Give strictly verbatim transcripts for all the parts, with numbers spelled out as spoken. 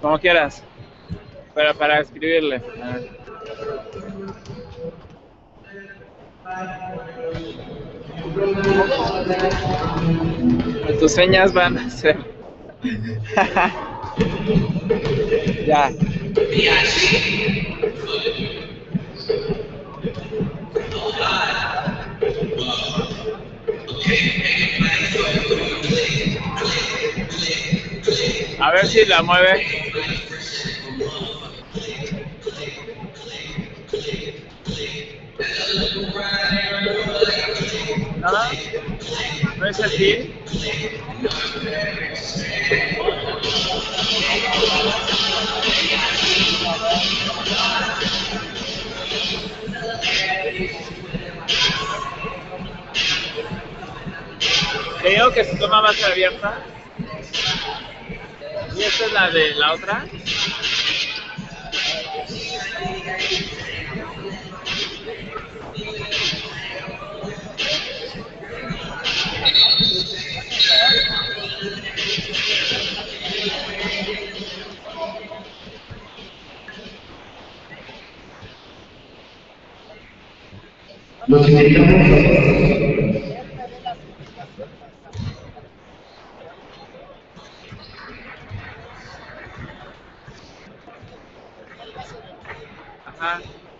Como quieras. Pero para escribirle. Tus señas van a ser. Ya. A ver si la mueve. ¿No? ¿No es así? Te digo que su toma va a ser abierta. ¿Y esta es la de la otra? Los invitamos. Ajá.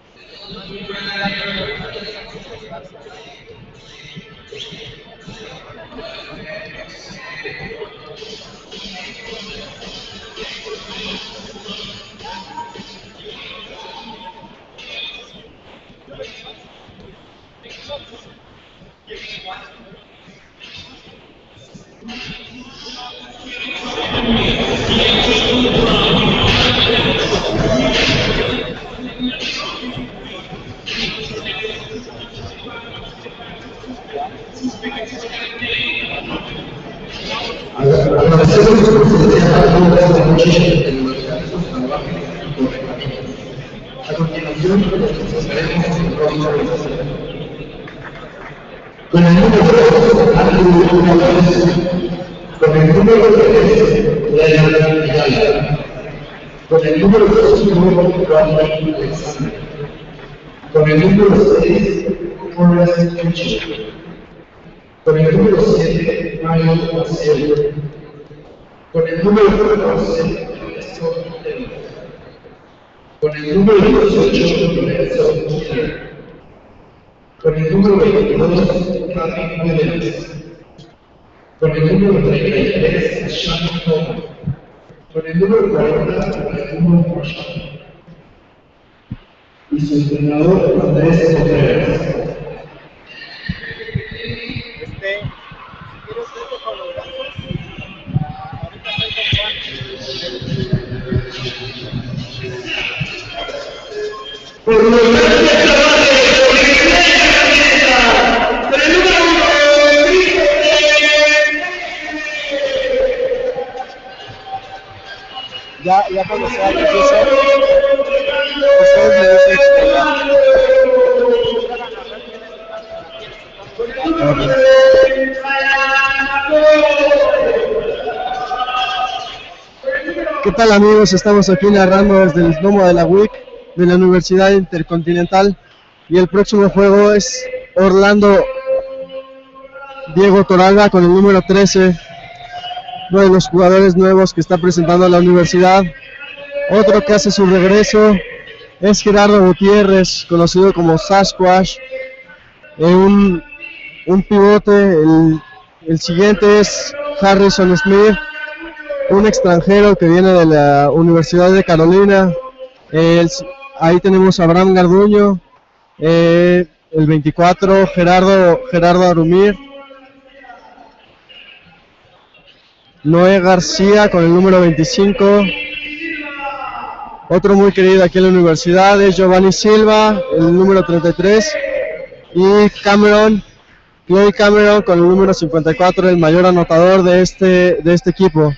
Agradecemos su presencia muchísimo en los casos trabajen correctamente. A continuación, procesaremos el próximo proceso. Con el número dos, Andrew González. Con el número tres, Leonard Ayala. Con el número cinco, Rodney Alexander. Con el número seis, Forrest Kuchik. Con el número siete, Mario Maciel. Con el número catorce, Ernesto Montero. Con el número dieciocho, Lorenzo Miller. Con el número veintidós, Randy Williams. Con el número treinta y tres, Shannon Coleman. Con el número cuarenta, Raimundo Marshall. Y su entrenador, Andrés Contreras. Este, si quieres vete con los brazos. Ahorita estoy con Juan. Por los grandes chavales, por la iglesia, por el número uno, Ya, ya cuando sea que empiece, ustedes me dicen que ya. ¿Qué tal, amigos? Estamos aquí narrando desde el domo de la U I C de la Universidad Intercontinental y el próximo juego es Orlando Diego Toralba con el número trece, uno de los jugadores nuevos que está presentando la universidad. Otro que hace su regreso es Gerardo Gutiérrez, conocido como Sasquatch, eh, un, un pivote. El, el siguiente es Harrison Smith, un extranjero que viene de la Universidad de Carolina. El, ahí tenemos a Abraham Garduño, eh, el veinticuatro, Gerardo, Gerardo Arumir. Noé García con el número veinticinco. Otro muy querido aquí en la universidad es Giovanni Silva, el número treinta y tres. Y Cameron, Clay Cameron con el número cincuenta y cuatro, el mayor anotador de este, de este equipo.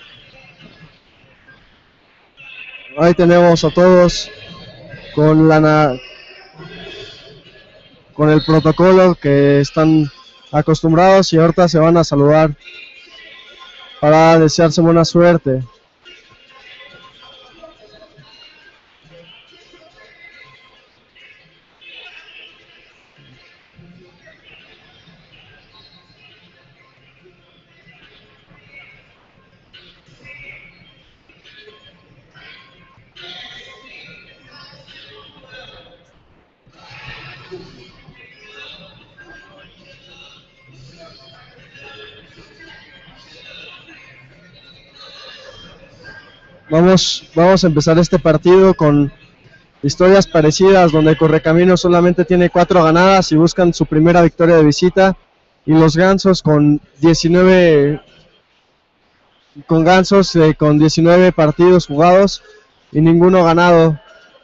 Ahí tenemos a todos con la con el protocolo que están acostumbrados y ahorita se van a saludar para desearse buena suerte. Vamos, vamos a empezar este partido con historias parecidas, donde Correcaminos solamente tiene cuatro ganadas y buscan su primera victoria de visita, y los Gansos con diecinueve con Gansos eh, con diecinueve partidos jugados y ninguno ganado.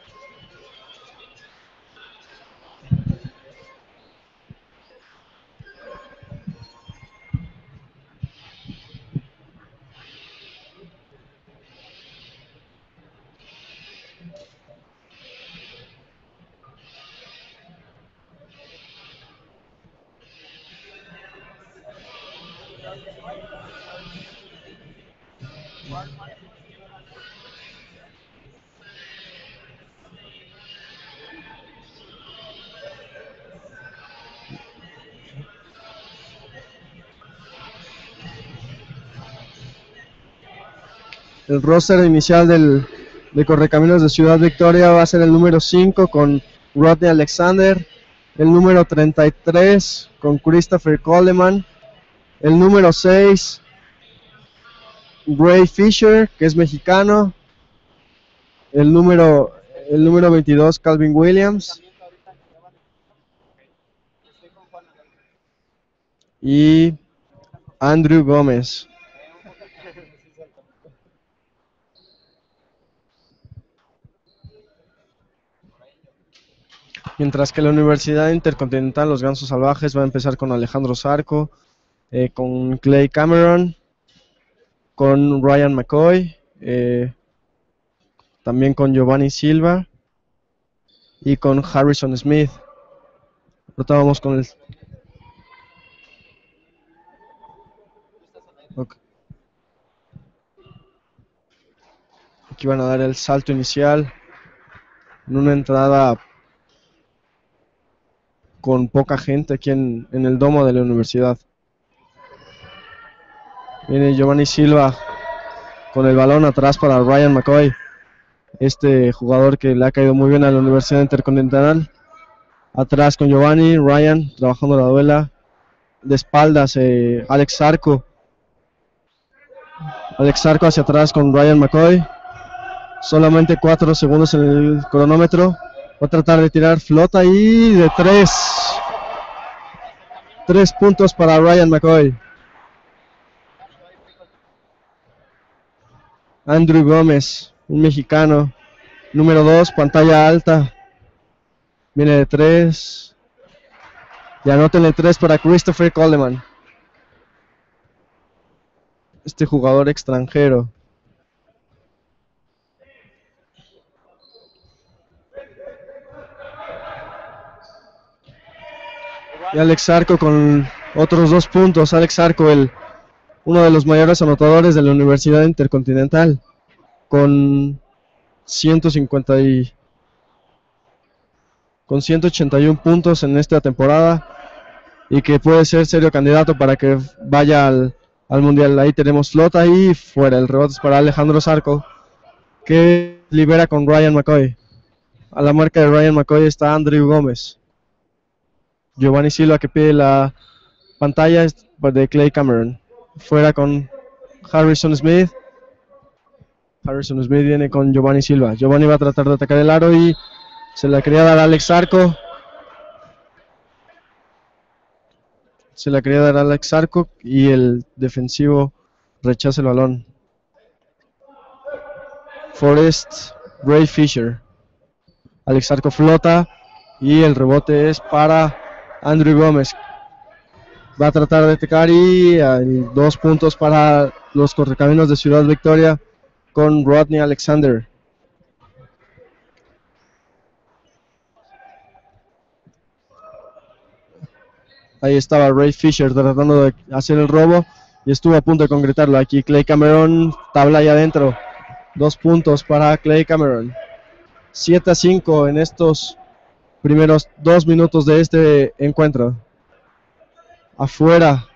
El roster inicial del, de Correcaminos de Ciudad Victoria va a ser el número cinco con Rodney Alexander, el número treinta y tres con Christopher Coleman, el número seis Ray Fisher, que es mexicano, el número, el número veintidós Calvin Williams y Andrew Gómez. Mientras que la Universidad Intercontinental, los Gansos Salvajes, va a empezar con Alejandro Zarco, eh, con Clay Cameron, con Ryan McCoy, eh, también con Giovanni Silva y con Harrison Smith. Ahorita vamos con el... Okay. Aquí van a dar el salto inicial en una entrada con poca gente aquí en, en el domo de la universidad. Viene Giovanni Silva con el balón atrás para Ryan McCoy, este jugador que le ha caído muy bien a la Universidad Intercontinental. Atrás con Giovanni, Ryan trabajando la duela. De espaldas, eh, Alex Zarco. Alex Zarco hacia atrás con Ryan McCoy. Solamente cuatro segundos en el cronómetro. Va a tratar de tirar, flota y de tres. Tres puntos para Ryan McCoy. Andrew Gómez, un mexicano. Número dos, pantalla alta. Viene de tres. Y anótenle tres para Christopher Coleman. Este jugador extranjero. Y Alex Zarco con otros dos puntos. Alex Zarco, el, uno de los mayores anotadores de la Universidad Intercontinental, con ciento cincuenta y con ciento ochenta y uno puntos en esta temporada, y que puede ser serio candidato para que vaya al, al mundial. Ahí tenemos flota y fuera. El rebote es para Alejandro Zarco, que libera con Ryan McCoy. A la marca de Ryan McCoy está Andrew Gómez. Giovanni Silva, que pide la pantalla, de Clay Cameron. Fuera con Harrison Smith. Harrison Smith viene con Giovanni Silva. Giovanni va a tratar de atacar el aro y se la quería dar a Alex Zarco. Se la quería dar a Alex Zarco y el defensivo rechaza el balón. Forrest Ray Fisher. Alex Zarco flota y el rebote es para Andrew Gómez. Va a tratar de atacar y hay dos puntos para los Correcaminos de Ciudad Victoria con Rodney Alexander. Ahí estaba Ray Fisher tratando de hacer el robo y estuvo a punto de concretarlo. Aquí Clay Cameron, tabla ahí adentro. Dos puntos para Clay Cameron. siete a cinco en estos primeros dos minutos de este encuentro. Afuera.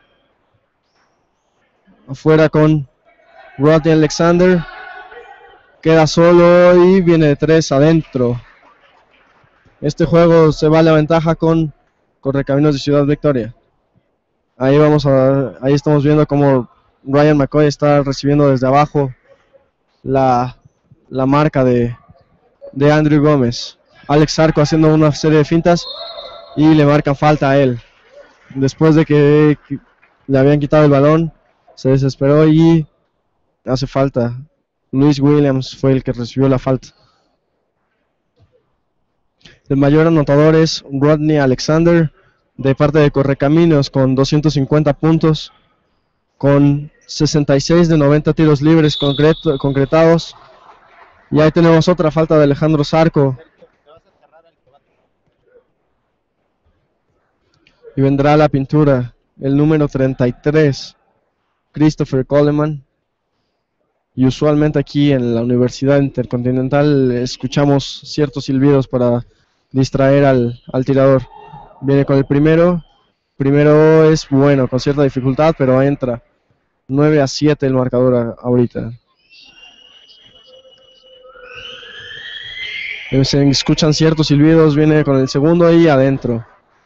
Afuera con Rodney Alexander. Queda solo y viene de tres adentro. Este juego se va a la ventaja con Correcaminos de Ciudad Victoria. Ahí vamos a, ahí estamos viendo cómo Ryan McCoy está recibiendo desde abajo la, la marca de, de Andrew Gómez. Alex Zarco haciendo una serie de fintas y le marcan falta a él. Después de que, que le habían quitado el balón, se desesperó y hace falta. Luis Williams fue el que recibió la falta. El mayor anotador es Rodney Alexander, de parte de Correcaminos, con doscientos cincuenta puntos, con sesenta y seis de noventa tiros libres concreto, concretados. Y ahí tenemos otra falta de Alejandro Zarco. Y vendrá la pintura, el número treinta y tres, Christopher Coleman. Y usualmente aquí en la Universidad Intercontinental escuchamos ciertos silbidos para distraer al, al tirador. Viene con el primero. Primero es bueno, con cierta dificultad, pero entra. nueve a siete el marcador a, ahorita. Se escuchan ciertos silbidos, viene con el segundo ahí adentro.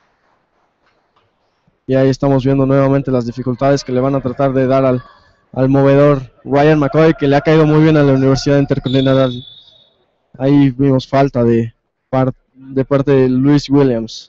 Y ahí estamos viendo nuevamente las dificultades que le van a tratar de dar al, al movedor Ryan McCoy, que le ha caído muy bien a la Universidad Intercontinental. Ahí vimos falta de, par, de parte de Luis Williams.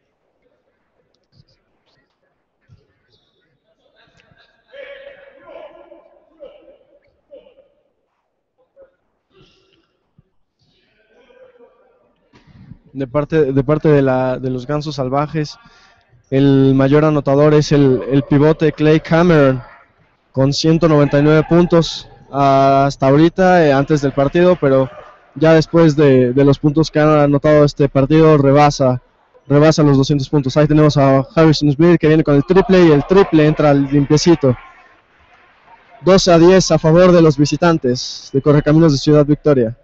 De parte, de, parte de, la, de los Gansos Salvajes, el mayor anotador es el, el pivote Clay Cameron, con ciento noventa y nueve puntos hasta ahorita, eh, antes del partido, pero ya después de, de los puntos que han anotado este partido, rebasa, rebasa los doscientos puntos. Ahí tenemos a Harrison Smith, que viene con el triple, y el triple entra al limpiecito. doce a diez a favor de los visitantes de Correcaminos de Ciudad Victoria.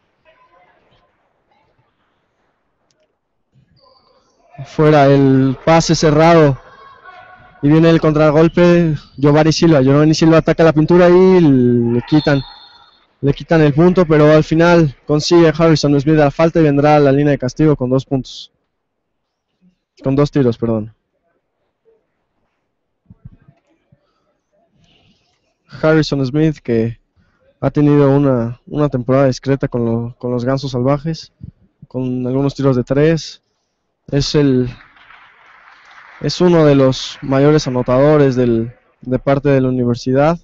Fuera el pase cerrado y viene el contragolpe. Giovanni Silva, Giovanni Silva ataca la pintura y le quitan le quitan el punto, pero al final consigue Harrison Smith la falta y vendrá a la línea de castigo con dos puntos, con dos tiros, perdón. Harrison Smith, que ha tenido una, una temporada discreta con, lo, con los Gansos Salvajes, con algunos tiros de tres. Es el es uno de los mayores anotadores del, de parte de la universidad.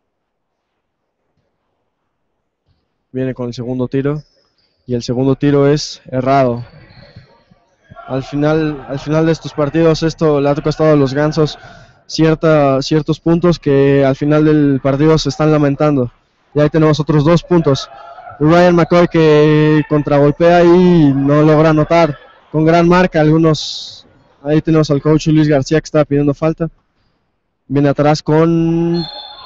Viene con el segundo tiro y el segundo tiro es errado. Al final, al final de estos partidos esto le ha costado a los Gansos cierta, ciertos puntos que al final del partido se están lamentando. Y ahí tenemos otros dos puntos. Ryan McCoy, que contragolpea y no logra anotar. Con gran marca, algunos. Ahí tenemos al coach Luis García, que está pidiendo falta. Viene atrás con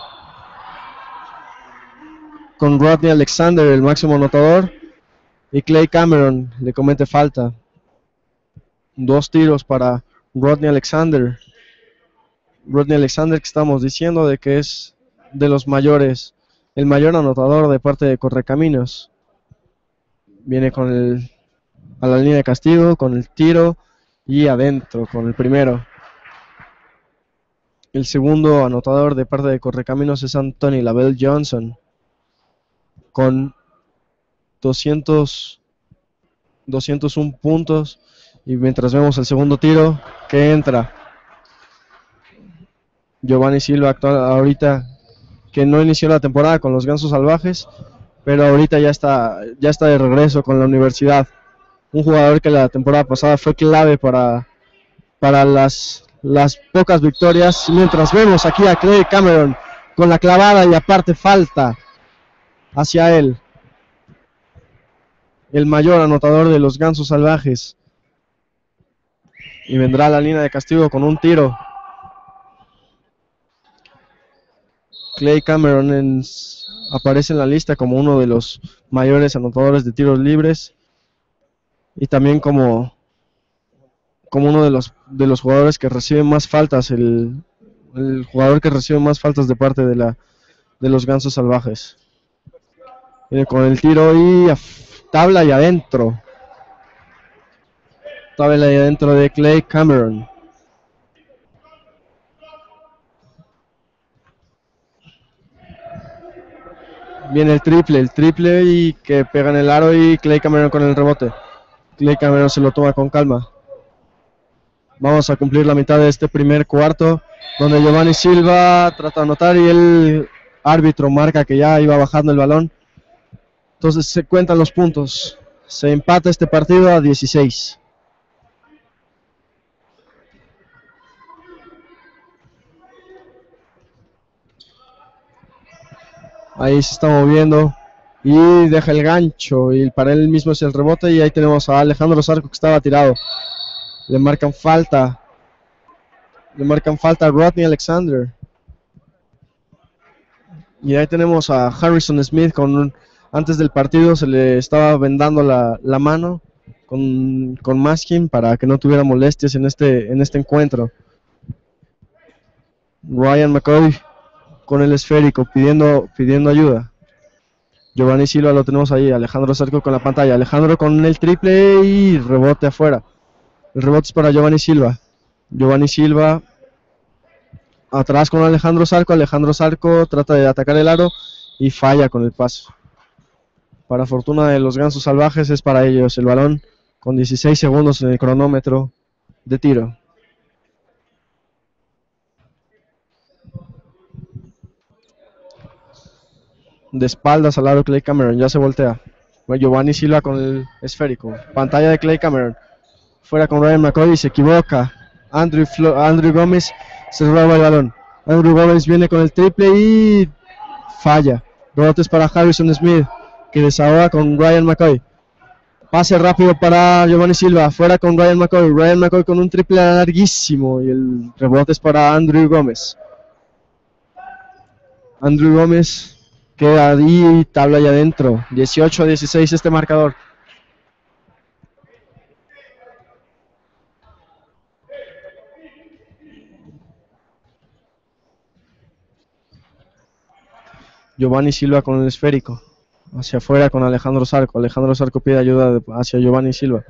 con Rodney Alexander, el máximo anotador, y Clay Cameron le comete falta. Dos tiros para Rodney Alexander. Rodney Alexander, que estamos diciendo de que es de los mayores, el mayor anotador de parte de Correcaminos. Viene con el a la línea de castigo, con el tiro y adentro con el primero. El segundo anotador de parte de Correcaminos es Anthony Lavelle Johnson, con doscientos, doscientos uno puntos. Y mientras vemos el segundo tiro que entra, Giovanni Silva, actual, ahorita que no inició la temporada con los Gansos Salvajes, pero ahorita ya está, ya está de regreso con la universidad. Un jugador que la temporada pasada fue clave para, para las, las pocas victorias. Mientras vemos aquí a Clay Cameron con la clavada y aparte falta hacia él. El mayor anotador de los Gansos Salvajes. Y vendrá a la línea de castigo con un tiro. Clay Cameron en, aparece en la lista como uno de los mayores anotadores de tiros libres. Y también como, como uno de los, de los jugadores que reciben más faltas, el, el jugador que recibe más faltas de parte de, la, de los Gansos Salvajes. Viene con el tiro y a, tabla y adentro. Tabla y adentro de Clay Cameron. Viene el triple, el triple y que pega en el aro y Clay Cameron con el rebote. Clay Cameron se lo toma con calma. Vamos a cumplir la mitad de este primer cuarto, donde Giovanni Silva trata de anotar y el árbitro marca que ya iba bajando el balón. Entonces se cuentan los puntos. Se empata este partido a dieciséis. Ahí se está moviendo y deja el gancho y para él mismo es el rebote y ahí tenemos a Alejandro Zarco que estaba tirado. Le marcan falta. Le marcan falta a Rodney Alexander. Y ahí tenemos a Harrison Smith con un, antes del partido se le estaba vendando la, la mano con, con masking para que no tuviera molestias en este, en este encuentro. Ryan McCoy con el esférico pidiendo, pidiendo ayuda. Giovanni Silva lo tenemos ahí. Alejandro Zarco con la pantalla. Alejandro con el triple y rebote afuera. El rebote es para Giovanni Silva. Giovanni Silva atrás con Alejandro Zarco. Alejandro Zarco trata de atacar el aro y falla con el paso. Para fortuna de los Gansos Salvajes es para ellos el balón con dieciséis segundos en el cronómetro de tiro. De espaldas al aro Clay Cameron, ya se voltea. Giovanni Silva con el esférico. Pantalla de Clay Cameron. Fuera con Ryan McCoy y se equivoca. Andrew, Flo Andrew Gómez se roba el balón. Andrew Gómez viene con el triple y falla. Rebotes para Harrison Smith, que desahoga con Ryan McCoy. Pase rápido para Giovanni Silva. Fuera con Ryan McCoy. Ryan McCoy con un triple larguísimo. Y el rebote es para Andrew Gómez. Andrew Gómez queda ahí, tabla allá adentro. dieciocho a dieciséis este marcador. Giovanni Silva con el esférico. Hacia afuera con Alejandro Zarco. Alejandro Zarco pide ayuda hacia Giovanni Silva.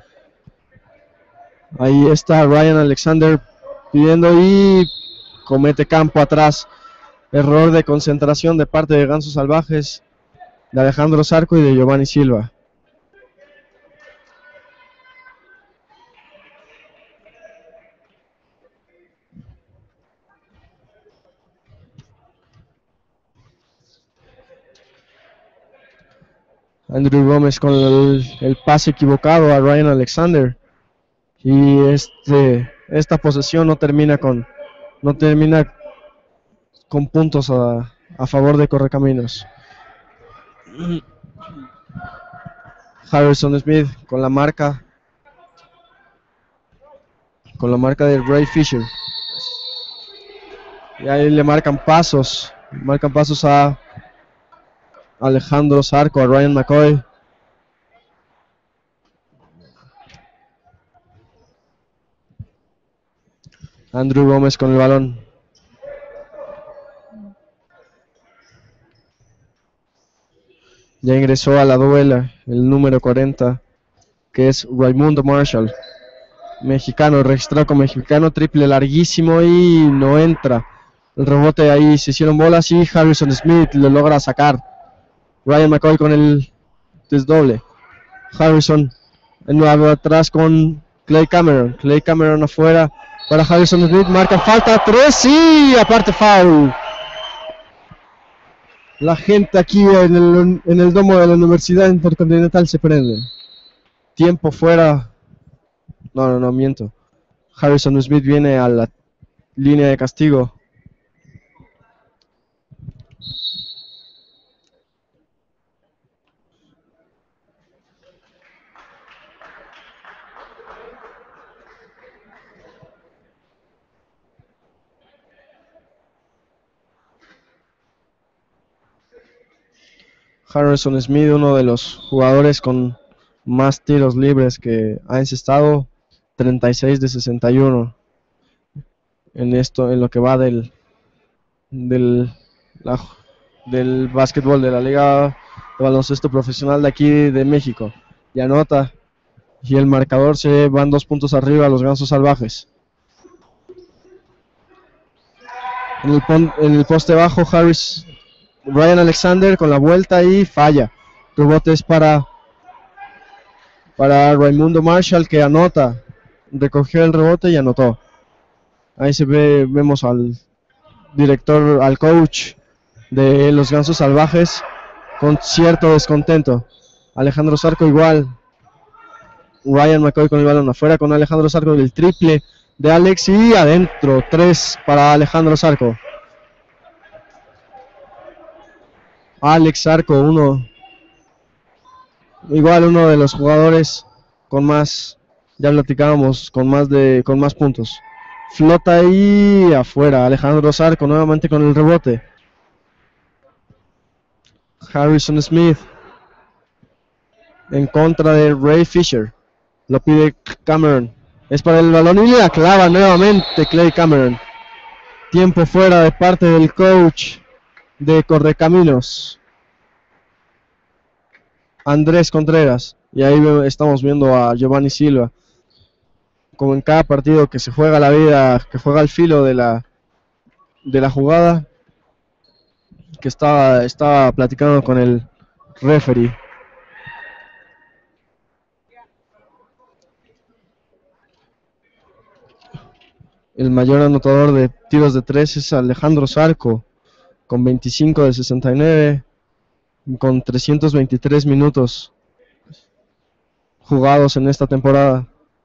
Ahí está Ryan Alexander pidiendo y comete campo atrás. Error de concentración de parte de Gansos Salvajes, de Alejandro Zarco y de Giovanni Silva. Andrew Gómez con el, el pase equivocado a Ryan Alexander. Y este esta posesión no termina con no termina con puntos a, a favor de Correcaminos. Harrison Smith con la marca con la marca de Ray Fisher. Y ahí le marcan pasos, marcan pasos a Alejandro Zarco, a Ryan McCoy. Andrew Gómez con el balón. Ya ingresó a la duela el número cuarenta, que es Raimundo Marshall, mexicano, registrado como mexicano, triple larguísimo y no entra. El rebote ahí se hicieron bolas y Harrison Smith lo logra sacar. Ryan McCoy con el desdoble. Harrison de nuevo atrás con Clay Cameron. Clay Cameron afuera para Harrison Smith, marca falta, tres y aparte foul. La gente aquí en el, en el domo de la Universidad Intercontinental se prende. Tiempo fuera. No, no, no, miento. Harrison Smith viene a la línea de castigo. Harrison Smith, uno de los jugadores con más tiros libres que ha encestado, treinta y seis de sesenta y uno en esto, en lo que va del del, la, del básquetbol de la Liga de Baloncesto Profesional de aquí de México. Y anota, y el marcador se van dos puntos arriba a los Gansos Salvajes. En el, pon, en el poste bajo, Harris Ryan Alexander con la vuelta y falla. Rebote es para, para Raimundo Marshall, que anota. Recogió el rebote y anotó. Ahí se ve, vemos al director, al coach de los Gansos Salvajes con cierto descontento. Alejandro Zarco igual. Ryan McCoy con el balón afuera con Alejandro Zarco, el triple de Alex y adentro. Tres para Alejandro Zarco. Alex Zarco, uno, igual uno de los jugadores con más, ya platicábamos, con más de, con más puntos. Flota ahí afuera. Alejandro Zarco nuevamente con el rebote. Harrison Smith en contra de Ray Fisher. Lo pide Cameron. Es para el balón y la clava nuevamente Clay Cameron. Tiempo fuera de parte del coach de Correcaminos, Andrés Contreras. Y ahí estamos viendo a Giovanni Silva. Como en cada partido que se juega la vida, que juega al filo de la, de la jugada, que estaba, estaba platicando con el referee. El mayor anotador de tiros de tres es Alejandro Zarco, con veinticinco de sesenta y nueve, con trescientos veintitrés minutos jugados en esta temporada.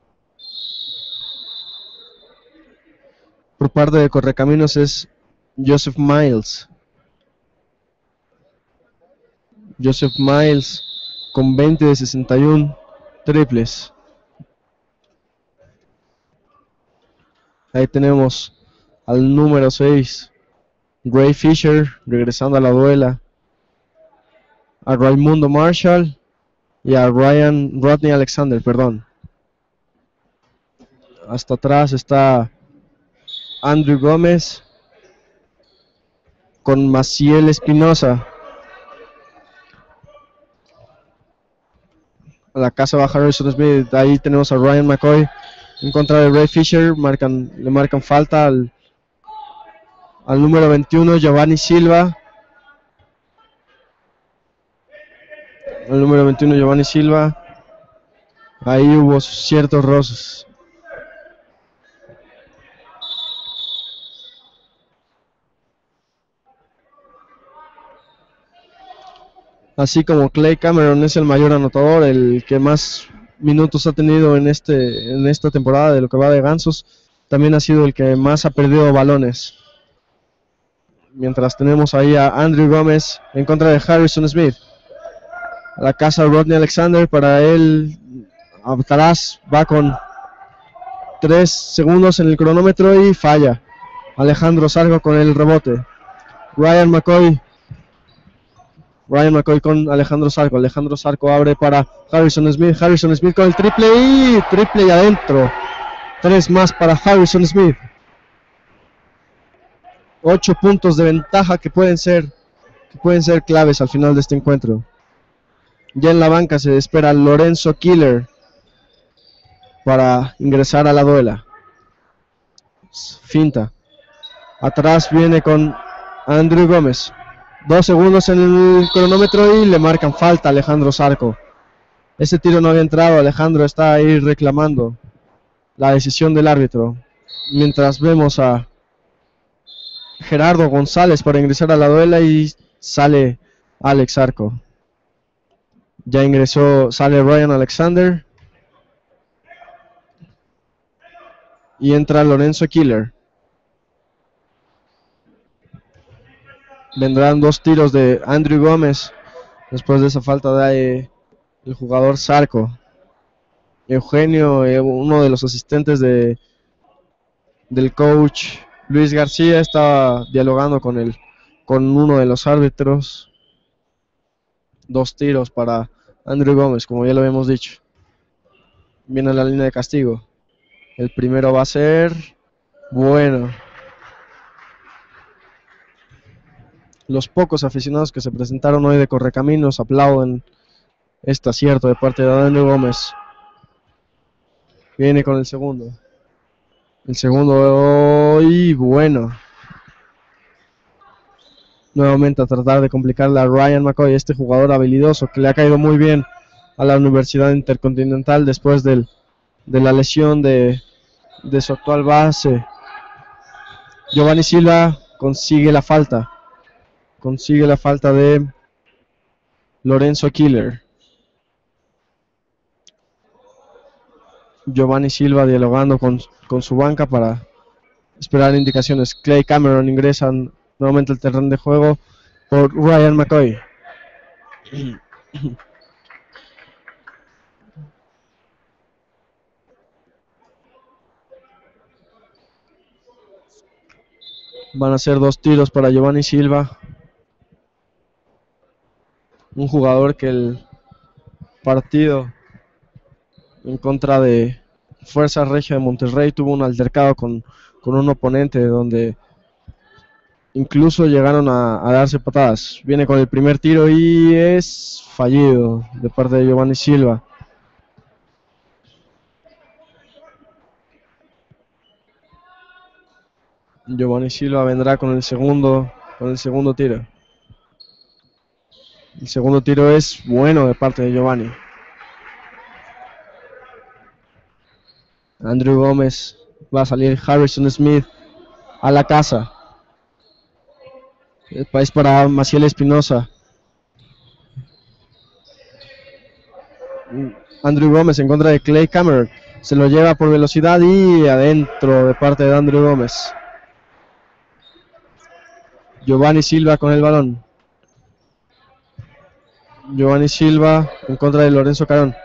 Por parte de Correcaminos es Joseph Miles. Joseph Miles con veinte de sesenta y uno triples. Ahí tenemos al número seis, Ray Fisher, regresando a la duela. A Raimundo Marshall y a Ryan Rodney Alexander, perdón. Hasta atrás está Andrew Gómez con Maciel Espinosa. A la casa va Harrison Smith. Ahí tenemos a Ryan McCoy en contra de Ray Fisher. Marcan, le marcan falta al, al número veintiuno, Giovanni Silva. El número veintiuno, Giovanni Silva. Ahí hubo ciertos roces. Así como Clay Cameron es el mayor anotador, el que más minutos ha tenido en este en esta temporada de lo que va de Gansos, también ha sido el que más ha perdido balones. Mientras tenemos ahí a Andrew Gómez en contra de Harrison Smith. A la casa Rodney Alexander, para él atrás va con tres segundos en el cronómetro y falla. Alejandro Zarco con el rebote. Ryan McCoy. Ryan McCoy con Alejandro Zarco. Alejandro Zarco abre para Harrison Smith. Harrison Smith con el triple y triple y adentro. Tres más para Harrison Smith. Ocho puntos de ventaja que pueden ser que pueden ser claves al final de este encuentro. Ya en la banca se espera Lorenzo Killer para ingresar a la duela. Finta. Atrás viene con Andrew Gómez. Dos segundos en el cronómetro y le marcan falta a Alejandro Zarco. Ese tiro no había entrado. Alejandro está ahí reclamando la decisión del árbitro. Mientras vemos a Gerardo González para ingresar a la duela y sale Alex Zarco. Ya ingresó, sale Ryan Alexander. Y entra Lorenzo Killer. Vendrán dos tiros de Andrew Gómez después de esa falta de eh, el jugador Zarco. Eugenio, eh, uno de los asistentes de del coach Luis García, estaba dialogando con el con uno de los árbitros. Dos tiros para Andrew Gómez, como ya lo habíamos dicho. Viene a la línea de castigo. El primero va a ser bueno. Los pocos aficionados que se presentaron hoy de Correcaminos aplauden este acierto de parte de Andrew Gómez. Viene con el segundo. El segundo y bueno. nuevamente a tratar de complicarle a Ryan McCoy, este jugador habilidoso que le ha caído muy bien a la Universidad Intercontinental después del, de la lesión de, de su actual base. Giovanni Silva consigue la falta, consigue la falta de Lorenzo Killer. Giovanni Silva dialogando con, con su banca para esperar indicaciones. Clay Cameron ingresa nuevamente al terreno de juego por Ryan McCoy. Van a ser dos tiros para Giovanni Silva, un jugador que el partido en contra de Fuerza Regia de Monterrey tuvo un altercado con, con un oponente donde incluso llegaron a, a darse patadas. Viene con el primer tiro y es fallido de parte de Giovanni Silva. Giovanni Silva vendrá con el segundo, con el segundo tiro. El segundo tiro es bueno de parte de Giovanni. Andrew Gómez, va a salir Harrison Smith a la casa. El país para Maciel Espinosa. Andrew Gómez en contra de Clay Cameron. Se lo lleva por velocidad y adentro de parte de Andrew Gómez. Giovanni Silva con el balón. Giovanni Silva en contra de Lorenzo Carón.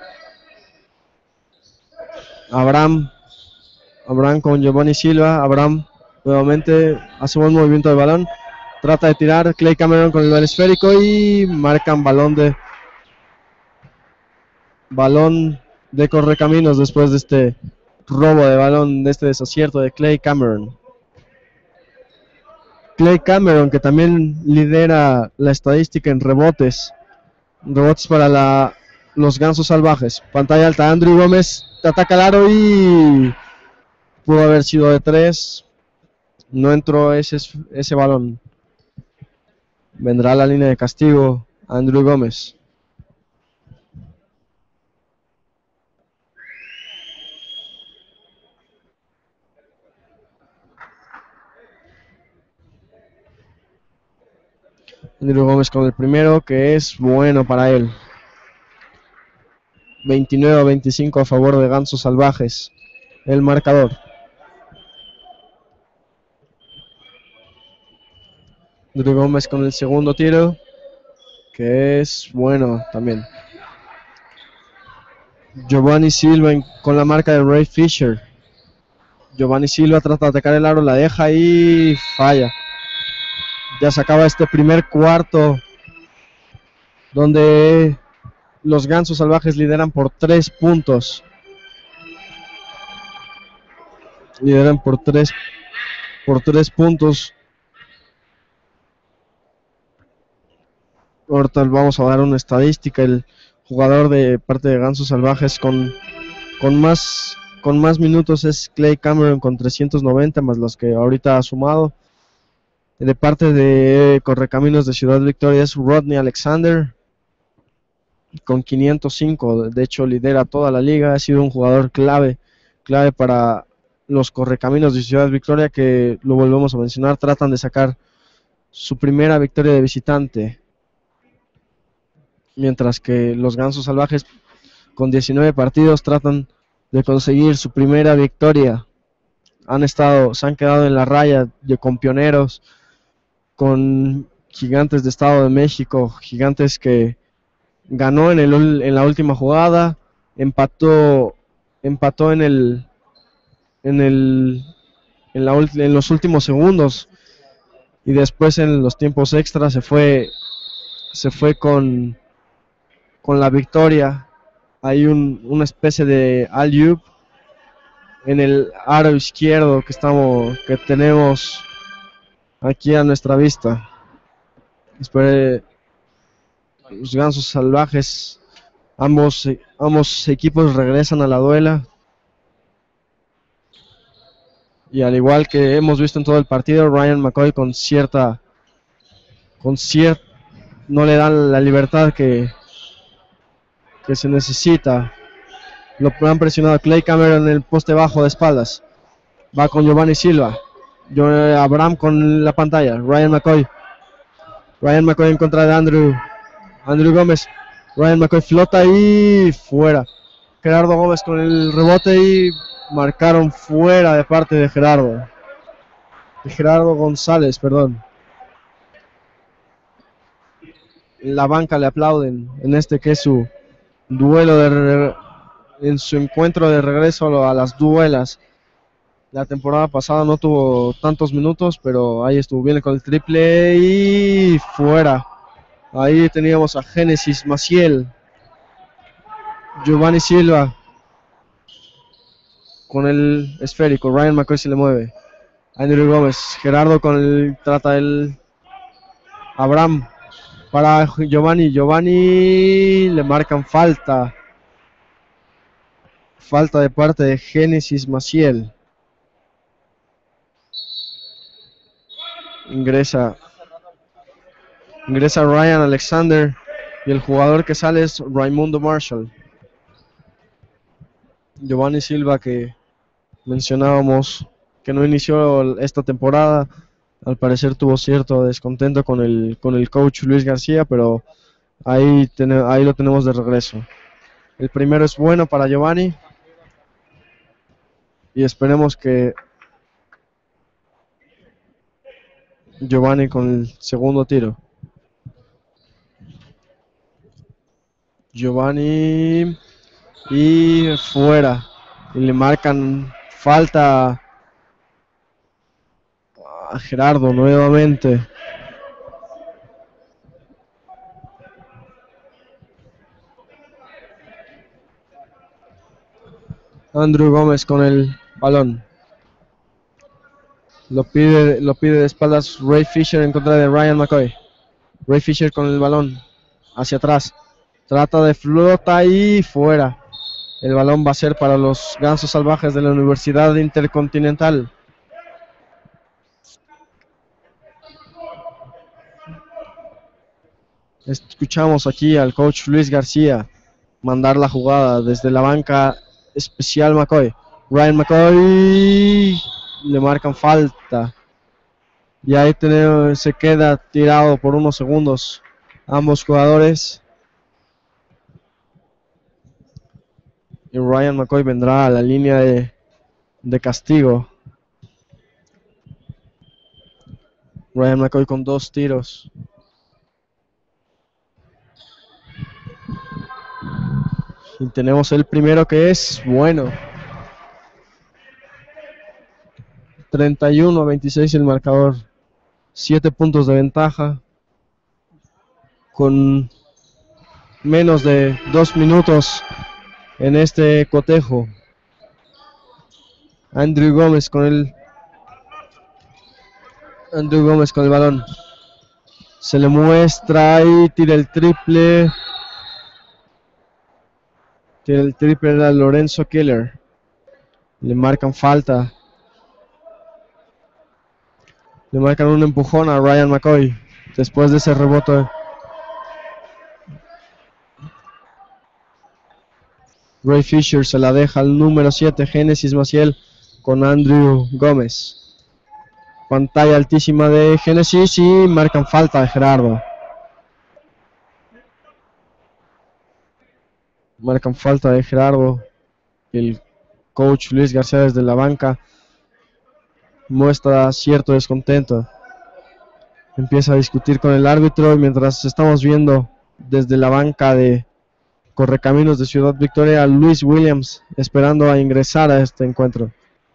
Abraham. Abraham con Giovanni Silva. Abraham nuevamente hace un buen movimiento del balón. Trata de tirar. Clay Cameron con el balón esférico y marcan balón de balón de correcaminos después de este robo de balón, de este desacierto de Clay Cameron. Clay Cameron, que también lidera la estadística en rebotes. Rebotes para la, los Gansos Salvajes. Pantalla alta, Andrew Gómez ataca el aro y pudo haber sido de tres. No entró ese, ese balón. Vendrá a la línea de castigo Andrew Gómez. Andrew Gómez con el primero, que es bueno para él. veintinueve a veinticinco a favor de Gansos Salvajes. El marcador. Andrew Gómez con el segundo tiro, que es bueno también. Giovanni Silva en, con la marca de Ray Fisher. Giovanni Silva trata de atacar el aro, la deja y falla. Ya se acaba este primer cuarto, donde los Gansos Salvajes lideran por tres puntos. Lideran por tres, por tres puntos. Ahorita vamos a dar una estadística. El jugador de parte de Gansos Salvajes con, con, más, con más minutos es Clay Cameron con trescientos noventa, más los que ahorita ha sumado. De parte de Correcaminos de Ciudad Victoria es Rodney Alexander con quinientos cinco. De hecho lidera toda la liga. Ha sido un jugador clave, clave para los Correcaminos de Ciudad Victoria, que lo volvemos a mencionar, tratan de sacar su primera victoria de visitante. Mientras que los Gansos Salvajes con diecinueve partidos tratan de conseguir su primera victoria. Han estado, se han quedado en la raya de, con Pioneros, con Gigantes de Estado de México, Gigantes que ganó en, el, en la última jugada, empató, empató en el, en el, en, la, en los últimos segundos y después en los tiempos extras se fue, se fue con, con la victoria. Hay un, una especie de alley-oop en el aro izquierdo que estamos, que tenemos aquí a nuestra vista. Espere, los Gansos Salvajes, ambos, ambos equipos regresan a la duela. Y al igual que hemos visto en todo el partido, Ryan McCoy con cierta con cierto, no le dan la libertad que, que se necesita. Lo han presionado Clay Cameron en el poste bajo de espaldas. Va con Giovanni Silva. Yo, Abraham con la pantalla. Ryan McCoy. Ryan McCoy en contra de Andrew. Andrew Gómez. Ryan McCoy flota y fuera. Gerardo Gómez con el rebote y marcaron fuera de parte de Gerardo. De Gerardo González, perdón. En la banca le aplauden en este que es su duelo de en su encuentro de regreso a las duelas. La temporada pasada no tuvo tantos minutos, pero ahí estuvo bien con el triple y fuera. Ahí teníamos a Génesis Maciel. Giovanni Silva con el esférico. Ryan McCoy se le mueve. Andrew Gómez. Gerardo con el trata el Abraham para Giovanni. Giovanni le marcan falta. Falta de parte de Génesis Maciel. Ingresa. Ingresa Ryan Alexander. Y el jugador que sale es Raimundo Marshall. Giovanni Silva, que mencionábamos que no inició esta temporada, al parecer tuvo cierto descontento con el, con el coach Luis García, pero ahí, ten, ahí lo tenemos de regreso. El primero es bueno para Giovanni y esperemos que Giovanni con el segundo tiro. Giovanni y fuera, y le marcan falta a Gerardo nuevamente. Andrew Gómez con el balón. Lo pide, lo pide de espaldas Ray Fisher en contra de Ryan McCoy. Ray Fisher con el balón hacia atrás. Trata de flota y fuera. El balón va a ser para los Gansos Salvajes de la Universidad Intercontinental. Escuchamos aquí al coach Luis García mandar la jugada desde la banca especial McCoy. Ryan McCoy le marcan falta. Y ahí tenemos, se queda tirado por unos segundos ambos jugadores. Y Ryan McCoy vendrá a la línea de, de castigo. Ryan McCoy con dos tiros. Y tenemos el primero que es bueno. treinta y uno a veintiséis el marcador. siete puntos de ventaja. Con menos de dos minutos en este cotejo. Andrew Gómez con el Andrew Gómez con el balón. Se le muestra y tira el triple. Tira el triple a Lorenzo Killer. Le marcan falta. Le marcan un empujón a Ryan McCoy. Después de ese rebote. Ray Fisher se la deja al número siete, Génesis Maciel, con Andrew Gómez. Pantalla altísima de Génesis y marcan falta de Gerardo. Marcan falta de Gerardo. El coach Luis García desde la banca muestra cierto descontento. Empieza a discutir con el árbitro mientras estamos viendo desde la banca de Correcaminos de Ciudad Victoria a Luis Williams esperando a ingresar a este encuentro.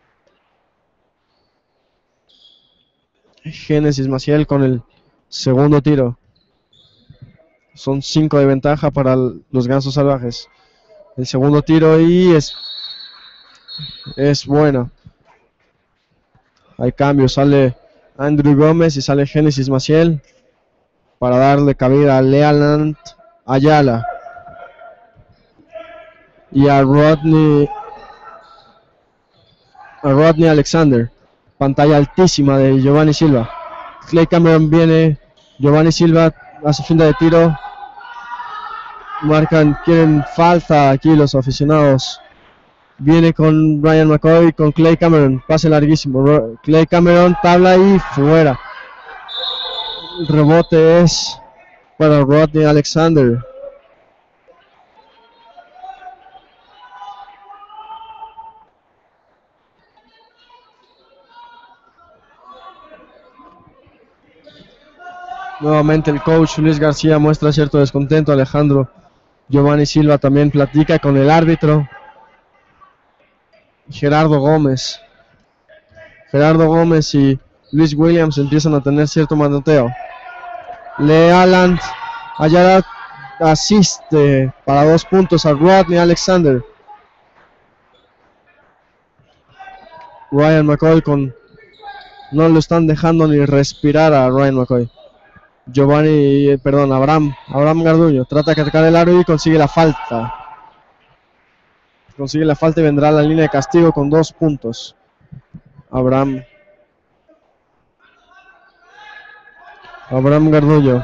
Génesis Maciel con el segundo tiro. Son cinco de ventaja para los Gansos Salvajes. El segundo tiro y es es bueno. Hay cambios, sale Andrew Gómez y sale Génesis Maciel para darle cabida a Leland Ayala y a Rodney a Rodney Alexander. Pantalla altísima de Giovanni Silva. Clay Cameron viene Giovanni Silva hace finta de tiro. Marcan, quieren falta aquí los aficionados. Viene con Ryan McCoy, con Clay Cameron. Pase larguísimo. Clay Cameron, tabla y fuera. El rebote es para Rodney Alexander. Nuevamente el coach Luis García muestra cierto descontento. Alejandro Giovanni Silva también platica con el árbitro Gerardo Gómez. Gerardo Gómez y Luis Williams empiezan a tener cierto manoteo. Leland Ayala asiste para dos puntos a Rodney Alexander. Ryan McCoy con... no lo están dejando ni respirar a Ryan McCoy. Giovanni, perdón, Abraham, Abraham Garduño trata de atacar el aro y consigue la falta. Consigue la falta y vendrá a la línea de castigo con dos puntos. Abraham. Abraham Garduño.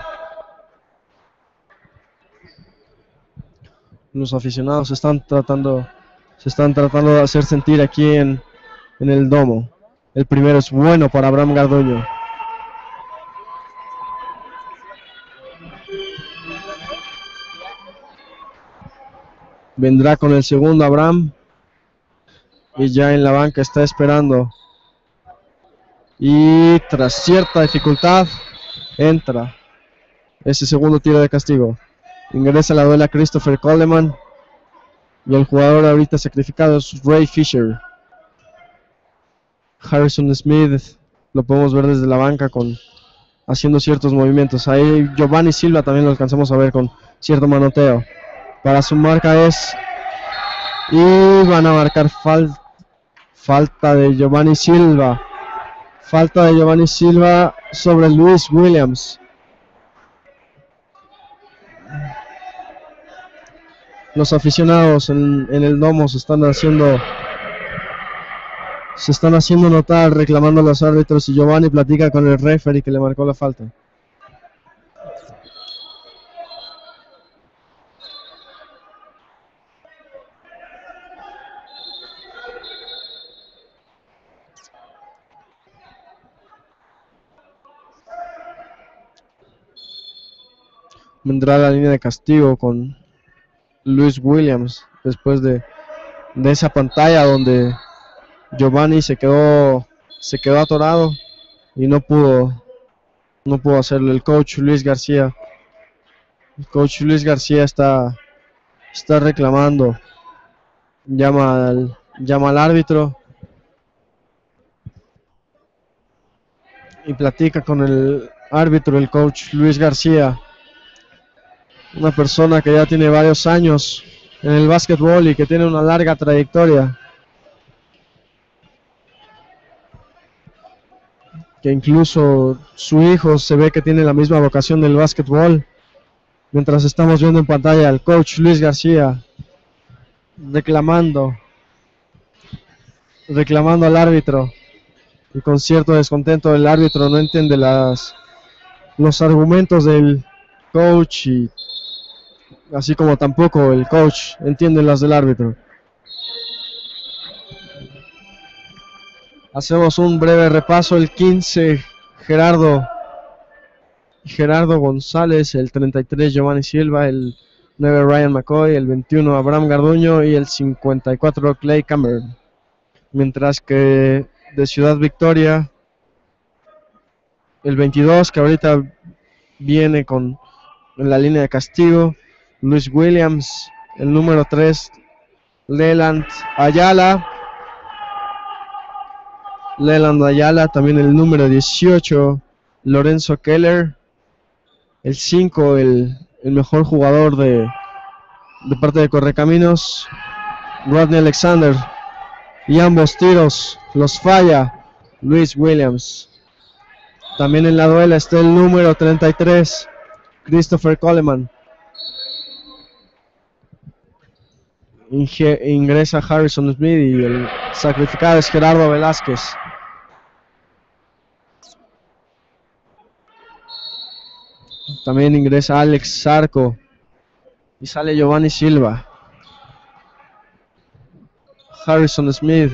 Los aficionados se están tratando, se están tratando de hacer sentir aquí en, en el domo. El primero es bueno para Abraham Garduño. Vendrá con el segundo Abraham. Y ya en la banca está esperando. Y tras cierta dificultad, entra ese segundo tiro de castigo. Ingresa a la duela Christopher Coleman. Y el jugador ahorita sacrificado es Ray Fisher. Harrison Smith lo podemos ver desde la banca con haciendo ciertos movimientos. Ahí Giovanni Silva también lo alcanzamos a ver con cierto manoteo. Para su marca es... y van a marcar fal, falta de Giovanni Silva. Falta de Giovanni Silva sobre Luis Williams. Los aficionados en, en el domo se están haciendo... se están haciendo notar, reclamando a los árbitros, y Giovanni platica con el referee que le marcó la falta. Vendrá la línea de castigo con Luis Williams después de, de esa pantalla donde Giovanni se quedó se quedó atorado y no pudo no pudo hacerlo. El coach Luis García el coach Luis García está está reclamando, llama al llama al árbitro y platica con el árbitro, el coach Luis García, una persona que ya tiene varios años en el básquetbol y que tiene una larga trayectoria, que incluso su hijo se ve que tiene la misma vocación del básquetbol. Mientras estamos viendo en pantalla al coach Luis García reclamando reclamando al árbitro, y con cierto descontento el árbitro no entiende las los argumentos del coach, y así como tampoco el coach entiende las del árbitro. Hacemos un breve repaso. El quince, Gerardo Gerardo González. El treinta y tres, Giovanni Silva. El nueve, Ryan McCoy. El veintiuno, Abraham Garduño. Y el cincuenta y cuatro, Clay Cameron. Mientras que de Ciudad Victoria, el veintidós, que ahorita viene con en la línea de castigo, Luis Williams. El número tres, Leland Ayala. Leland Ayala, también el número dieciocho, Lorenzo Keller. El cinco, el, el mejor jugador de, de parte de Correcaminos, Rodney Alexander. Y ambos tiros los falla Luis Williams. También en la duela está el número treinta y tres, Christopher Coleman. Inge, ingresa Harrison Smith y el sacrificado es Gerardo Velázquez. También ingresa Alex Zarco y sale Giovanni Silva. Harrison Smith,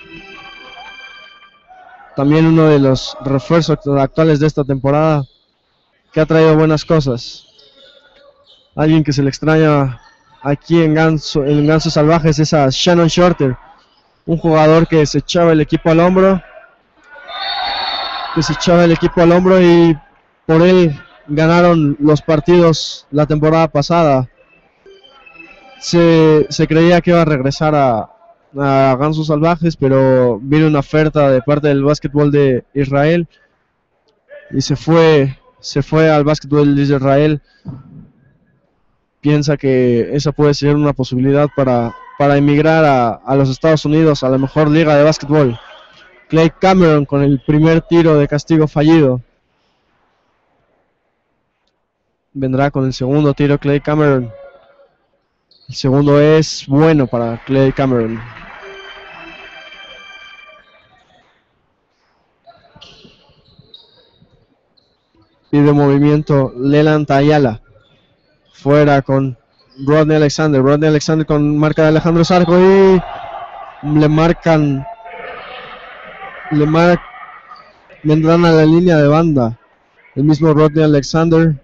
también uno de los refuerzos actuales de esta temporada, que ha traído buenas cosas. Alguien que se le extraña aquí en Ganso, en Gansos Salvajes es a Shannon Shorter, un jugador que se echaba el equipo al hombro, que se echaba el equipo al hombro y por él ganaron los partidos la temporada pasada. Se, se creía que iba a regresar a, a Gansos Salvajes, pero vino una oferta de parte del básquetbol de Israel y se fue, se fue al básquetbol de Israel. Piensa que esa puede ser una posibilidad para, para emigrar a, a los Estados Unidos, a la mejor liga de básquetbol. Clay Cameron con el primer tiro de castigo fallido. Vendrá con el segundo tiro Clay Cameron. El segundo es bueno para Clay Cameron. Pide movimiento Leland Ayala. Fuera con Rodney Alexander. Rodney Alexander con marca de Alejandro Zarco y le marcan. Le mar, vendrán a la línea de banda. El mismo Rodney Alexander.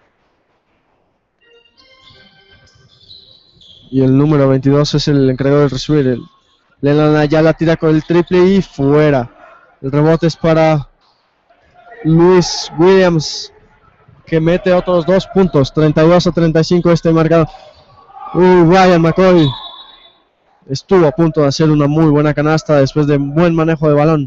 Y el número veintidós es el encargado de recibir. Leland Ayala tira con el triple y fuera. El rebote es para Luis Williams, que mete otros dos puntos. treinta y dos a treinta y cinco este marcador. Uh, Ryan McCoy estuvo a punto de hacer una muy buena canasta después de buen manejo de balón.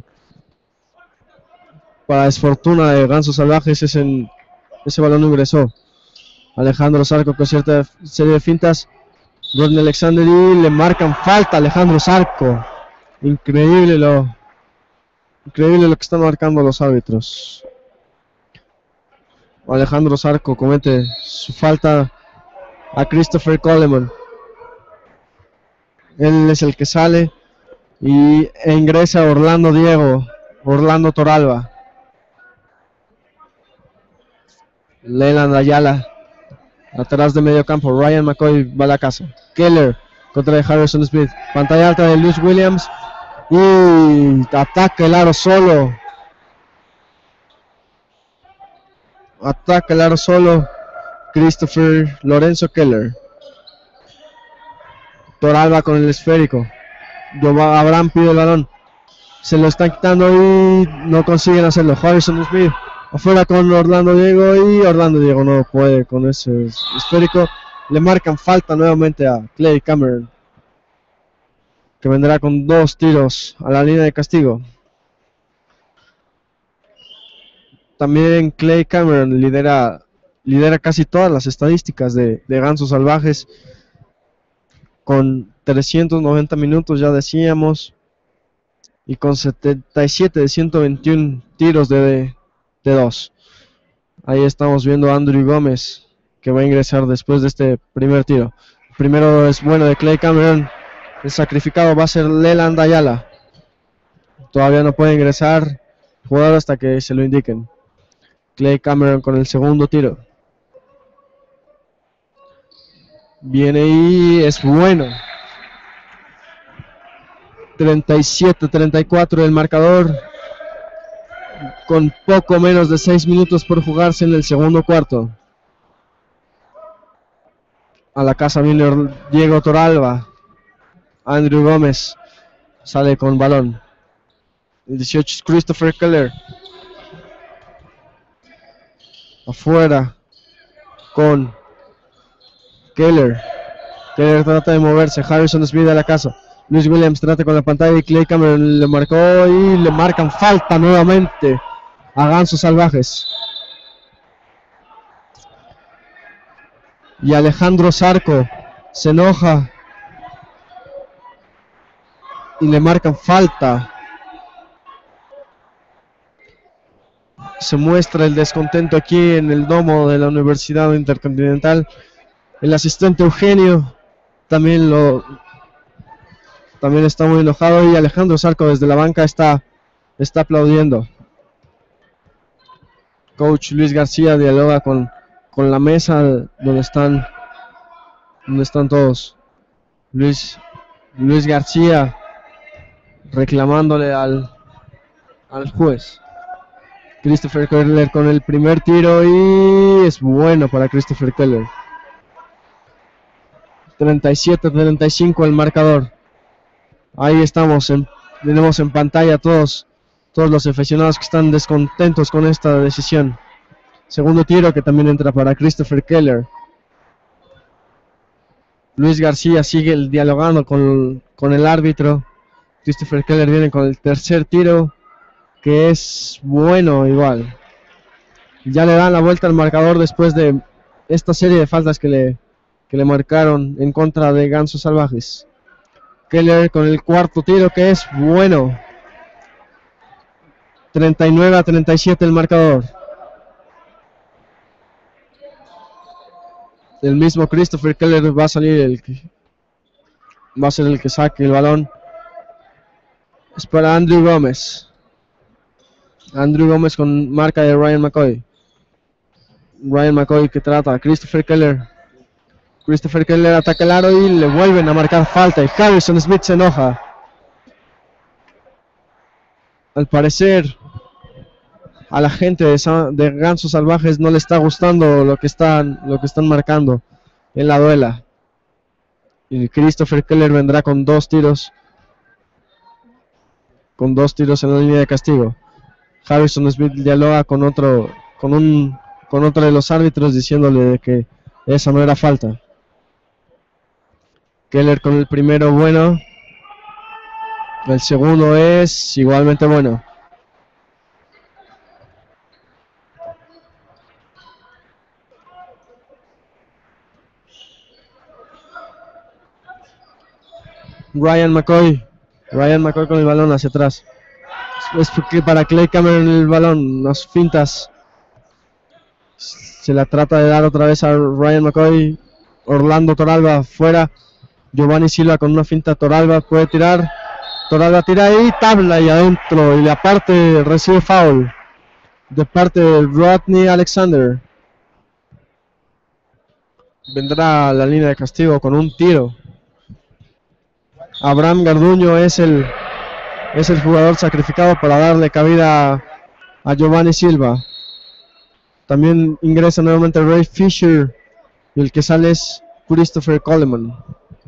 Para desfortuna de Gansos Salvajes, ese, ese balón no ingresó. Alejandro Zarco con cierta serie de fintas. Rodney Alexander y le marcan falta a Alejandro Zarco. Increíble lo, increíble lo que están marcando los árbitros. Alejandro Zarco comete su falta a Christopher Coleman. Él es el que sale y e ingresa Orlando Diego, Orlando Toralba. Leland Ayala atrás de medio campo. Ryan McCoy va a la casa. Keller contra Harrison Smith. Pantalla alta de Luis Williams y ataca el aro solo. Ataca el aro solo Christopher Lorenzo Keller. Toralba con el esférico. Abraham pide el balón. Se lo están quitando y no consiguen hacerlo. Harrison Smith afuera con Orlando Diego y Orlando Diego no puede con ese esférico. Le marcan falta nuevamente a Clay Cameron, que vendrá con dos tiros a la línea de castigo. También Clay Cameron lidera, lidera casi todas las estadísticas de, de Gansos Salvajes, con trescientos noventa minutos, ya decíamos, y con setenta y siete de ciento veintiuno tiros de, de dos. Ahí estamos viendo a Andrew Gómez, que va a ingresar después de este primer tiro. El primero es bueno de Clay Cameron. El sacrificado va a ser Leland Ayala. Todavía no puede ingresar jugador hasta que se lo indiquen. Clay Cameron con el segundo tiro. Viene y es bueno. treinta y siete a treinta y cuatro el marcador, con poco menos de seis minutos por jugarse en el segundo cuarto. A la casa viene Diego Toralba. Andrew Gómez sale con balón. El dieciocho es Christopher Keller. Afuera con Keller. Keller trata de moverse. Harrison Smith a la casa. Luis Williams trata con la pantalla y Clay Cameron le marcó y le marcan falta nuevamente a Gansos Salvajes. Y Alejandro Zarco se enoja y le marcan falta. Se muestra el descontento aquí en el domo de la Universidad Intercontinental. El asistente Eugenio también lo también está muy enojado y Alejandro Zarco desde la banca está, está aplaudiendo. Coach Luis García dialoga con con la mesa donde están, donde están todos. Luis, Luis García reclamándole al, al juez. Christopher Keller con el primer tiro y es bueno para Christopher Keller. treinta y siete a treinta y cinco el marcador. Ahí estamos, en, tenemos en pantalla todos, todos los aficionados que están descontentos con esta decisión. Segundo tiro que también entra para Christopher Keller. Luis García sigue dialogando con, con el árbitro. Christopher Keller viene con el tercer tiro, que es bueno igual. Ya le dan la vuelta al marcador después de esta serie de faltas que le, que le marcaron en contra de Gansos Salvajes. Keller con el cuarto tiro, que es bueno. treinta y nueve a treinta y siete el marcador. El mismo Christopher Keller va a salir, el que va a ser el que saque el balón. Es para Andrew Gómez. Andrew Gómez con marca de Ryan McCoy. Ryan McCoy que trata a Christopher Keller. Christopher Keller ataca el aro y le vuelven a marcar falta. Y Harrison Smith se enoja. Al parecer a la gente de, de Gansos Salvajes no le está gustando lo que están, lo que están marcando en la duela. Y Christopher Keller vendrá con dos tiros. Con dos tiros en la línea de castigo. Harrison Smith dialoga con otro, con un, con otro de los árbitros diciéndole de que esa no era falta. Keller con el primero bueno. El segundo es igualmente bueno. Ryan McCoy. Ryan McCoy con el balón hacia atrás. Es porque para Clay Cameron el balón, las fintas. Se la trata de dar otra vez a Ryan McCoy. Orlando Toralba fuera. Giovanni Silva con una finta. Toralba puede tirar. Toralba tira ahí, tabla y adentro. Y aparte recibe foul de parte de Rodney Alexander. Vendrá a la línea de castigo con un tiro. Abraham Garduño es el, es el jugador sacrificado para darle cabida a, a Giovanni Silva. También ingresa nuevamente Ray Fisher y el que sale es Christopher Coleman.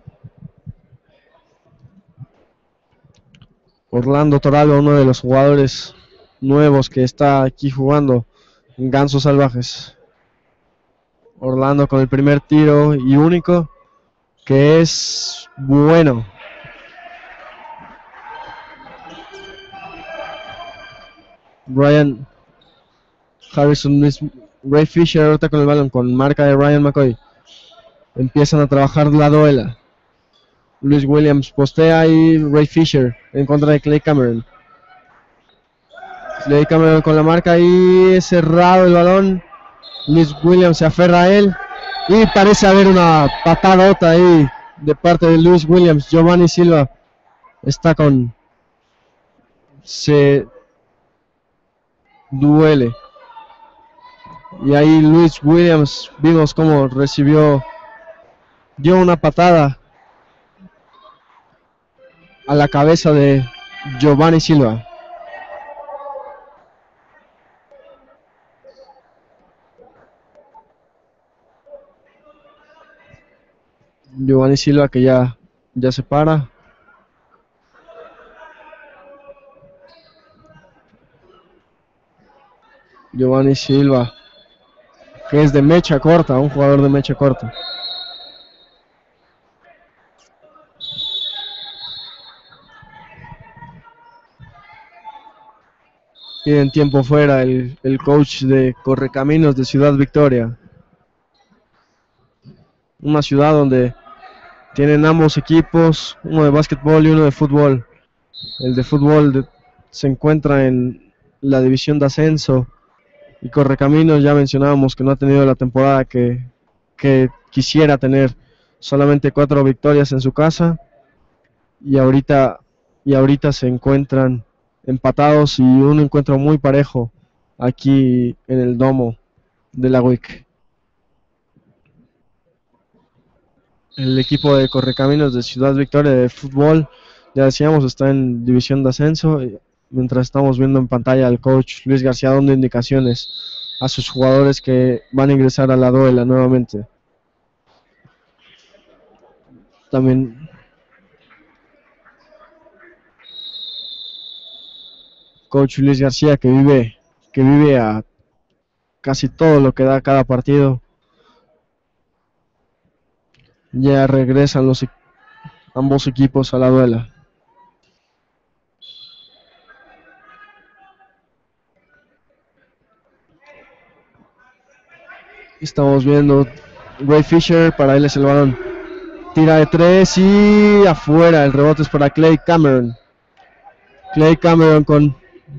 Orlando Toralba, uno de los jugadores nuevos que está aquí jugando en Gansos Salvajes. Orlando con el primer tiro y único, que es bueno. Ryan Harrison, Ray Fisher ahorita con el balón, con marca de Ryan McCoy. Empiezan a trabajar la duela. Luis Williams postea y Ray Fisher en contra de Clay Cameron. Clay Cameron con la marca y cerrado el balón. Luis Williams se aferra a él y parece haber una patadota ahí de parte de Luis Williams. Giovanni Silva está con... se duele. Y ahí Luis Williams vimos cómo recibió, dio una patada a la cabeza de Giovanni Silva. Giovanni Silva que ya, ya se para. Giovanni Silva, que es de mecha corta, un jugador de mecha corta. Piden tiempo fuera el, el coach de Correcaminos de Ciudad Victoria. Una ciudad donde tienen ambos equipos, uno de básquetbol y uno de fútbol. El de fútbol de, se encuentra en la división de ascenso. Y Correcaminos ya mencionábamos que no ha tenido la temporada que, que quisiera tener, solamente cuatro victorias en su casa y ahorita, y ahorita se encuentran empatados y un encuentro muy parejo aquí en el domo de la U I C. El equipo de Correcaminos de Ciudad Victoria de fútbol, ya decíamos, está en división de ascenso. Mientras estamos viendo en pantalla al coach Luis García dando indicaciones a sus jugadores que van a ingresar a la duela nuevamente. También coach Luis García que vive, que vive a casi todo lo que da cada partido. Ya regresan los ambos equipos a la duela. Estamos viendo Ray Fisher, para él es el balón. Tira de tres y afuera. El rebote es para Clay Cameron. Clay Cameron con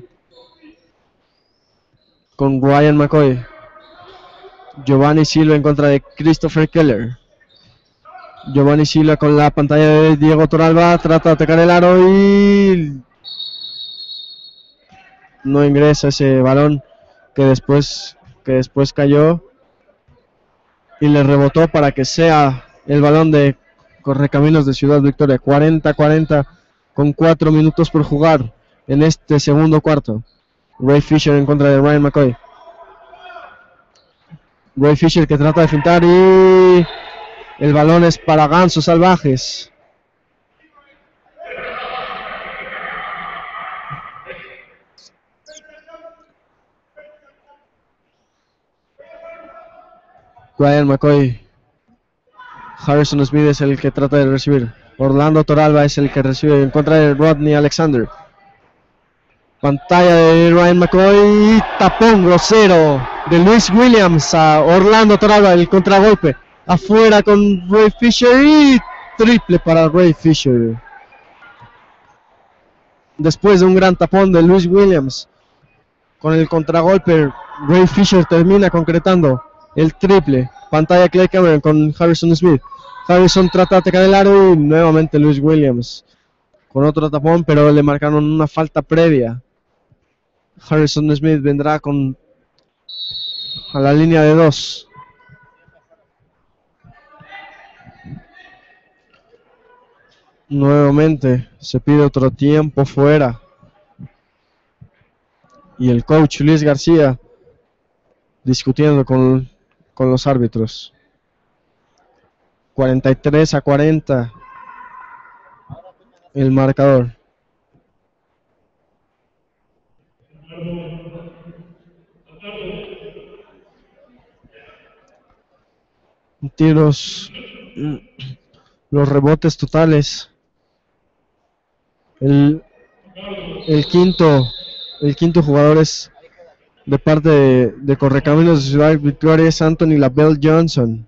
con Ryan McCoy. Giovanni Silva en contra de Christopher Keller. Giovanni Silva con la pantalla de Diego Toralba. Trata de atacar el aro y no ingresa ese balón que después, que después cayó y le rebotó para que sea el balón de Correcaminos de Ciudad Victoria. cuarenta a cuarenta con cuatro minutos por jugar en este segundo cuarto. Ray Fisher en contra de Ryan McCoy. Ray Fisher que trata de fintar y el balón es para Gansos Salvajes. Ryan McCoy. Harrison Smith es el que trata de recibir. Orlando Toralba es el que recibe en contra de Rodney Alexander. Pantalla de Ryan McCoy. Tapón grosero de Luis Williams a Orlando Toralba. El contragolpe. Afuera con Ray Fisher y triple para Ray Fisher. Después de un gran tapón de Luis Williams, con el contragolpe, Ray Fisher termina concretando el triple. Pantalla Clay Cameron con Harrison Smith. Harrison trata de atacar el aro y nuevamente Luis Williams con otro tapón, pero le marcaron una falta previa. Harrison Smith vendrá con a la línea de dos. Nuevamente se pide otro tiempo fuera. Y el coach Luis García discutiendo con, con los árbitros. cuarenta y tres a cuarenta el marcador. Tiros, los rebotes totales. El, el quinto, el quinto jugador es de parte de, de Correcaminos de Ciudad Victoria, es Anthony LaBelle Johnson.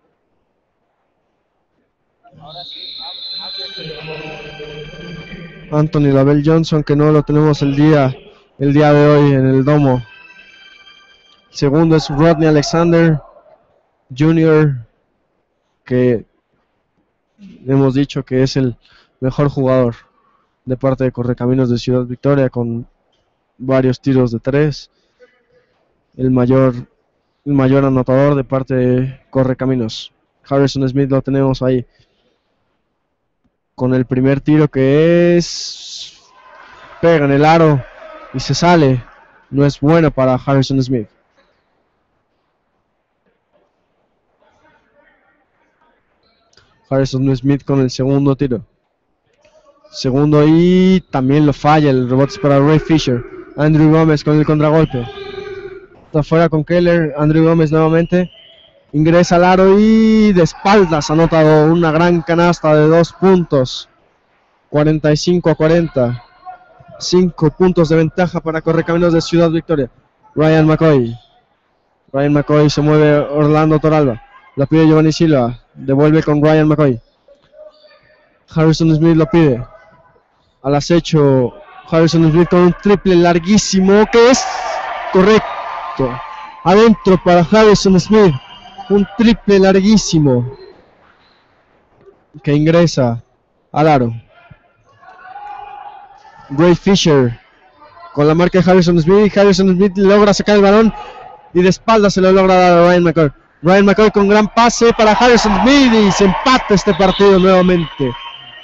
Anthony LaBelle Johnson, que no lo tenemos el día, el día de hoy en el domo. El segundo es Rodney Alexander junior, que hemos dicho que es el mejor jugador de parte de Correcaminos de Ciudad Victoria, con varios tiros de tres. El mayor, el mayor anotador de parte de Correcaminos. Harrison Smith lo tenemos ahí con el primer tiro, que es pega en el aro y se sale. No es bueno para Harrison Smith. Harrison Smith con el segundo tiro. Segundo y también lo falla. El rebote es para Ray Fisher. Andrew Gómez con el contragolpe. Está afuera con Keller. Andrew Gómez nuevamente. Ingresa al aro y de espaldas ha anotado una gran canasta de dos puntos. cuarenta y cinco a cuarenta. cinco puntos de ventaja para Correcaminos de Ciudad Victoria. Ryan McCoy. Ryan McCoy se mueve Orlando Toralba. La pide Giovanni Silva. Devuelve con Ryan McCoy. Harrison Smith lo pide. Al acecho Harrison Smith con un triple larguísimo que es correcto. Adentro para Harrison Smith. Un triple larguísimo que ingresa al aro. Ray Fisher con la marca de Harrison Smith. Harrison Smith logra sacar el balón y de espalda se lo logra dar a Ryan McCoy. Ryan McCoy con gran pase para Harrison Smith y se empata este partido nuevamente.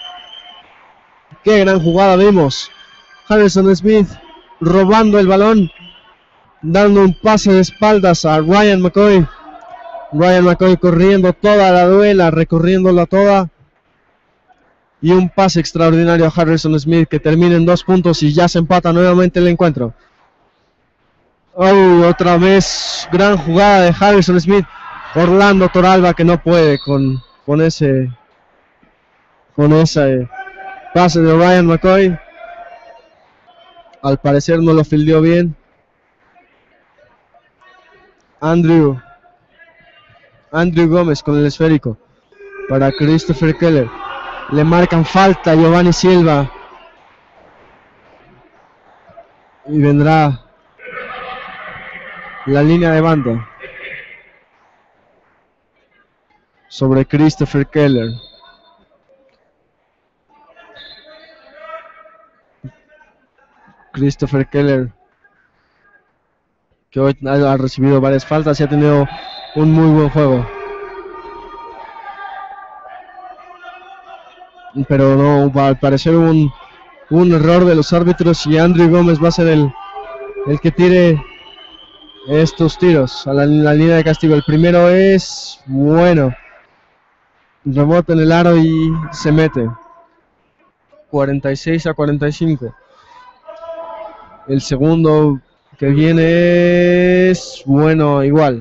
Qué gran jugada vimos. Harrison Smith robando el balón, dando un pase de espaldas a Ryan McCoy. Ryan McCoy corriendo toda la duela, recorriéndola toda. Y un pase extraordinario a Harrison Smith que termina en dos puntos y ya se empata nuevamente el encuentro. Oh, otra vez gran jugada de Harrison Smith. Orlando Toralba que no puede con, con ese con ese pase de Ryan McCoy. Al parecer no lo fildeó bien. Andrew Andrew Gómez con el esférico para Christopher Keller. Le marcan falta a Giovanni Silva. Y vendrá la línea de banda sobre Christopher Keller. Christopher Keller, que hoy ha recibido varias faltas y ha tenido un muy buen juego. Pero no, al parecer un, un error de los árbitros y Andrew Gómez va a ser el, el que tire estos tiros a la, la línea de castigo. El primero es bueno, rebota en el aro y se mete. cuarenta y seis a cuarenta y cinco. El segundo que viene es bueno, igual.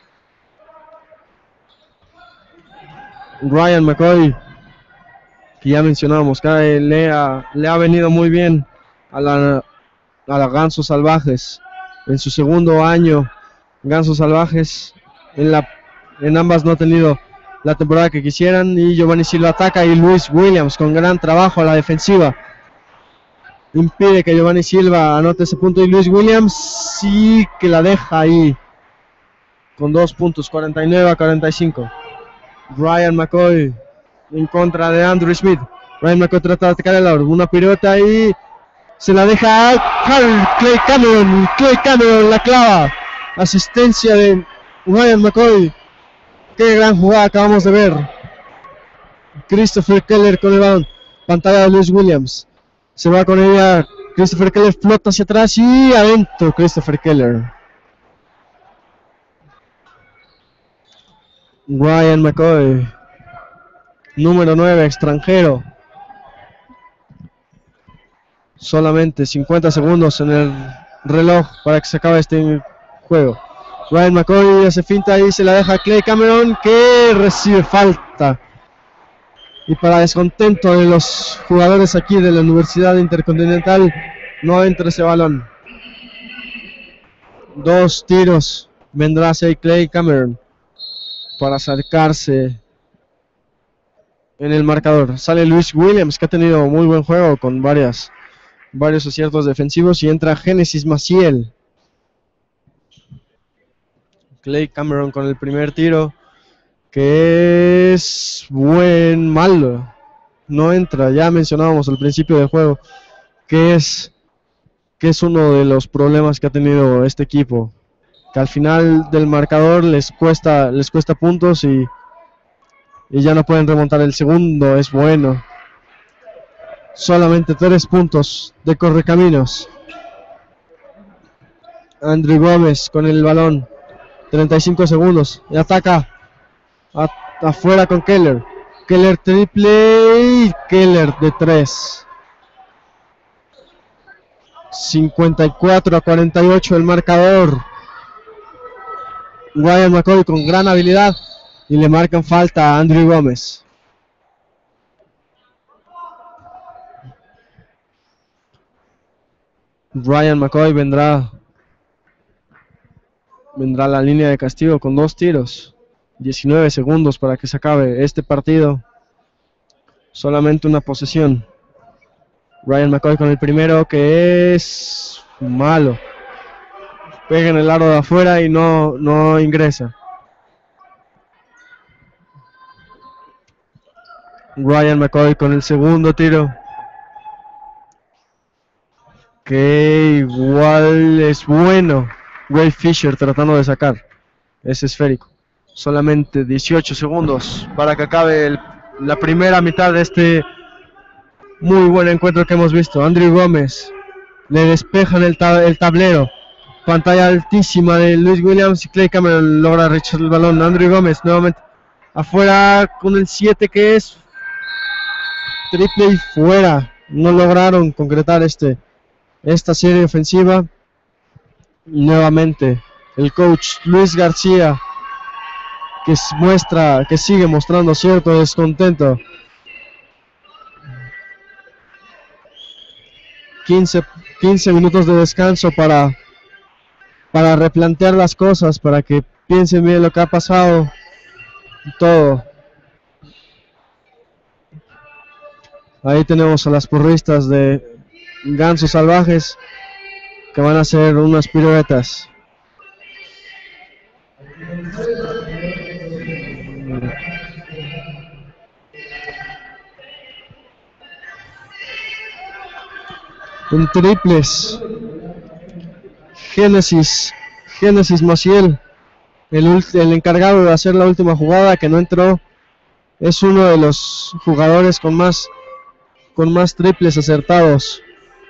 Ryan McCoy, que ya mencionamos, que le ha, le ha venido muy bien a la, a la Gansos Salvajes. En su segundo año, Gansos Salvajes, en, la, en ambas no ha tenido la temporada que quisieran. Y Giovanni Silva ataca y Luis Williams con gran trabajo a la defensiva impide que Giovanni Silva anote ese punto y Luis Williams sí que la deja ahí con dos puntos, cuarenta y nueve a cuarenta y cinco. Ryan McCoy en contra de Andrew Smith. Ryan McCoy trata de atacar el aro, una pirueta y se la deja a Clay Cameron. Clay Cameron la clava. Asistencia de Ryan McCoy. Qué gran jugada acabamos de ver. Christopher Keller con el balón. Pantalla de Luis Williams. Se va con ella. Christopher Keller flota hacia atrás y adentro Christopher Keller. Ryan McCoy, número nueve, extranjero. Solamente cincuenta segundos en el reloj para que se acabe este juego. Ryan McCoy hace finta y se la deja a Clay Cameron, que recibe falta. Y para descontento de los jugadores aquí de la Universidad Intercontinental, no entra ese balón. Dos tiros vendrá hacia Clay Cameron para acercarse en el marcador. Sale Luis Williams, que ha tenido muy buen juego con varias, varios aciertos defensivos, y entra Génesis Maciel. Clay Cameron con el primer tiro, que es buen malo, no entra. Ya mencionábamos al principio del juego que es que es uno de los problemas que ha tenido este equipo, que al final del marcador les cuesta les cuesta puntos y, y ya no pueden remontar. El segundo es bueno, solamente tres puntos de Correcaminos. Andrew Gómez con el balón, treinta y cinco segundos, y ataca a, afuera con Keller. Keller triple y Keller de tres. cincuenta y cuatro a cuarenta y ocho el marcador. Ryan McCoy con gran habilidad y le marcan falta a Andrew Gómez. Ryan McCoy vendrá vendrá a la línea de castigo con dos tiros. diecinueve segundos para que se acabe este partido. Solamente una posesión. Ryan McCoy con el primero, que es malo. Pega en el aro de afuera y no, no ingresa. Ryan McCoy con el segundo tiro, que igual es bueno. Ray Fisher tratando de sacar ese esférico. Solamente dieciocho segundos para que acabe el, la primera mitad de este muy buen encuentro que hemos visto. Andrew Gómez le despejan el, tab el tablero. Pantalla altísima de Luis Williams y Clay Cameron logra rechazar el balón. Andrew Gómez nuevamente afuera con el siete que es triple y fuera. No lograron concretar este esta serie ofensiva. Nuevamente el coach Luis García, que muestra, que sigue mostrando cierto descontento. quince, quince minutos de descanso para, para replantear las cosas, para que piensen bien lo que ha pasado y todo. Ahí tenemos a las porristas de Gansos Salvajes que van a hacer unas piruetas. En triples, Génesis, Génesis Maciel, el, el encargado de hacer la última jugada que no entró, es uno de los jugadores con más, con más triples acertados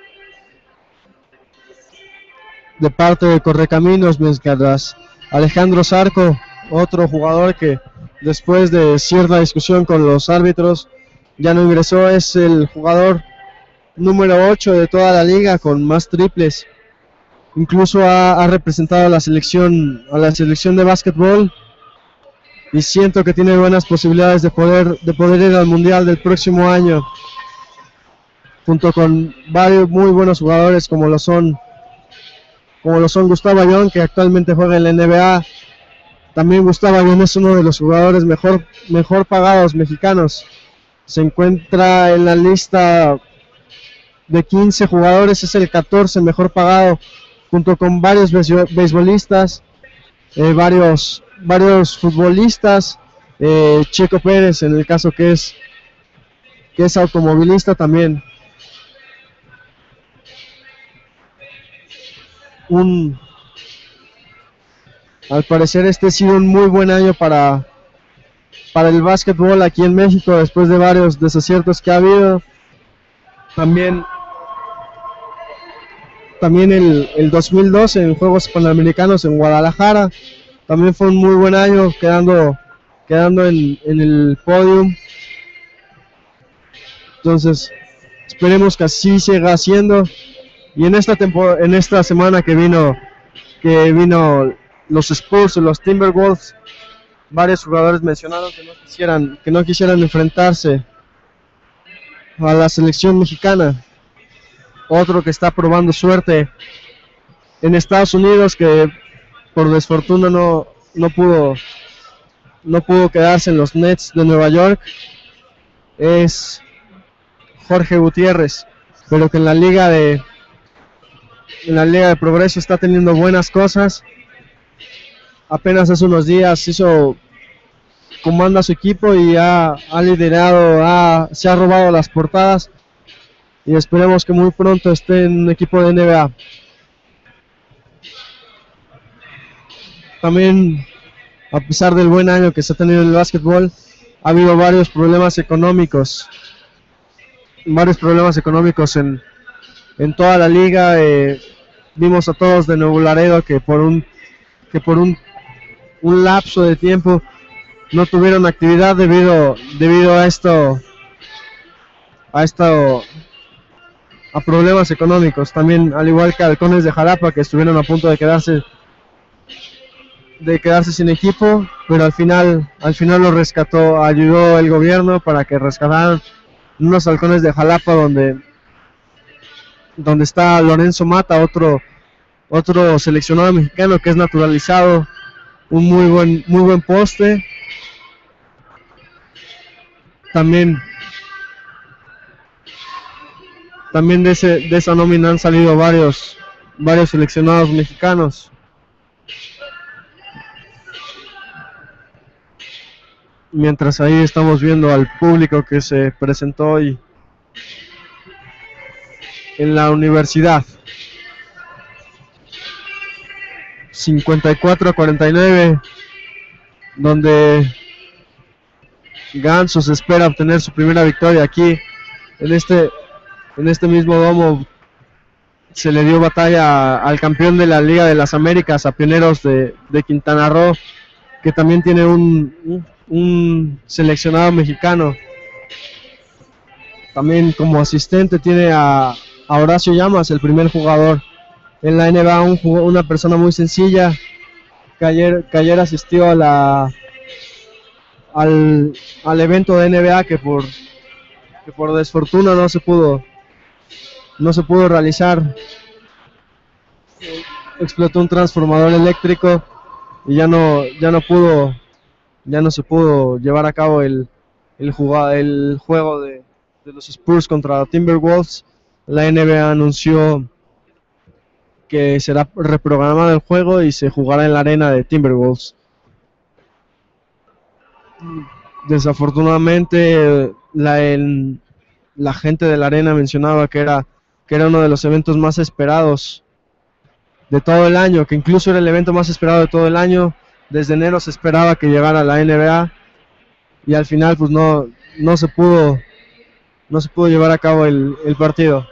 de parte de Correcaminos, mientras Alejandro Zarco, otro jugador que después de cierta discusión con los árbitros ya no ingresó, es el jugador número ocho de toda la liga con más triples. Incluso ha, ha representado a la selección a la selección de básquetbol y siento que tiene buenas posibilidades de poder de poder ir al mundial del próximo año, junto con varios muy buenos jugadores como lo son como lo son Gustavo Ayón, que actualmente juega en la N B A. También Gustavo Ayón es uno de los jugadores mejor mejor pagados mexicanos. Se encuentra en la lista de quince jugadores, es el catorce mejor pagado, junto con varios beisbolistas, eh, varios, varios futbolistas, eh, Checo Pérez en el caso que es, que es automovilista también. Un, al parecer este ha sido un muy buen año para, para el básquetbol aquí en México, después de varios desaciertos que ha habido. También También el, el dos mil doce en Juegos Panamericanos en Guadalajara, también fue un muy buen año, quedando, quedando en, en el podium. Entonces, esperemos que así siga haciendo. Y en esta tempo, en esta semana que vino, que vino los Spurs y los Timberwolves, varios jugadores mencionaron que no quisieran, que no quisieran enfrentarse a la selección mexicana. Otro que está probando suerte en Estados Unidos, que por desfortuna no, no pudo no pudo quedarse en los Nets de Nueva York, es Jorge Gutiérrez, pero que en la liga de en la liga de Progreso está teniendo buenas cosas. Apenas hace unos días hizo comanda a su equipo y ha, ha liderado, ha, se ha robado las portadas. Y esperemos que muy pronto esté en un equipo de N B A. También, a pesar del buen año que se ha tenido en el básquetbol, ha habido varios problemas económicos. Varios problemas económicos en, en toda la liga. Eh, vimos a todos de Nuevo Laredo que por un que por un, un lapso de tiempo no tuvieron actividad debido debido a esto a esto a problemas económicos. También, al igual que Halcones de Jalapa, que estuvieron a punto de quedarse de quedarse sin equipo, pero al final al final lo rescató, ayudó el gobierno para que rescataran unos Halcones de Jalapa donde donde está Lorenzo Mata, otro otro seleccionado mexicano que es naturalizado, un muy buen muy buen poste. También También de, ese, de esa nómina han salido varios, varios seleccionados mexicanos. Mientras ahí estamos viendo al público que se presentó hoy en la universidad. cincuenta y cuatro a cuarenta y nueve donde Gansos espera obtener su primera victoria aquí en este, en este mismo domo. Se le dio batalla al campeón de la Liga de las Américas, a Pioneros de, de Quintana Roo, que también tiene un, un, un seleccionado mexicano. También como asistente tiene a, a Horacio Llamas, el primer jugador en la N B A, un, una persona muy sencilla, que ayer, que ayer asistió a la, al, al evento de N B A que por, que por desfortuna no se pudo no se pudo realizar. Explotó un transformador eléctrico y ya no ya no pudo ya no se pudo llevar a cabo el el, jugado, el juego de, de los Spurs contra Timberwolves. La N B A anunció que será reprogramado el juego y se jugará en la arena de Timberwolves. Desafortunadamente la el, la gente de la arena mencionaba que era que era uno de los eventos más esperados de todo el año, que incluso era el evento más esperado de todo el año. Desde enero se esperaba que llegara la N B A y al final pues no no se pudo no se pudo llevar a cabo el, el partido.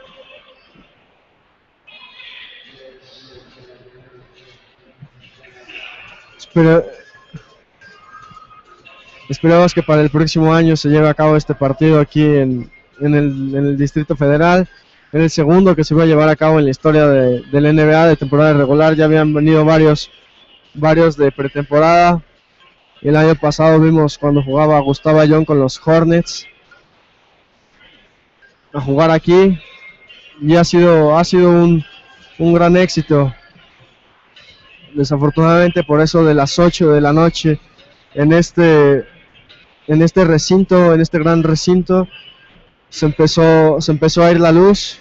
Pero esperamos que para el próximo año se lleve a cabo este partido aquí en, en, el, en el Distrito Federal. En el segundo que se va a llevar a cabo en la historia de, de la N B A de temporada regular. Ya habían venido varios varios de pretemporada. El año pasado vimos cuando jugaba Gustavo Ayón con los Hornets a jugar aquí y ha sido ha sido un, un gran éxito. Desafortunadamente por eso de las ocho de la noche en este en este recinto, en este gran recinto, se empezó se empezó a ir la luz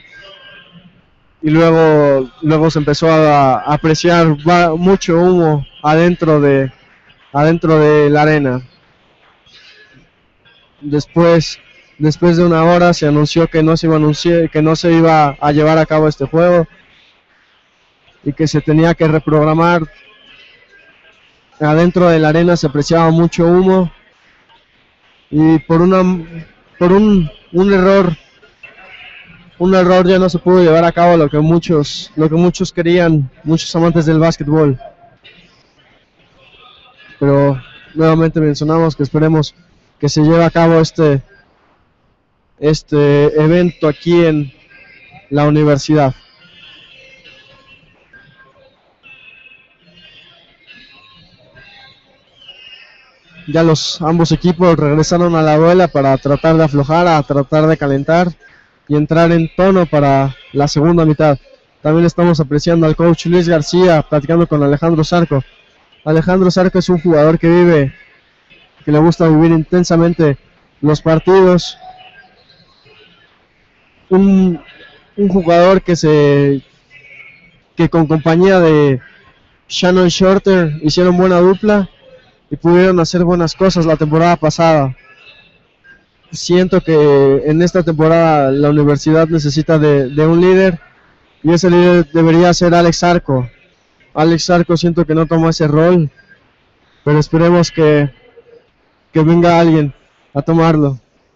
y luego luego se empezó a, a apreciar mucho humo adentro de adentro de la arena. Después después de una hora se anunció que no se iba a anunciar, que no se iba a llevar a cabo este juego y que se tenía que reprogramar. Adentro de la arena se apreciaba mucho humo y por una por un, un error un error ya no se pudo llevar a cabo lo que muchos lo que muchos querían, muchos amantes del básquetbol. Pero nuevamente mencionamos que esperemos que se lleve a cabo este este evento aquí en la universidad. Ya los ambos equipos regresaron a la duela para tratar de aflojar, a tratar de calentar y entrar en tono para la segunda mitad. También estamos apreciando al coach Luis García platicando con Alejandro Zarco. Alejandro Zarco es un jugador que vive, que le gusta vivir intensamente los partidos. Un, un jugador que se que con compañía de Shannon Shorter hicieron buena dupla y pudieron hacer buenas cosas la temporada pasada. Siento que en esta temporada la universidad necesita de, de un líder y ese líder debería ser Alex Zarco. Alex Zarco siento que no tomó ese rol, pero esperemos que, que venga alguien a tomarlo.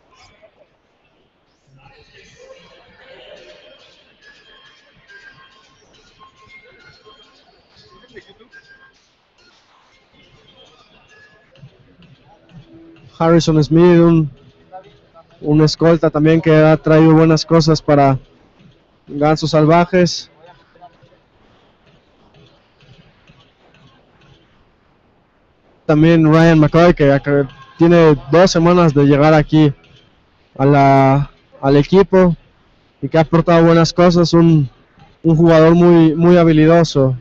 Harrison Smith, un, un escolta también que ha traído buenas cosas para Gansos Salvajes. También Ryan McCoy, que, que tiene dos semanas de llegar aquí a la, al equipo y que ha aportado buenas cosas, un, un jugador muy, muy habilidoso,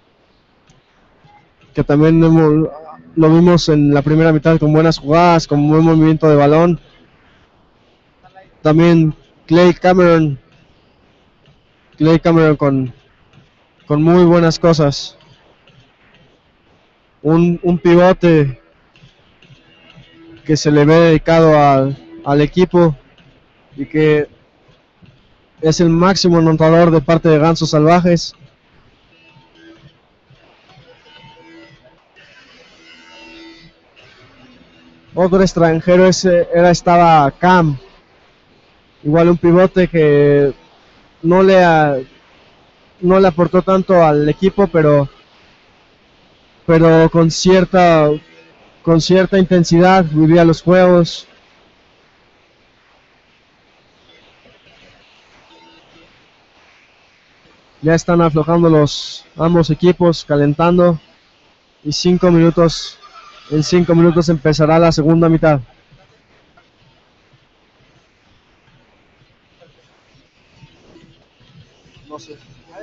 que también hemos, lo vimos en la primera mitad con buenas jugadas, con buen movimiento de balón. También Clay Cameron, Clay Cameron con, con muy buenas cosas. Un, un pivote que se le ve dedicado al, al equipo y que es el máximo anotador de parte de Gansos Salvajes. Otro extranjero ese era estaba Cam, igual un pivote que no le a, no le aportó tanto al equipo, pero pero con cierta con cierta intensidad vivía los juegos. Ya están aflojando los ambos equipos, calentando, y cinco minutos en cinco minutos empezará la segunda mitad. No sé.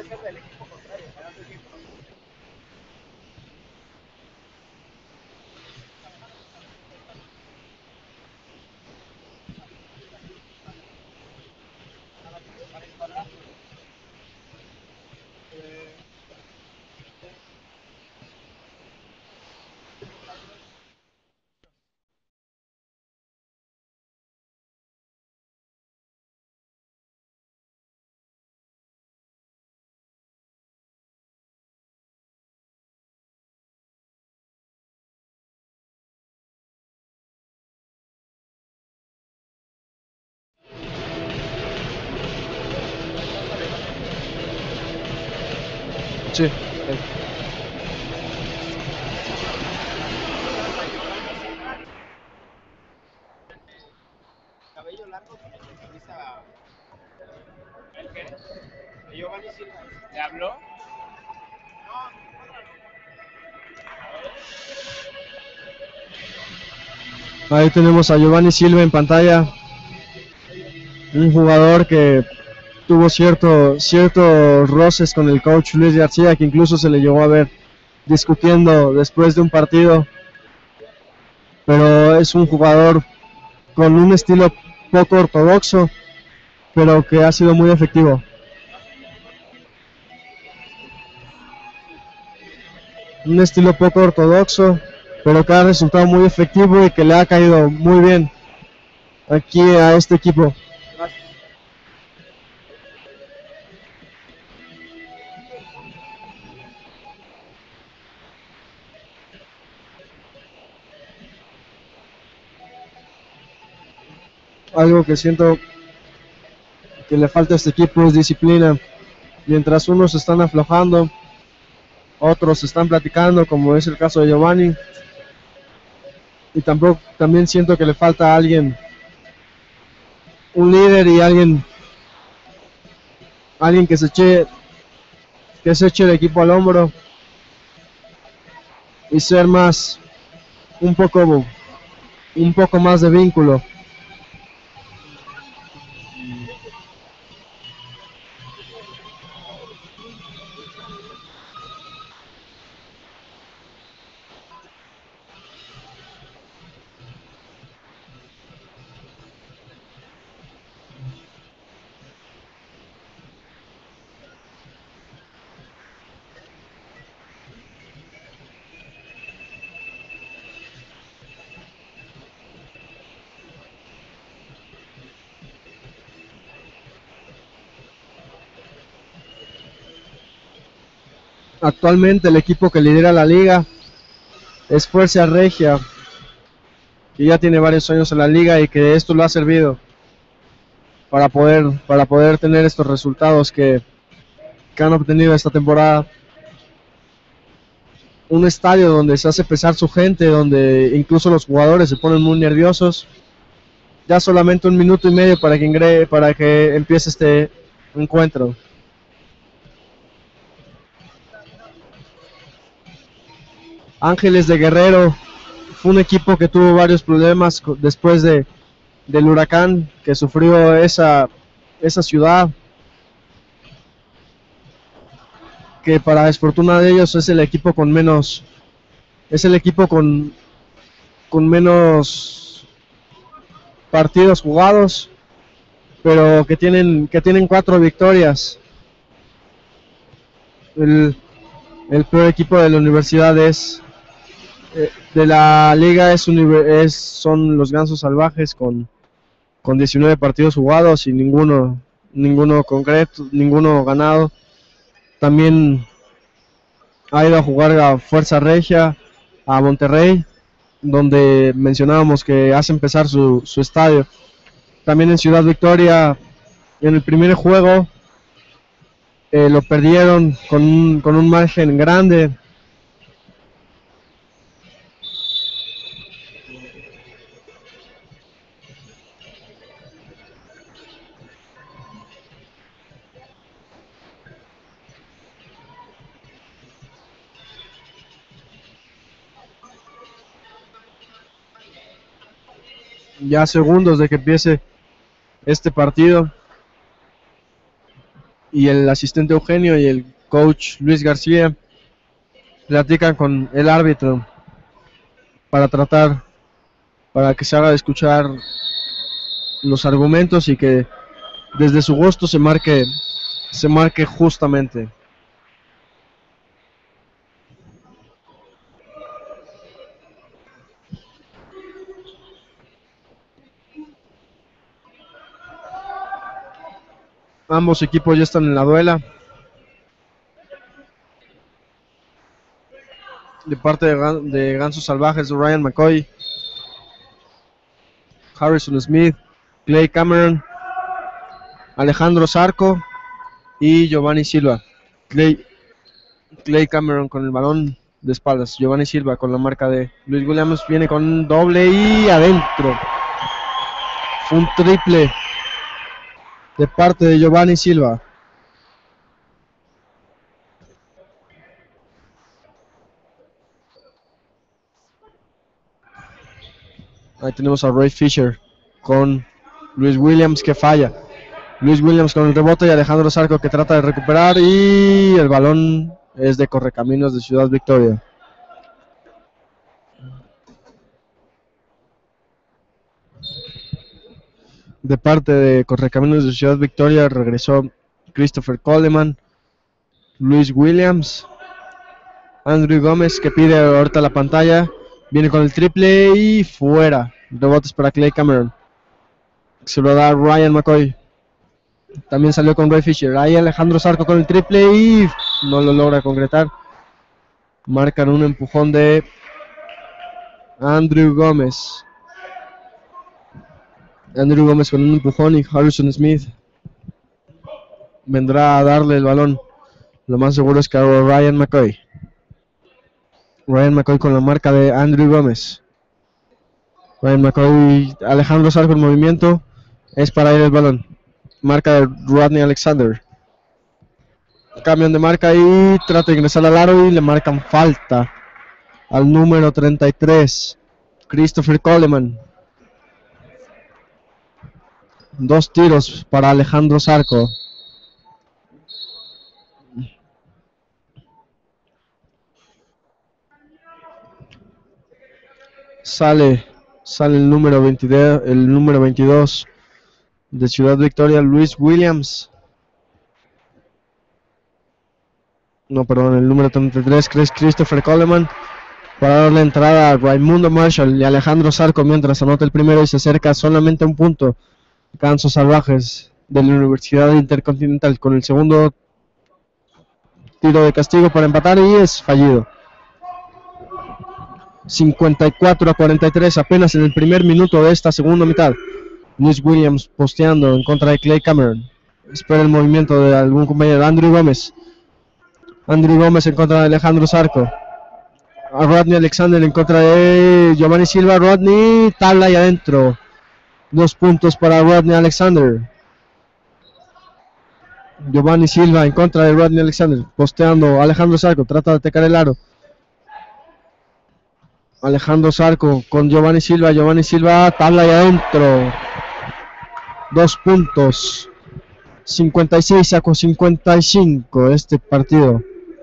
Sí. Cabello largo con camisa. ¿El Giovanni Silva le habló? Ahí tenemos a Giovanni Silva en pantalla, un jugador que tuvo cierto, ciertos roces con el coach Luis García, que incluso se le llegó a ver discutiendo después de un partido, pero es un jugador con un estilo poco ortodoxo, pero que ha sido muy efectivo. Un estilo poco ortodoxo, pero que ha resultado muy efectivo y que le ha caído muy bien aquí a este equipo. Algo que siento que le falta a este equipo es disciplina. Mientras unos están aflojando, otros están platicando, como es el caso de Giovanni. Y tampoco, también siento que le falta a alguien, un líder y alguien, alguien que se eche, que se eche el equipo al hombro y ser más, un poco, un poco más de vínculo. Actualmente el equipo que lidera la liga es Fuerza Regia, que ya tiene varios años en la liga y que esto lo ha servido para poder, para poder tener estos resultados que, que han obtenido esta temporada. Un estadio donde se hace pesar su gente, donde incluso los jugadores se ponen muy nerviosos. Ya solamente un minuto y medio para que ingre, para que empiece este encuentro. Ángeles de Guerrero fue un equipo que tuvo varios problemas después de, del huracán que sufrió esa, esa ciudad, que para desfortuna de ellos es el equipo con menos, es el equipo con, con menos partidos jugados, pero que tienen, que tienen cuatro victorias. El, el peor equipo de la universidad es de la liga es, es son los Gansos Salvajes con, con diecinueve partidos jugados y ninguno ninguno concreto, ninguno ganado. También ha ido a jugar a Fuerza Regia, a Monterrey, donde mencionábamos que hace empezar su, su estadio. También en Ciudad Victoria, en el primer juego, eh, lo perdieron con un, con un margen grande. Ya segundos de que empiece este partido, y el asistente Eugenio y el coach Luis García platican con el árbitro para tratar, para que se haga escuchar los argumentos y que desde su gusto se marque, se marque justamente. Ambos equipos ya están en la duela. De parte de, Gan de Gansos Salvajes, Ryan McCoy, Harrison Smith, Clay Cameron, Alejandro Zarco y Giovanni Silva. Clay, Clay Cameron con el balón de espaldas. Giovanni Silva con la marca de Luis Williams. Viene con un doble y adentro. Fue un triple de parte de Giovanni Silva. Ahí tenemos a Ray Fisher con Luis Williams que falla. Luis Williams con el rebote y Alejandro Zarco que trata de recuperar, y el balón es de Correcaminos de Ciudad Victoria. De parte de Correcaminos de Ciudad Victoria regresó Christopher Coleman, Luis Williams, Andrew Gómez que pide ahorita la pantalla, viene con el triple y fuera. Rebotes para Clay Cameron, se lo da Ryan McCoy. También salió con Ray Fisher. Ahí Alejandro Zarco con el triple y no lo logra concretar. Marcan un empujón de Andrew Gómez. Andrew Gómez con un empujón y Harrison Smith vendrá a darle el balón. Lo más seguro es que haga Ryan McCoy. Ryan McCoy con la marca de Andrew Gómez. Ryan McCoy, Alejandro Zarco en movimiento. Es para ir el balón. Marca de Rodney Alexander. Cambian de marca y trata de ingresar al aro y le marcan falta al número treinta y tres, Christopher Coleman. Dos tiros para Alejandro Zarco. Sale, sale el número veintidós, el número veintidós de Ciudad Victoria, Luis Williams. No, perdón, el número treinta y tres, Christopher Coleman, para darle entrada a Raimundo Marshall y Alejandro Zarco mientras anota el primero y se acerca solamente a un punto. Gansos Salvajes de la Universidad Intercontinental con el segundo tiro de castigo para empatar y es fallido. cincuenta y cuatro a cuarenta y tres apenas en el primer minuto de esta segunda mitad. Luis Williams posteando en contra de Clay Cameron. Espera el movimiento de algún compañero. Andrew Gómez. Andrew Gómez en contra de Alejandro Zarco. A Rodney Alexander en contra de Giovanni Silva. Rodney, tabla y adentro. Dos puntos para Rodney Alexander. Giovanni Silva en contra de Rodney Alexander. Posteando Alejandro Zarco. Trata de atacar el aro. Alejandro Zarco con Giovanni Silva. Giovanni Silva, tabla y adentro. Dos puntos. cincuenta y seis a cincuenta y cinco este partido.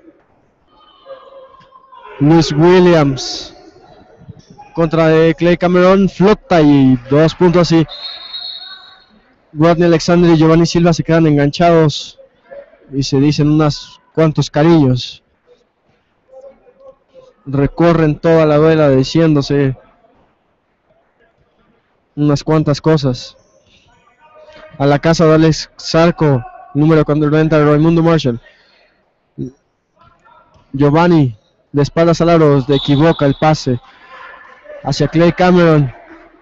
Luis Williams contra de Clay Cameron, flota y dos puntos y Rodney Alexander y Giovanni Silva se quedan enganchados y se dicen unos cuantos cariños. Recorren toda la duela diciéndose unas cuantas cosas. A la casa de Alex Zarco, número cuarenta de Raimundo Marshall. Giovanni de espaldas al aro, equivoca el pase. hacia Clay Cameron.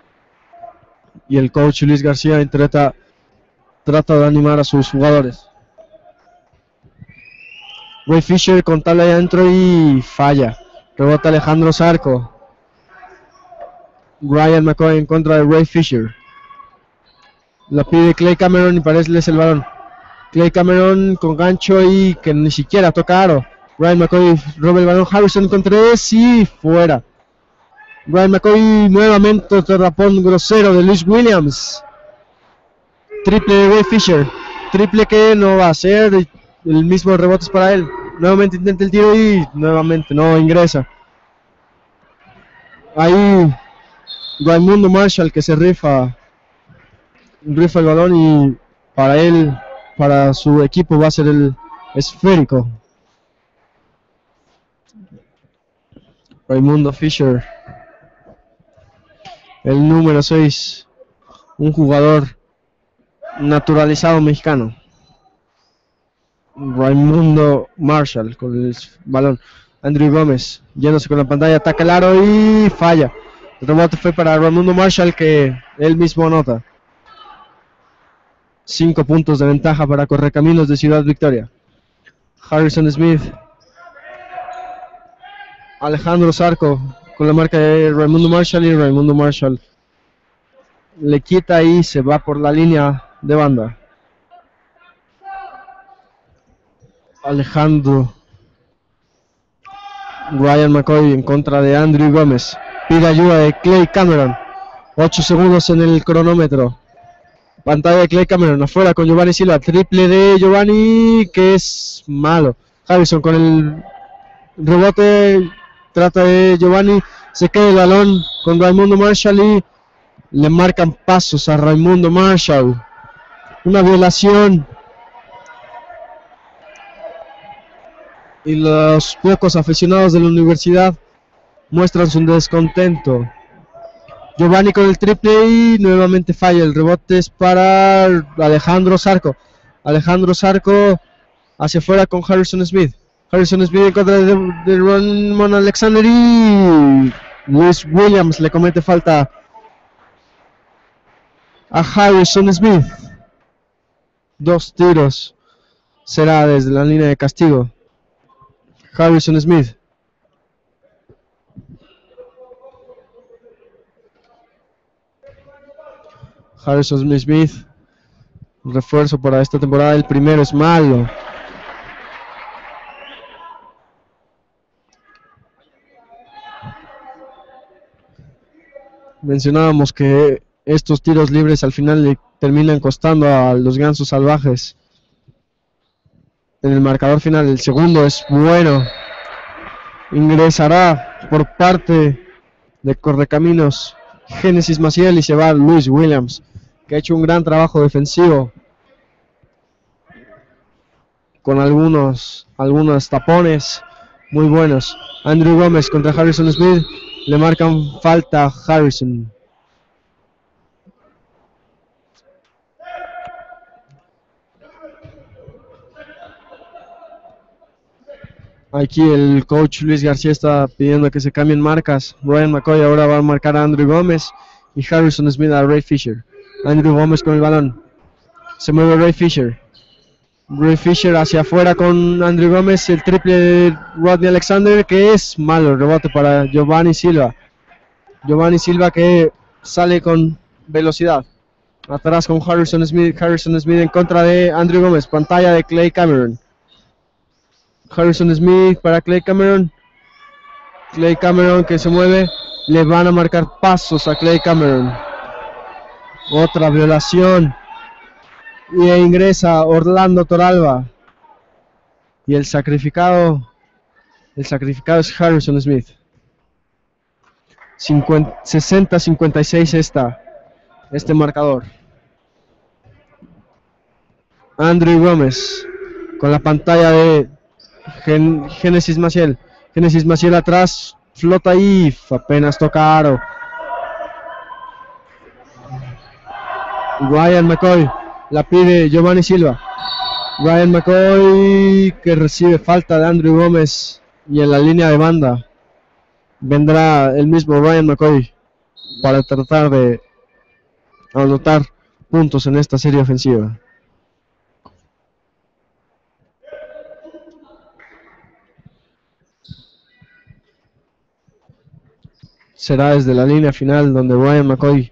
Y el coach Luis García trata, trata de animar a sus jugadores. Ray Fisher con tabla ahí adentro y falla. Rebota Alejandro Zarco. Ryan McCoy en contra de Ray Fisher. La pide Clay Cameron y pareceles el balón. Clay Cameron con gancho y que ni siquiera toca aro. Ryan McCoy roba el balón. Harrison con tres y fuera. Ryan McCoy nuevamente otro tapón grosero de Luis Williams. Triple de Ray Fisher. Triple que no va a ser. El mismo rebote es para él. Nuevamente intenta el tiro y nuevamente no ingresa. Ahí Raimundo Marshall que se rifa. Rifa el balón y para él, para su equipo va a ser el esférico. Raimundo Fisher. El número seis. Un jugador naturalizado mexicano. Raimundo Marshall con el balón. Andrew Gómez yéndose con la pantalla, ataca el aro y falla. El rebote fue para Raimundo Marshall que él mismo anota. Cinco puntos de ventaja para Correcaminos de Ciudad Victoria. Harrison Smith. Alejandro Zarco con la marca de Raimundo Marshall y Raimundo Marshall le quita y se va por la línea de banda. Alejandro. Ryan McCoy en contra de Andrew Gómez. Pide ayuda de Clay Cameron. ocho segundos en el cronómetro. Pantalla de Clay Cameron afuera con Giovanni Silva. Triple de Giovanni que es malo. Harrison con el rebote. Trata de Giovanni. Se queda el balón con Raimundo Marshall y le marcan pasos a Raimundo Marshall. Una violación. Y los pocos aficionados de la universidad muestran su descontento. Giovanni con el triple y nuevamente falla. El rebote es para Alejandro Zarco. Alejandro Zarco hacia afuera con Harrison Smith. Harrison Smith en contra de, de Ramon Alexander y Luis Williams le comete falta a Harrison Smith. Dos tiros será desde la línea de castigo. Harrison Smith. Harrison Smith. Refuerzo para esta temporada. El primero es malo. Mencionábamos que estos tiros libres al final le terminan costando a los Gansos Salvajes. En el marcador final, el segundo es bueno. Ingresará por parte de Correcaminos Génesis Maciel y se va Luis Williams, que ha hecho un gran trabajo defensivo con algunos, algunos tapones muy buenos. Andrew Gómez contra Harrison Smith. Le marcan falta a Harrison. Aquí el coach Luis García está pidiendo que se cambien marcas. Ryan McCoy ahora va a marcar a Andrew Gómez y Harrison Smith a Ray Fisher. Andrew Gómez con el balón. Se mueve Ray Fisher. Ray Fisher hacia afuera con Andrew Gómez. El triple de Rodney Alexander que es malo. El rebote para Giovanni Silva. Giovanni Silva que sale con velocidad. Atrás con Harrison Smith. Harrison Smith en contra de Andrew Gómez. Pantalla de Clay Cameron. Harrison Smith para Clay Cameron. Clay Cameron que se mueve. Le van a marcar pasos a Clay Cameron. Otra violación. Y ingresa Orlando Toralba. Y el sacrificado. El sacrificado es Harrison Smith. sesenta a cincuenta y seis esta. Este marcador. Andrew Gómez. Con la pantalla de Gen Génesis Maciel. Génesis Maciel atrás. Flota y apenas toca aro. Ryan McCoy. La pide Giovanni Silva. Ryan McCoy que recibe falta de Andrew Gómez. Y en la línea de banda vendrá el mismo Ryan McCoy para tratar de anotar puntos en esta serie ofensiva. Será desde la línea final donde Ryan McCoy,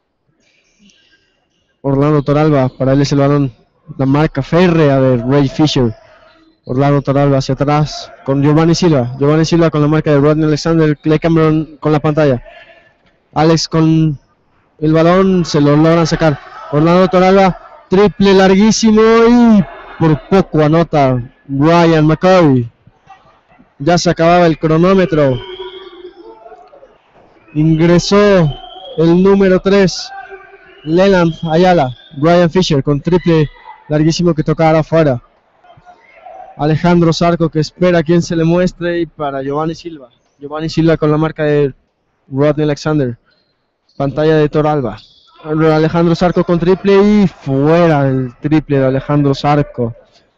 Orlando Toralba, para él es el balón, la marca férrea de Ray Fisher. Orlando Toralba hacia atrás con Giovanni Silva, Giovanni Silva con la marca de Rodney Alexander, Clay Cameron con la pantalla, Alex con el balón, se lo logran sacar. Orlando Toralba, triple larguísimo y por poco anota Ryan McCoy. Ya se acababa el cronómetro. Ingresó el número tres, Leland Ayala, Ryan Fisher con triple larguísimo que tocará afuera. Alejandro Zarco que espera a quien se le muestre y para Giovanni Silva. Giovanni Silva con la marca de Rodney Alexander. Pantalla de Toralba. Alejandro Zarco con triple y fuera el triple de Alejandro Zarco.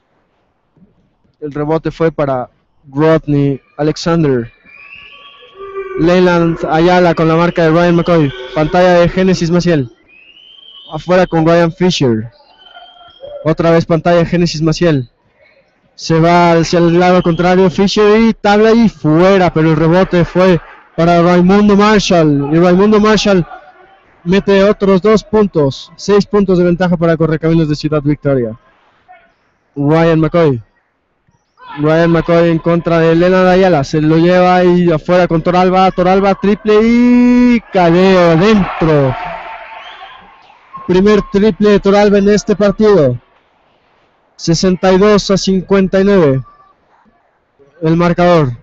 El rebote fue para Rodney Alexander. Leyland Ayala con la marca de Ryan McCoy. Pantalla de Génesis Maciel. Afuera con Ryan Fisher. Otra vez pantalla de Génesis Maciel. Se va hacia el lado contrario Fisher y tabla y fuera, pero el rebote fue para Raimundo Marshall. Y Raimundo Marshall mete otros dos puntos. Seis puntos de ventaja para Correcaminos de Ciudad Victoria. Ryan McCoy. Ryan McCoy en contra de Elena Ayala, se lo lleva ahí afuera con Toralba, Toralba triple y cadeo adentro. Primer triple de Toralba en este partido. sesenta y dos a cincuenta y nueve. El marcador.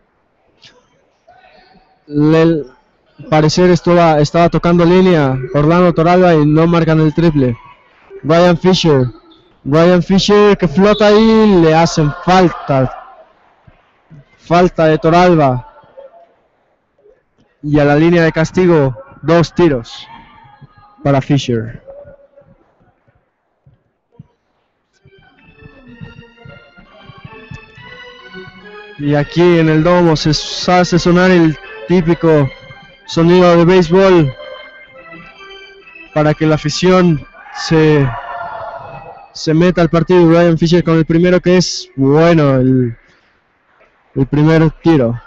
Al parecer estaba, estaba tocando línea Orlando Toralba y no marcan el triple. Ryan Fisher. Ryan Fisher que flota ahí, le hacen falta. Falta de Toralba. Y a la línea de castigo, dos tiros para Fisher. Y aquí en el domo se hace sonar el típico sonido de béisbol para que la afición se... se meta al partido. Ryan Fisher con el primero que es bueno, el, el primer tiro.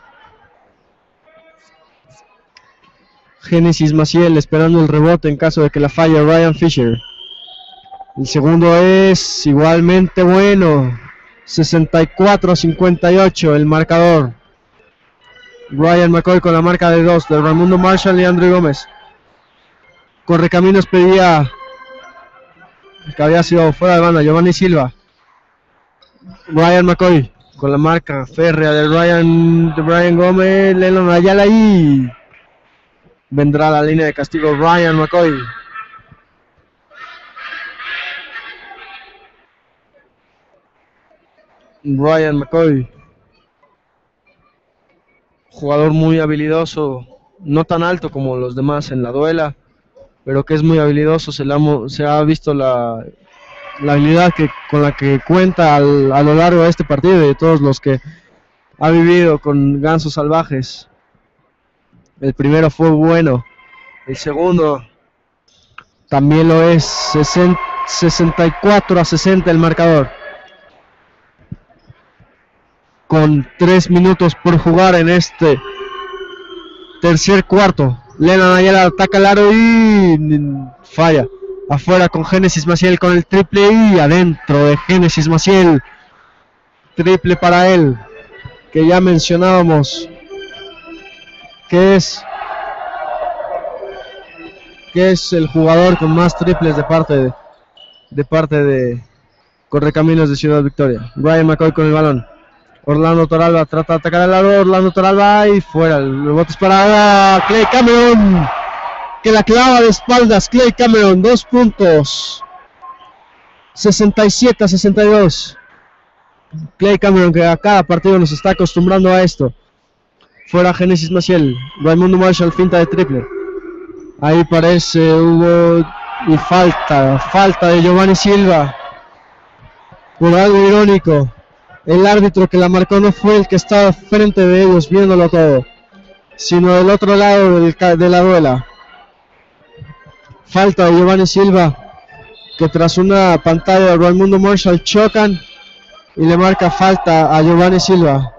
Génesis Maciel esperando el rebote en caso de que la falle Ryan Fisher. El segundo es igualmente bueno, sesenta y cuatro a cincuenta y ocho el marcador. Ryan McCoy con la marca de dos de Raimundo Marshall y Andrew Gómez. Correcaminos pedía que había sido fuera de banda Giovanni Silva. Ryan McCoy con la marca férrea de Ryan, de Ryan Gómez, Leland Ayala y vendrá la línea de castigo Ryan McCoy. Ryan McCoy, jugador muy habilidoso, no tan alto como los demás en la duela, pero que es muy habilidoso. Se, la, se ha visto la, la habilidad que, con la que cuenta al, a lo largo de este partido y de todos los que ha vivido con Gansos Salvajes. El primero fue bueno, el segundo también lo es, sesenta y cuatro a sesenta el marcador. Con tres minutos por jugar en este tercer cuarto. Leland Ayala ataca el aro y falla. Afuera con Génesis Maciel con el triple y adentro de Génesis Maciel. Triple para él, que ya mencionábamos, que es que es el jugador con más triples de parte de, de parte de Correcaminos de Ciudad Victoria. Ryan McCoy con el balón. Orlando Toralba trata de atacar el aro. Orlando Toralba y fuera. El rebote es para Clay Cameron, que la clava de espaldas. Clay Cameron, dos puntos. sesenta y siete a sesenta y dos. Clay Cameron, que a cada partido nos está acostumbrando a esto. Fuera Génesis Maciel. Raimundo Marshall, finta de triple. Ahí parece hubo y falta. Falta de Giovanni Silva. Por algo irónico, el árbitro que la marcó no fue el que estaba frente de ellos viéndolo todo. sino del otro lado del, de la duela. Falta de Giovanni Silva, que tras una pantalla de Raimundo Marshall chocan y le marca falta a Giovanni Silva.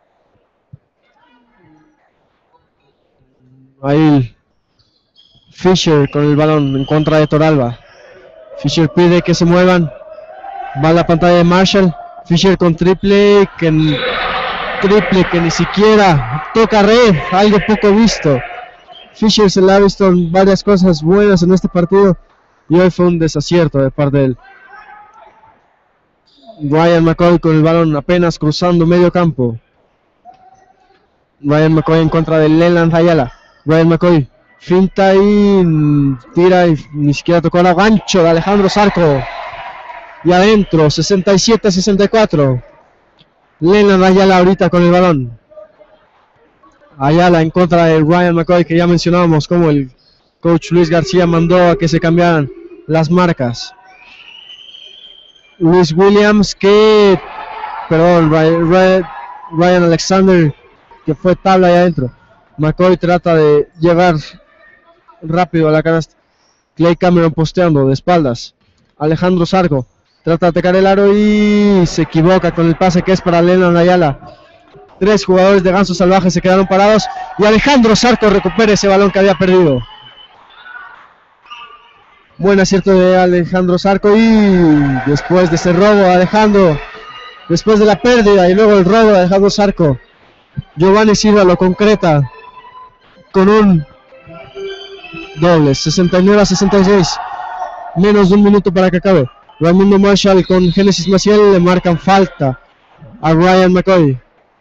Ahí Fisher con el balón en contra de Toralba. Fisher pide que se muevan. Va a la pantalla de Marshall. Fisher con triple que, triple que ni siquiera toca red, algo poco visto. Fisher se le ha visto en varias cosas buenas en este partido y hoy fue un desacierto de parte de él. Ryan McCoy con el balón apenas cruzando medio campo. Ryan McCoy en contra de Leland Ayala. Ryan McCoy finta y tira y ni siquiera tocó el gancho de Alejandro Zarco. Y adentro, sesenta y siete a sesenta y cuatro. Leland Ayala ahorita con el balón. Ayala en contra de Ryan McCoy, que ya mencionábamos como el coach Luis García mandó a que se cambiaran las marcas. Luis Williams que, perdón, Ryan Alexander que fue tabla ahí adentro. McCoy trata de llegar rápido a la canasta. Clay Cameron posteando de espaldas. Alejandro Zarco trata de atacar el aro y se equivoca con el pase que es para Leland Ayala. Tres jugadores de Gansos Salvajes se quedaron parados y Alejandro Zarco recupera ese balón que había perdido. Buen acierto de Alejandro Zarco y después de ese robo Alejandro, después de la pérdida y luego el robo de Alejandro Zarco, Giovanni Silva lo concreta con un doble, sesenta y nueve a sesenta y seis, menos de un minuto para que acabe. Raimundo Marshall con Génesis Maciel le marcan falta a Ryan McCoy.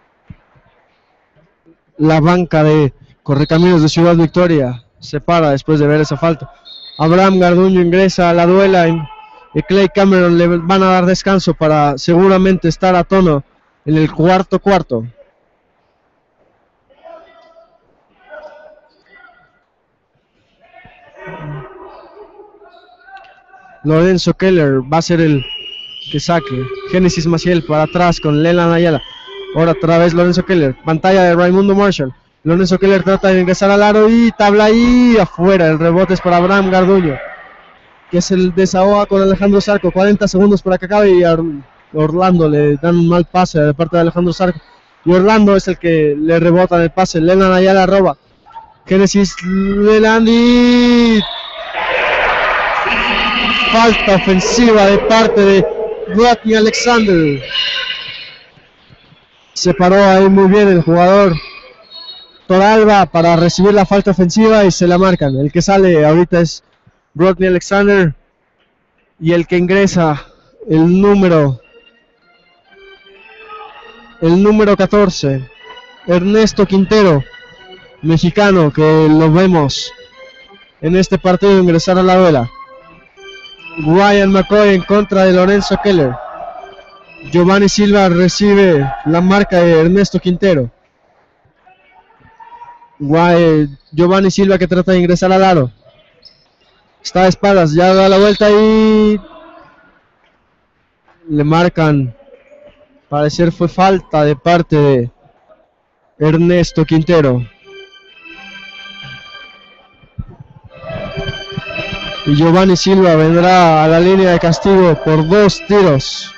La banca de Correcaminos de Ciudad Victoria se para después de ver esa falta. Abraham Garduño ingresa a la duela y Clay Cameron le van a dar descanso para seguramente estar a tono en el cuarto cuarto. Lorenzo Keller va a ser el que saque. Génesis Maciel para atrás con Leland Ayala. Ahora otra vez Lorenzo Keller. Pantalla de Raimundo Marshall. Lorenzo Keller trata de ingresar al aro y tabla ahí afuera. El rebote es para Abraham Garduño, que es el desahoga con Alejandro Zarco. cuarenta segundos para que acabe y a Orlando le dan un mal pase de parte de Alejandro Zarco. Y Orlando es el que le rebota en el pase. Leland Ayala roba. Génesis Leland y falta ofensiva de parte de Rodney Alexander. Se paró ahí muy bien el jugador Toralba para recibir la falta ofensiva y se la marcan. El que sale ahorita es Rodney Alexander y el que ingresa el número el número catorce, Ernesto Quintero, mexicano, que lo vemos en este partido ingresar a la duela. Ryan McCoy en contra de Lorenzo Keller. Giovanni Silva recibe la marca de Ernesto Quintero. Giovanni Silva que trata de ingresar al aro. Está de espaldas, ya da la vuelta y le marcan. Parecer fue falta de parte de Ernesto Quintero. Y Giovanni Silva vendrá a la línea de castigo por dos tiros.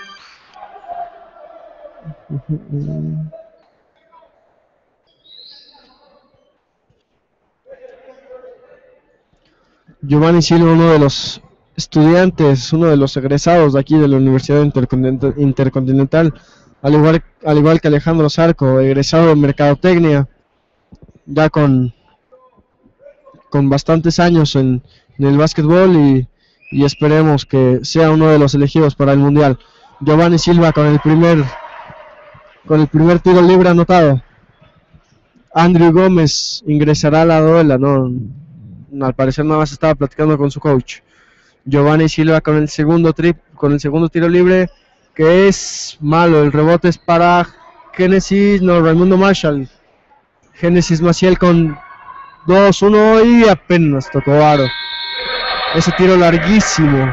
Giovanni Silva, uno de los estudiantes, uno de los egresados de aquí de la Universidad Intercontinental, Intercontinental al igual, al igual que Alejandro Zarco, egresado en Mercadotecnia, ya con, con bastantes años en, en el básquetbol y, y esperemos que sea uno de los elegidos para el Mundial. Giovanni Silva con el primer con el primer tiro libre anotado. Andrew Gómez ingresará a la duela, no, al parecer nada más estaba platicando con su coach. Giovanni Silva con el segundo trip, con el segundo tiro libre, que es malo. El rebote es para Génesis, no, Raimundo Marshall. Génesis Maciel con dos uno y apenas tocó aro. Ese tiro larguísimo.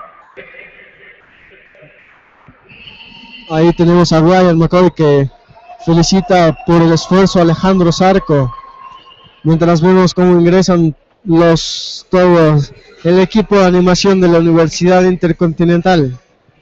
Ahí tenemos a Ryan McCoy que felicita por el esfuerzo a Alejandro Zarco mientras vemos cómo ingresan los todos el equipo de animación de la Universidad Intercontinental.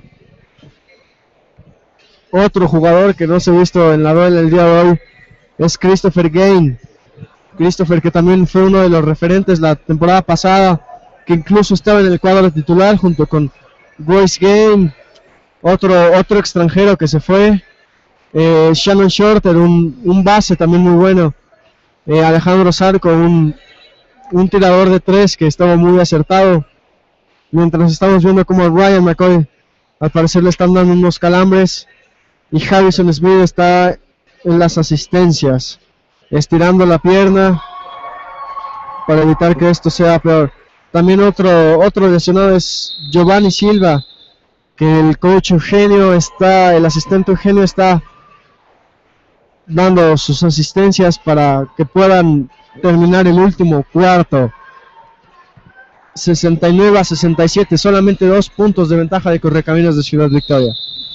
Otro jugador que no se ha visto en la duela el día de hoy es Christopher Gain. Christopher, que también fue uno de los referentes la temporada pasada, que incluso estaba en el cuadro titular junto con Royce Gain, otro, otro extranjero que se fue, eh, Shannon Shorter, un, un base también muy bueno, eh, Alejandro Zarco, un, un tirador de tres que estaba muy acertado, mientras estamos viendo como Ryan McCoy al parecer le están dando unos calambres, y Harrison Smith está en las asistencias, estirando la pierna para evitar que esto sea peor. También otro, otro lesionado es Giovanni Silva, que el coach Eugenio está, el asistente Eugenio está dando sus asistencias para que puedan terminar el último cuarto. sesenta y nueve a sesenta y siete, solamente dos puntos de ventaja de Correcaminos de Ciudad Victoria.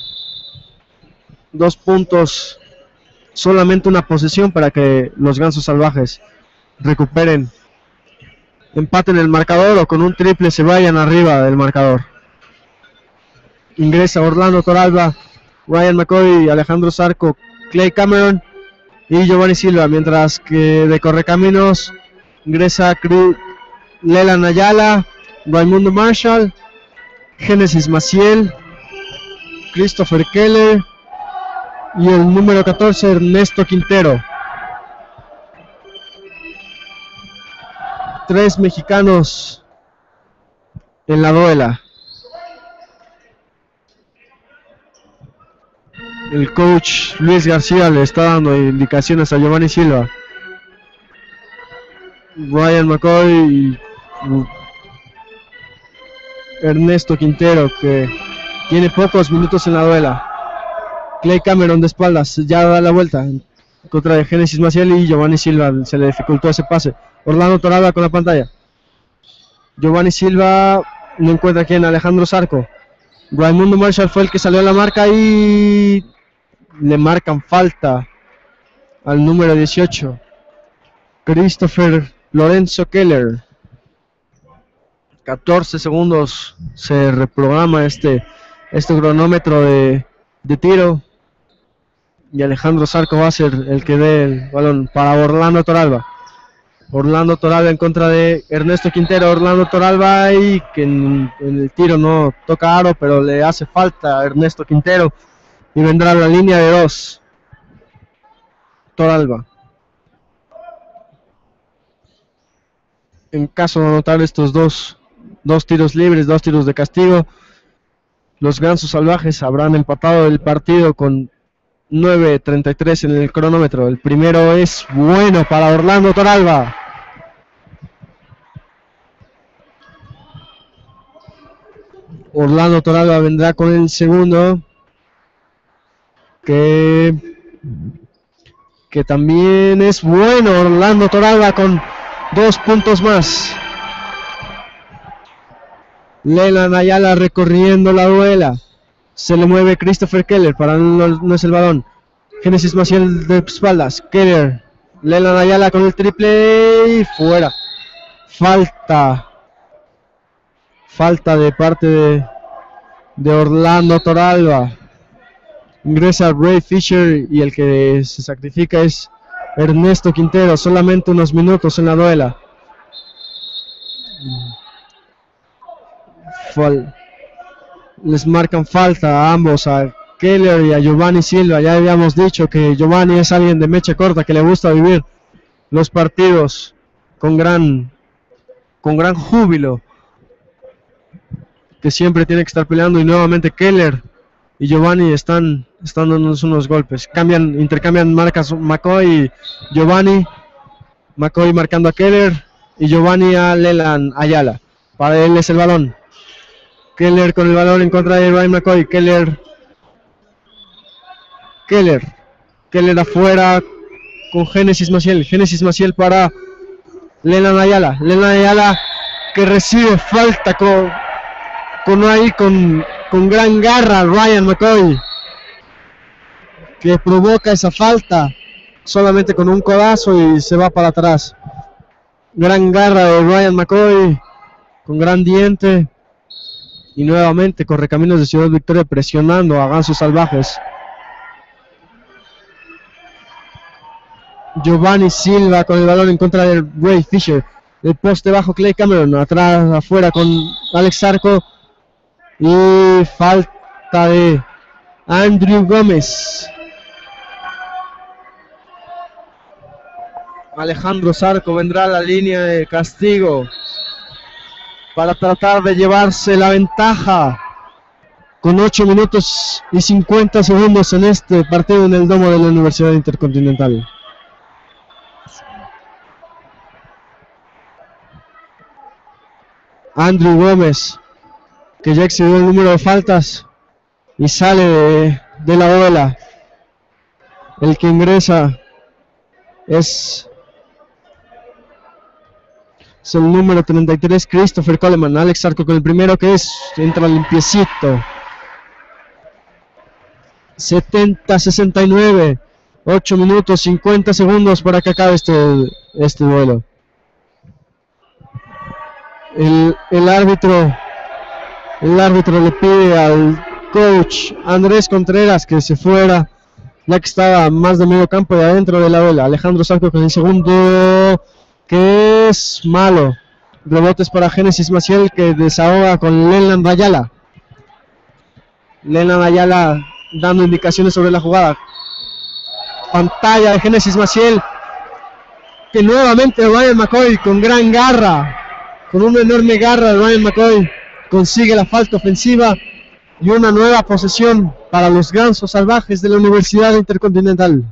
Dos puntos, solamente una posesión para que los Gansos Salvajes recuperen, empaten el marcador o con un triple se vayan arriba del marcador. Ingresa Orlando Toralba, Ryan McCoy, Alejandro Zarco, Clay Cameron y Giovanni Silva, mientras que de Correcaminos ingresa Leland Ayala, Raimundo Marshall, Génesis Maciel, Christopher Keller y el número catorce Ernesto Quintero. Tres mexicanos en la duela. El coach Luis García le está dando indicaciones a Giovanni Silva, Ryan McCoy y Ernesto Quintero, que tiene pocos minutos en la duela. Clay Cameron de espaldas, ya da la vuelta en contra de Génesis Maciel y Giovanni Silva, se le dificultó ese pase. Orlando Toralba con la pantalla. Giovanni Silva no encuentra aquí en Alejandro Zarco. Raimundo Marshall fue el que salió a la marca y le marcan falta al número dieciocho, Christopher Lorenzo Keller. catorce segundos se reprograma este, este cronómetro de, de tiro. Y Alejandro Zarco va a ser el que dé el balón para Orlando Toralba. Orlando Toralba en contra de Ernesto Quintero. Orlando Toralba y que en, en el tiro no toca aro, pero le hace falta a Ernesto Quintero. Y vendrá la línea de dos. Toralba. En caso de anotar estos dos, dos tiros libres, dos tiros de castigo, los Gansos Salvajes habrán empatado el partido con nueve treinta y tres en el cronómetro. El primero es bueno para Orlando Toralba. Orlando Toralba vendrá con el segundo, que, que también es bueno. Orlando Toralba con dos puntos más. Leland Ayala recorriendo la duela. Se le mueve Christopher Keller, para no, no es el balón. Génesis Maciel de espaldas. Keller, Leland Ayala con el triple y fuera. Falta. Falta de parte de, de Orlando Toralba. Ingresa Ray Fisher y el que se sacrifica es Ernesto Quintero. Solamente unos minutos en la duela. Fal Les marcan falta a ambos, a Keller y a Giovanni Silva. Ya habíamos dicho que Giovanni es alguien de mecha corta, que le gusta vivir los partidos con gran, con gran júbilo, que siempre tiene que estar peleando. Y nuevamente Keller y Giovanni están, están dándonos unos golpes. Cambian, intercambian marcas McCoy y Giovanni. McCoy marcando a Keller y Giovanni a Leland Ayala. Para él es el balón. Keller con el balón en contra de Ryan McCoy. Keller. Keller. Keller afuera con Génesis Maciel. Génesis Maciel para Leland Ayala. Leland Ayala que recibe falta con, con ahí con, con gran garra Ryan McCoy, que provoca esa falta solamente con un codazo y se va para atrás. Gran garra de Ryan McCoy, con gran diente. Y nuevamente Correcaminos de Ciudad Victoria presionando a Gansos Salvajes. Giovanni Silva con el balón en contra de Ray Fisher. El poste bajo Clay Cameron. Atrás, afuera con Alex Zarco. Y falta de Andrew Gómez. Alejandro Zarco vendrá a la línea de castigo para tratar de llevarse la ventaja con ocho minutos y cincuenta segundos en este partido en el domo de la Universidad Intercontinental. Andrew Gómez, que ya excedió el número de faltas y sale de, de la bola. El que ingresa es, es el número treinta y tres, Christopher Coleman. Alex Zarco con el primero, que es, entra limpiecito. setenta a sesenta y nueve, ocho minutos cincuenta segundos para que acabe este, este duelo. El, el árbitro el árbitro le pide al coach Andrés Contreras que se fuera, ya que estaba más de medio campo de adentro de la bola. Alejandro Zarco con el segundo, que es malo. Rebotes para Génesis Maciel, que desahoga con Leland Ayala. Leland Ayala dando indicaciones sobre la jugada. Pantalla de Génesis Maciel, que nuevamente Ryan McCoy con gran garra, con una enorme garra de Ryan McCoy consigue la falta ofensiva y una nueva posesión para los Gansos Salvajes de la Universidad Intercontinental.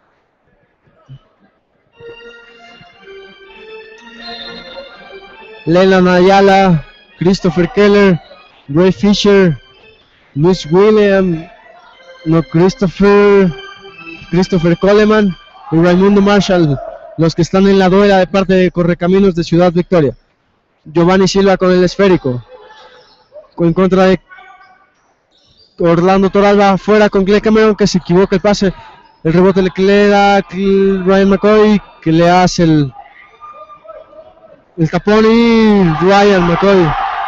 Leland Ayala, Christopher Keller, Ray Fisher, Luis William, no Christopher, Christopher Coleman y Raimundo Marshall, los que están en la duela de parte de Correcaminos de Ciudad Victoria. Giovanni Silva con el esférico, en contra de Orlando Toralba, fuera con Clay Cameron, que se equivoca el pase. El rebote le queda a Ryan McCoy, que le hace el, el tapón, y Ryan McCoy.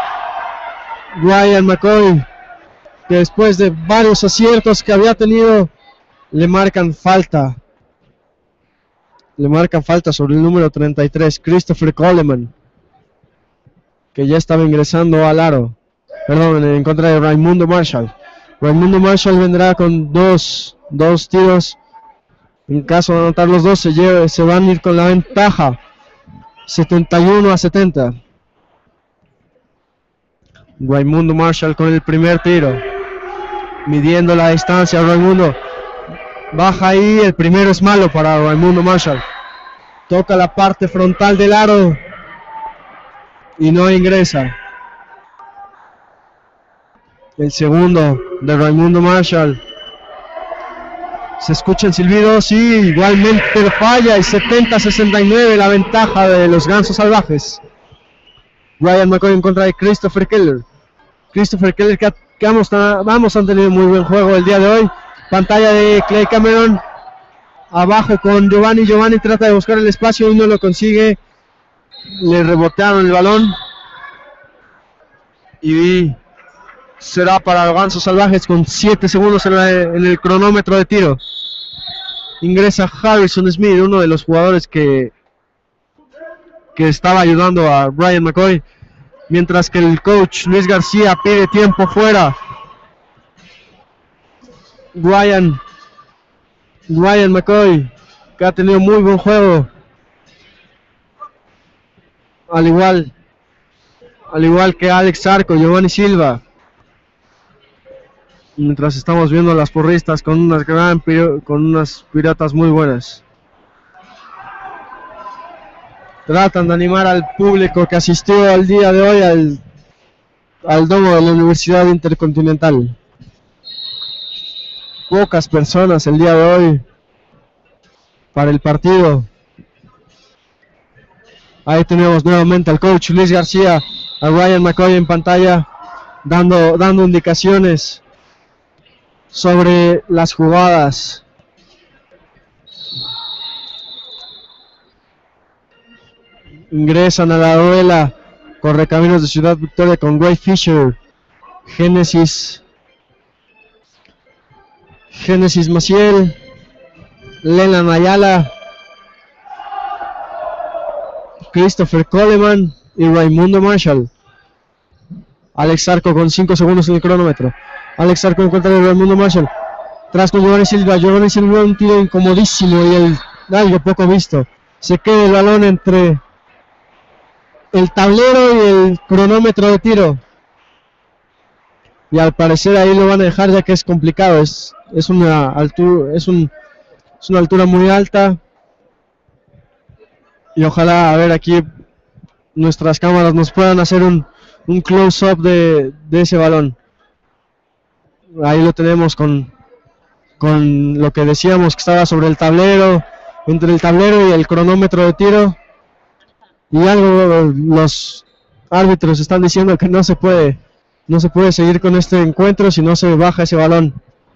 Ryan McCoy, que después de varios aciertos que había tenido, le marcan falta. Le marcan falta sobre el número treinta y tres, Christopher Coleman, que ya estaba ingresando al aro. Perdón, en contra de Raimundo Marshall. Raimundo Marshall vendrá con dos, dos tiros. En caso de anotar los dos, se, lleve, se van a ir con la ventaja. setenta y uno a setenta. Raimundo Marshall con el primer tiro. Midiendo la distancia, Raimundo. Baja ahí, el primero es malo para Raimundo Marshall. Toca la parte frontal del aro y no ingresa. El segundo de Raimundo Marshall. Se escuchan silbidos y igualmente falla, y setenta a sesenta y nueve la ventaja de los Gansos Salvajes. Ryan McCoy en contra de Christopher Keller. Christopher Keller, que, que vamos, a, vamos a tener muy buen juego el día de hoy. Pantalla de Clay Cameron. Abajo con Giovanni. Giovanni trata de buscar el espacio y no lo consigue. Le rebotearon el balón. Y será para los Gansos Salvajes con siete segundos en, la, en el cronómetro de tiro. Ingresa Harrison Smith, uno de los jugadores que, que estaba ayudando a Ryan McCoy. Mientras que el coach Luis García pide tiempo fuera. Ryan, Ryan McCoy, que ha tenido muy buen juego. Al igual, al igual que Alex Zarco, Giovanni Silva. Mientras estamos viendo a las porristas con unas gran con unas piratas muy buenas. Tratan de animar al público que asistió al día de hoy al, al domo de la Universidad Intercontinental. Pocas personas el día de hoy para el partido. Ahí tenemos nuevamente al coach Luis García, a Ryan McCoy en pantalla, dando, dando indicaciones sobre las jugadas. ingresan a la duela Correcaminos de Ciudad Victoria con Ray Fisher, Génesis, Génesis Maciel, Leland Ayala, Christopher Coleman y Raimundo Marshall. Alex Arco con cinco segundos en el cronómetro. Alex Arco en contra de Raimundo Marshall. Tras con Giovanni Silva. Giovanni Silva un tiro incomodísimo y el, algo poco visto. Se queda el balón entre el tablero y el cronómetro de tiro. Y al parecer ahí lo van a dejar ya que es complicado. Es, es, una, altura, es, un, es una altura muy alta. Y ojalá, a ver, aquí nuestras cámaras nos puedan hacer un, un close-up de, de ese balón. Ahí lo tenemos con, con lo que decíamos que estaba sobre el tablero, entre el tablero y el cronómetro de tiro. Y algo los árbitros están diciendo que no se puede, no se puede seguir con este encuentro si no se baja ese balón.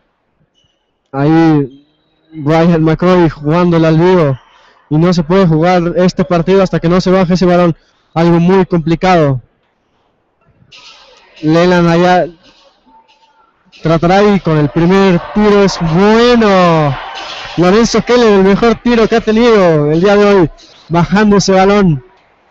Ahí Ryan McCoy jugándole al vivo. Y no se puede jugar este partido hasta que no se baje ese balón. Algo muy complicado. Leland allá tratará y con el primer tiro es bueno. Lorenzo Keller, el mejor tiro que ha tenido el día de hoy, bajando ese balón.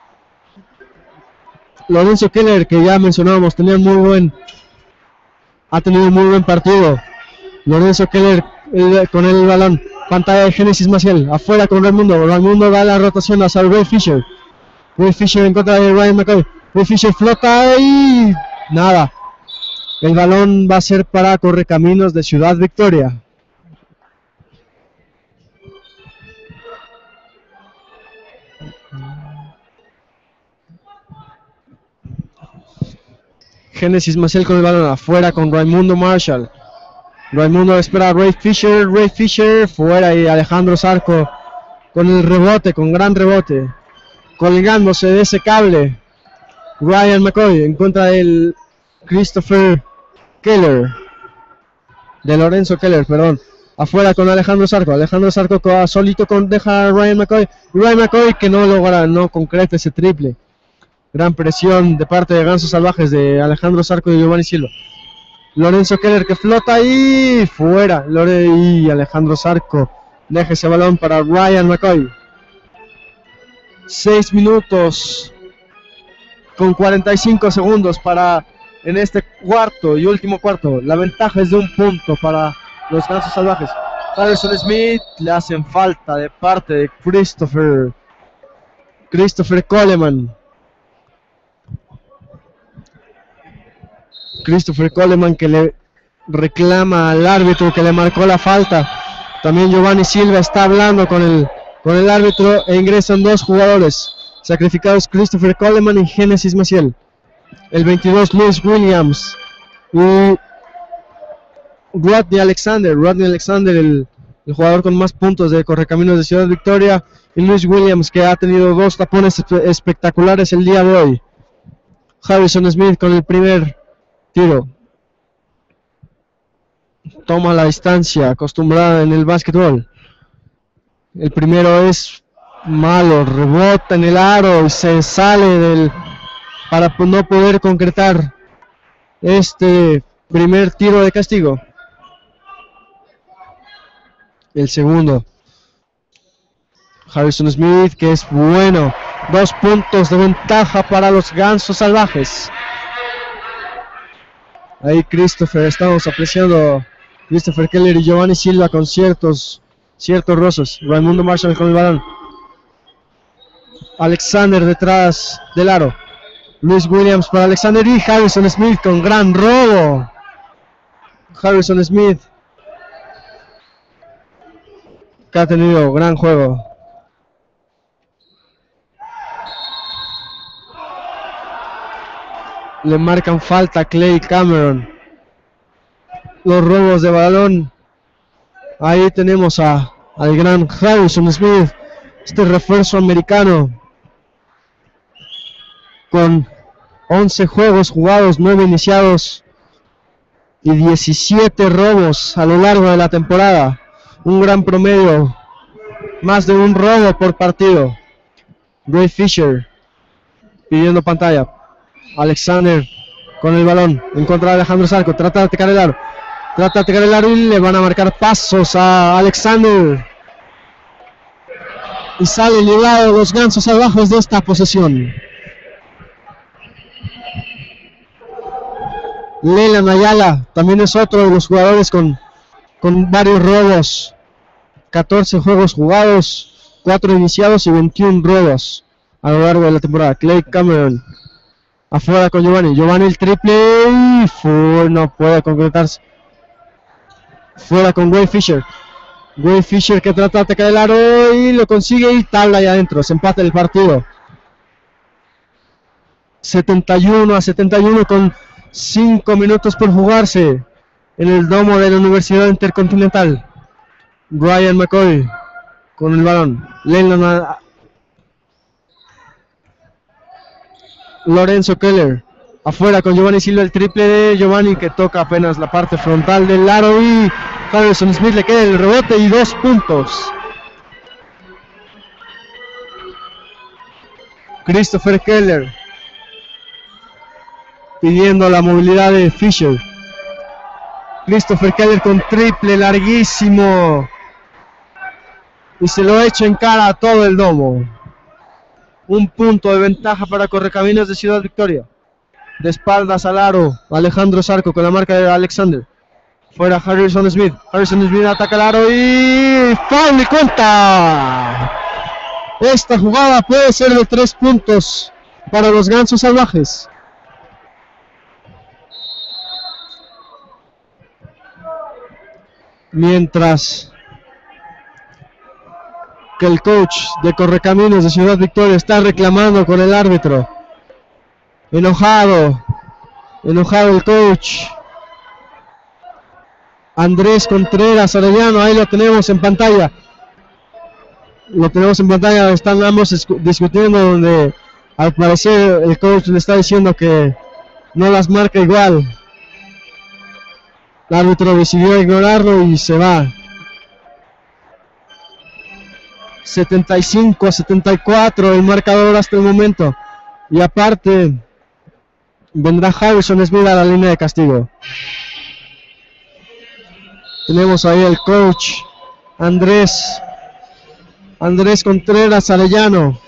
Lorenzo Keller, que ya mencionábamos, tenía muy buen, ha tenido un muy buen partido. Lorenzo Keller el, con el balón. Pantalla de Génesis Maciel, afuera con Raimundo. Raimundo da la rotación hacia Ray Fisher. Ray Fisher en contra de Ryan McCoy. Ray Fisher flota y nada. El balón va a ser para Correcaminos de Ciudad Victoria. Génesis Maciel con el balón afuera con Raimundo Marshall. Raimundo espera a Ray Fisher, Ray Fisher fuera y Alejandro Zarco con el rebote, con gran rebote, colgándose de ese cable. Ryan McCoy en contra del Christopher Keller, de Lorenzo Keller, perdón, afuera con Alejandro Zarco. Alejandro Zarco solito con, deja a Ryan McCoy, Ryan McCoy que no logra, no concreta ese triple. Gran presión de parte de Gansos Salvajes de Alejandro Zarco y Giovanni Silva. Lorenzo Keller que flota y fuera. Lore y Alejandro Zarco deja ese balón para Ryan McCoy. seis minutos con cuarenta y cinco segundos para en este cuarto y último cuarto. La ventaja es de un punto para los Gansos Salvajes. Harrison Smith le hacen falta de parte de Christopher Christopher Coleman. Christopher Coleman que le reclama al árbitro que le marcó la falta. También Giovanni Silva está hablando con el, con el árbitro e ingresan dos jugadores sacrificados, Christopher Coleman y Génesis Maciel. El veintidós, Luis Williams y Rodney Alexander. Rodney Alexander, el, el jugador con más puntos de Correcaminos de Ciudad Victoria. Y Luis Williams, que ha tenido dos tapones espectaculares el día de hoy. Harrison Smith con el primer tiro. Toma la distancia acostumbrada en el básquetbol. El primero es malo, rebota en el aro y se sale del para no poder concretar este primer tiro de castigo. El segundo, Harrison Smith, que es bueno. Dos puntos de ventaja para los Gansos Salvajes. Ahí Christopher, estamos apreciando Christopher Keller y Giovanni Silva con ciertos, ciertos rozos. Raimundo Marshall con el balón. Alexander detrás del aro. Luis Williams para Alexander y Harrison Smith con gran robo. Harrison Smith, que ha tenido gran juego. Le marcan falta a Clay Cameron. Los robos de balón. Ahí tenemos a, al gran Harrison Smith, este refuerzo americano, con once juegos jugados, nueve iniciados y diecisiete robos a lo largo de la temporada. Un gran promedio, más de un robo por partido. Ray Fisher pidiendo pantalla. Alexander con el balón en contra de Alejandro Zarco. Trata de atacar el aro. Trata de atacar el aro y le van a marcar pasos a Alexander. Y salen librados los gansos salvajes de esta posesión. Leyland Ayala también es otro de los jugadores con, con varios robos. catorce juegos jugados, cuatro iniciados y veintiún robos a lo largo de la temporada. Clay Cameron afuera con Giovanni. Giovanni el triple y fue, no puede concretarse. Fuera con Wade Fisher. Wade Fisher que trata de atacar el aro y lo consigue y tabla ahí adentro. Se empata el partido. setenta y uno a setenta y uno con cinco minutos por jugarse en el domo de la Universidad Intercontinental. Ryan McCoy con el balón. Leyland Lorenzo Keller afuera con Giovanni Silva, el triple de Giovanni que toca apenas la parte frontal del aro y Harrison Smith le queda el rebote y dos puntos. Christopher Keller pidiendo la movilidad de Fisher. Christopher Keller con triple larguísimo y se lo echa en cara a todo el domo. Un punto de ventaja para Correcaminos de Ciudad Victoria. De espaldas al aro, Alejandro Zarco con la marca de Alexander. Fuera Harrison Smith. Harrison Smith ataca el aro y foul y cuenta. Esta jugada puede ser de tres puntos para los gansos salvajes. Mientras que el coach de Correcaminos de Ciudad Victoria está reclamando con el árbitro. Enojado, enojado el coach. Andrés Contreras Arellano, ahí lo tenemos en pantalla. Lo tenemos en pantalla, están ambos discutiendo donde al parecer el coach le está diciendo que no las marca igual. El árbitro decidió ignorarlo y se va. setenta y cinco a setenta y cuatro el marcador hasta el momento. Y aparte vendrá Harrison Smith a la línea de castigo. Tenemos ahí el coach Andrés Andrés Contreras Arellano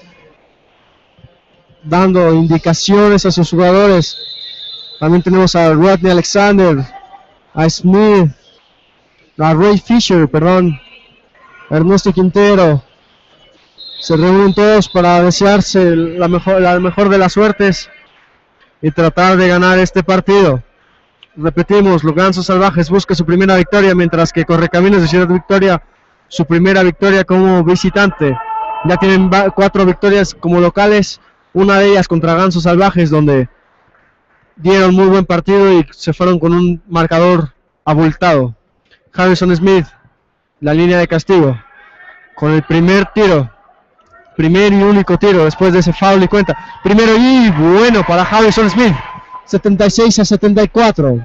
dando indicaciones a sus jugadores. También tenemos a Rodney Alexander, a Smith, a Ray Fisher, perdón, a Ernesto Quintero. Se reúnen todos para desearse la mejor, la mejor de las suertes y tratar de ganar este partido. Repetimos, los Gansos Salvajes busca su primera victoria, mientras que Correcaminos de Ciudad Victoria su primera victoria como visitante. Ya tienen cuatro victorias como locales, una de ellas contra Gansos Salvajes, donde dieron muy buen partido y se fueron con un marcador abultado. Harrison Smith, la línea de castigo, con el primer tiro, primer y único tiro después de ese foul y cuenta. Primero y bueno para Harrison Smith, setenta y seis a setenta y cuatro.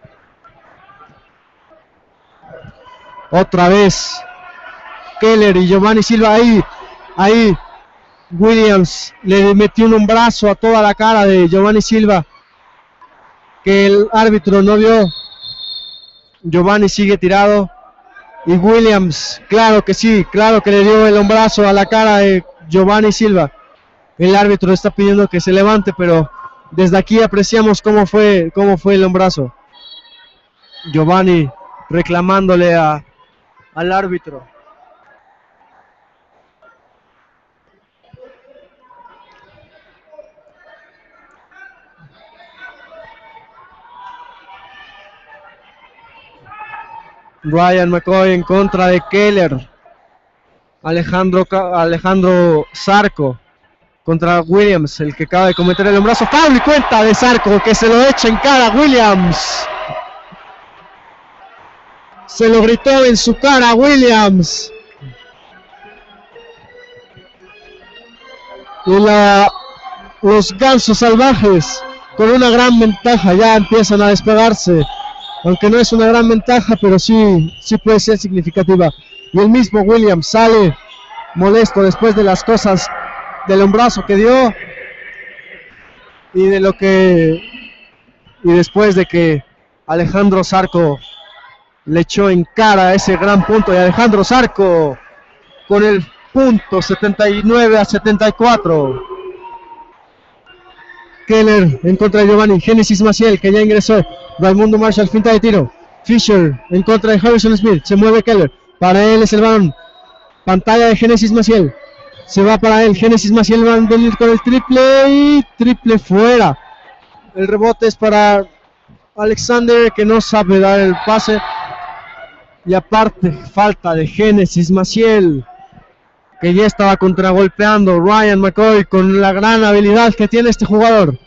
Otra vez Keller y Giovanni Silva ahí, ahí Williams le metió un brazo a toda la cara de Giovanni Silva que el árbitro no vio. Giovanni sigue tirado y Williams, claro que sí, claro que le dio el hombrazo a la cara de Giovanni Silva. El árbitro está pidiendo que se levante, pero desde aquí apreciamos cómo fue, cómo fue el hombrazo. Giovanni reclamándole a, al árbitro. Ryan McCoy en contra de Keller. Alejandro, Alejandro Zarco contra Williams, el que acaba de cometer el hombrazo. Foul y cuenta de Zarco, que se lo echa en cara a Williams. Se lo gritó en su cara a Williams. Y la, los Gansos Salvajes con una gran ventaja ya empiezan a despegarse. Aunque no es una gran ventaja, pero sí, sí puede ser significativa. Y el mismo Williams sale molesto después de las cosas del hombrazo que dio y de lo que y después de que Alejandro Zarco le echó en cara ese gran punto de Alejandro Zarco con el punto setenta y nueve a setenta y cuatro. Keller en contra de Giovanni, Génesis Maciel que ya ingresó, Raimundo Marshall finta de tiro, Fisher en contra de Harrison Smith, se mueve Keller, para él es el balón, pantalla de Génesis Maciel, se va para él, Génesis Maciel va a venir con el triple y triple fuera. El rebote es para Alexander que no sabe dar el pase y aparte falta de Génesis Maciel que ya estaba contragolpeando Ryan McCoy con la gran habilidad que tiene este jugador.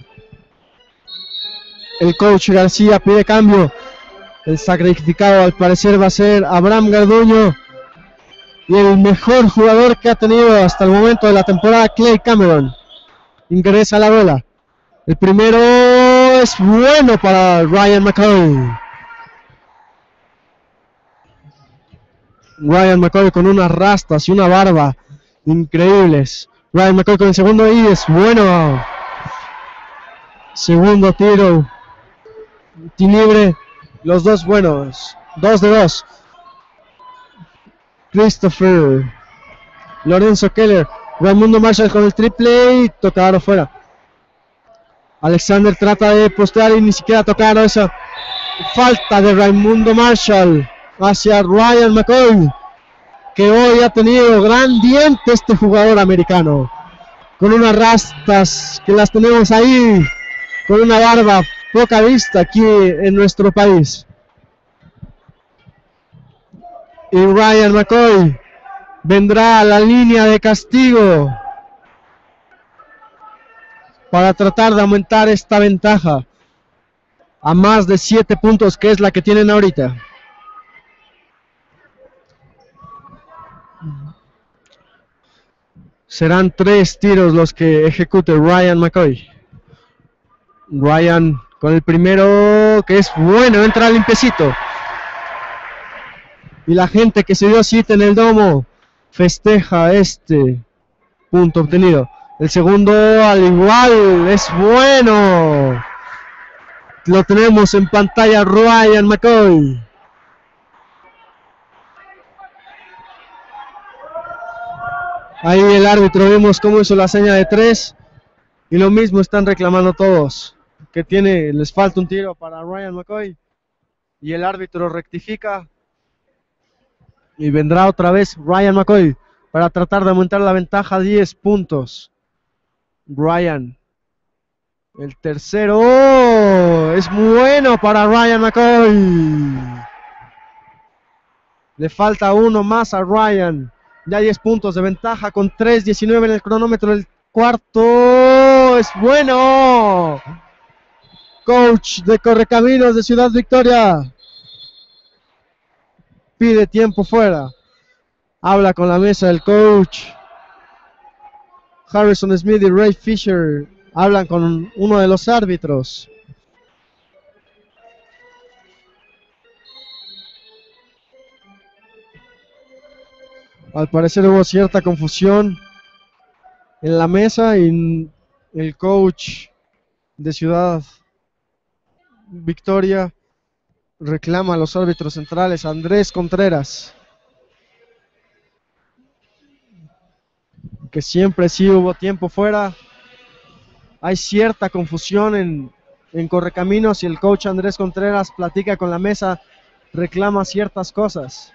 El coach García pide cambio. El sacrificado al parecer va a ser Abraham Garduño y el mejor jugador que ha tenido hasta el momento de la temporada, Clay Cameron, ingresa a la bola. El primero es bueno para Ryan McCoy. Ryan McCoy con unas rastas y una barba increíbles. Ryan McCoy con el segundo y es bueno. Segundo tiro. Tiro libre. Los dos buenos. Dos de dos. Christopher. Lorenzo Keller. Raimundo Marshall con el triple y tocado fuera. Alexander trata de postear y ni siquiera tocaron esa falta de Raimundo Marshall hacia Ryan McCoy, que hoy ha tenido gran diente este jugador americano, con unas rastas que las tenemos ahí, con una barba poca vista aquí en nuestro país. Y Ryan McCoy vendrá a la línea de castigo para tratar de aumentar esta ventaja a más de siete puntos, que es la que tienen ahorita. Serán tres tiros los que ejecute Ryan McCoy. Ryan con el primero, que es bueno, entra limpiecito. Y la gente que se dio cita en el domo festeja este punto obtenido. El segundo al igual, es bueno. Lo tenemos en pantalla, Ryan McCoy. Ahí el árbitro, vimos cómo hizo la seña de tres. Y lo mismo están reclamando todos, que tiene, les falta un tiro para Ryan McCoy. Y el árbitro rectifica. Y vendrá otra vez Ryan McCoy para tratar de aumentar la ventaja a diez puntos. Ryan. El tercero ¡oh! Es bueno para Ryan McCoy. Le falta uno más a Ryan. Ya diez puntos de ventaja con tres diecinueve en el cronómetro. El cuarto es bueno. Coach de Correcaminos de Ciudad Victoria pide tiempo fuera. Habla con la mesa el coach. Harrison Smith y Ray Fisher hablan con uno de los árbitros. Al parecer hubo cierta confusión en la mesa y el coach de Ciudad Victoria reclama a los árbitros centrales, Andrés Contreras, que siempre sí hubo tiempo fuera. Hay cierta confusión en, en Correcaminos y el coach Andrés Contreras platica con la mesa, reclama ciertas cosas.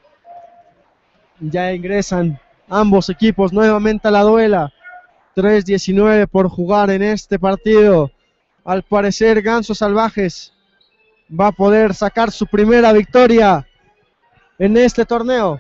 Ya ingresan ambos equipos nuevamente a la duela. tres diecinueve por jugar en este partido. Al parecer Gansos Salvajes va a poder sacar su primera victoria en este torneo.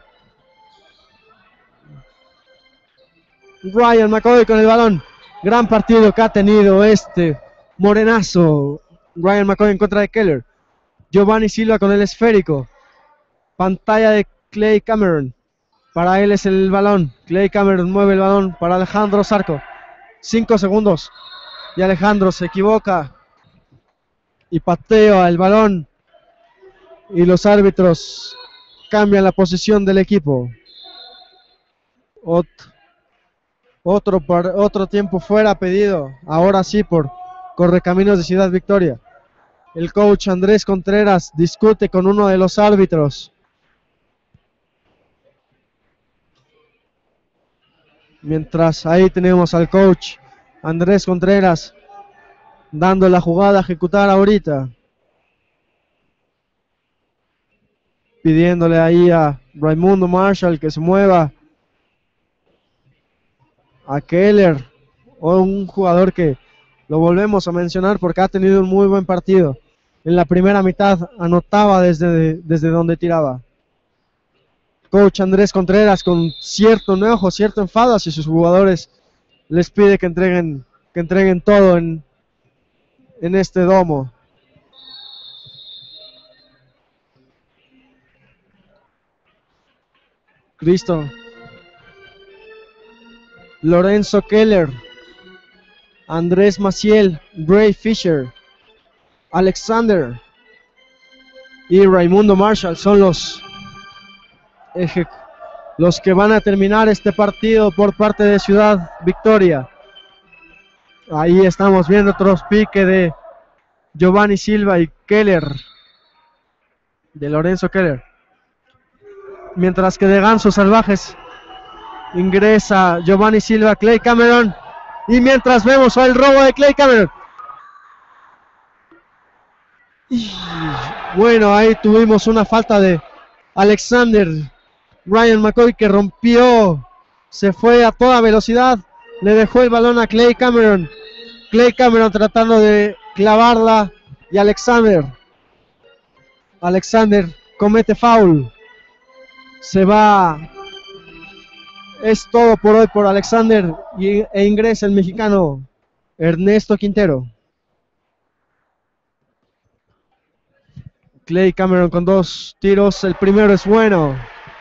Ryan McCoy con el balón. Gran partido que ha tenido este morenazo. Ryan McCoy en contra de Keller. Giovanni Silva con el esférico. Pantalla de Clay Cameron. Para él es el balón. Clay Cameron mueve el balón para Alejandro Zarco. Cinco segundos. Y Alejandro se equivoca. Y patea el balón. Y los árbitros cambian la posición del equipo. Ot Otro, par, otro tiempo fuera pedido, ahora sí por Correcaminos de Ciudad Victoria. El coach Andrés Contreras discute con uno de los árbitros. Mientras ahí tenemos al coach Andrés Contreras dando la jugada a ejecutar ahorita. Pidiéndole ahí a Raimundo Marshall que se mueva. A Keller, o un jugador que lo volvemos a mencionar porque ha tenido un muy buen partido. En la primera mitad anotaba desde, desde donde tiraba. Coach Andrés Contreras con cierto enojo, cierto enfado hacia sus jugadores. Les pide que entreguen, que entreguen todo en, en este domo. Cristo. Lorenzo Keller. Andrés Maciel. Bray Fisher. Alexander. Y Raimundo Marshall son los, los que van a terminar este partido por parte de Ciudad Victoria. Ahí estamos viendo otros piques de Giovanni Silva y Keller. De Lorenzo Keller. Mientras que de Gansos Salvajes ingresa Giovanni Silva, Clay Cameron. Y mientras vemos el robo de Clay Cameron. Y bueno, ahí tuvimos una falta de Alexander. Ryan McCoy que rompió. Se fue a toda velocidad. Le dejó el balón a Clay Cameron. Clay Cameron tratando de clavarla. Y Alexander. Alexander comete foul. Se va. Es todo por hoy por Alexander y, e ingresa el mexicano Ernesto Quintero. Clay Cameron con dos tiros. El primero es bueno.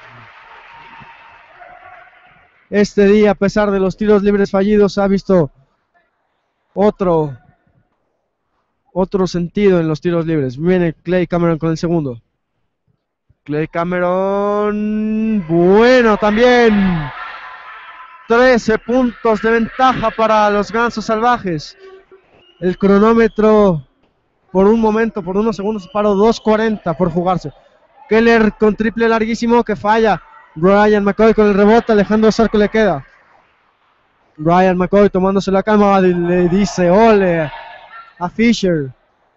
Este día, a pesar de los tiros libres fallidos, ha visto otro, otro sentido en los tiros libres. Viene Clay Cameron con el segundo. Clay Cameron, bueno también. trece puntos de ventaja para los Gansos Salvajes. El cronómetro por un momento, por unos segundos, paró dos cuarenta por jugarse. Keller con triple larguísimo que falla. Ryan McCoy con el rebote, Alejandro Zarco le queda. Ryan McCoy tomándose la calma, le dice ole a Fisher.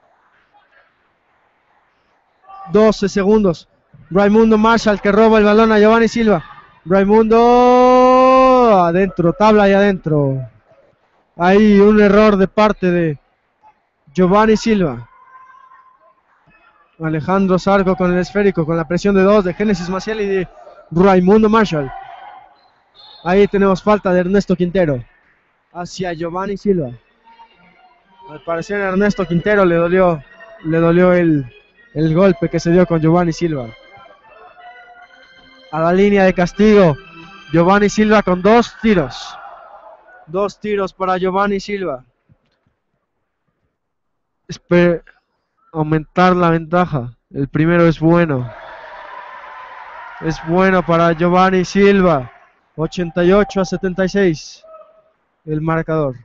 doce segundos. Raimundo Marshall que roba el balón a Giovanni Silva. Raimundo adentro, tabla y adentro. Ahí un error de parte de Giovanni Silva. Alejandro Zarco con el esférico, con la presión de dos de Génesis Maciel y de Raimundo Marshall. Ahí tenemos falta de Ernesto Quintero hacia Giovanni Silva. Al parecer a Ernesto Quintero le dolió, le dolió el, el golpe que se dio con Giovanni Silva. A la línea de castigo, Giovanni Silva con dos tiros. Dos tiros para Giovanni Silva. Espera aumentar la ventaja. El primero es bueno. Es bueno para Giovanni Silva. ochenta y ocho a setenta y seis. El marcador.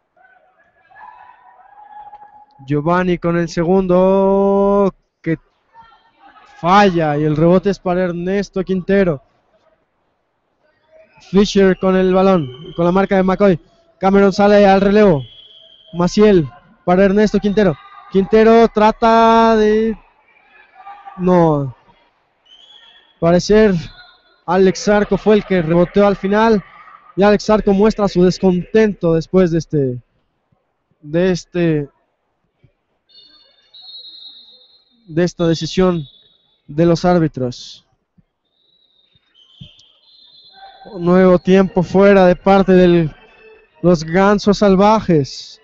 Giovanni con el segundo que falla y el rebote es para Ernesto Quintero. Fisher con el balón, con la marca de McCoy. Cameron sale al relevo. Maciel para Ernesto Quintero. Quintero trata de... No. Parecer Alex Zarco fue el que reboteó al final. Y Alex Zarco muestra su descontento después de este... De este... De esta decisión de los árbitros. Un nuevo tiempo fuera de parte de los Gansos Salvajes.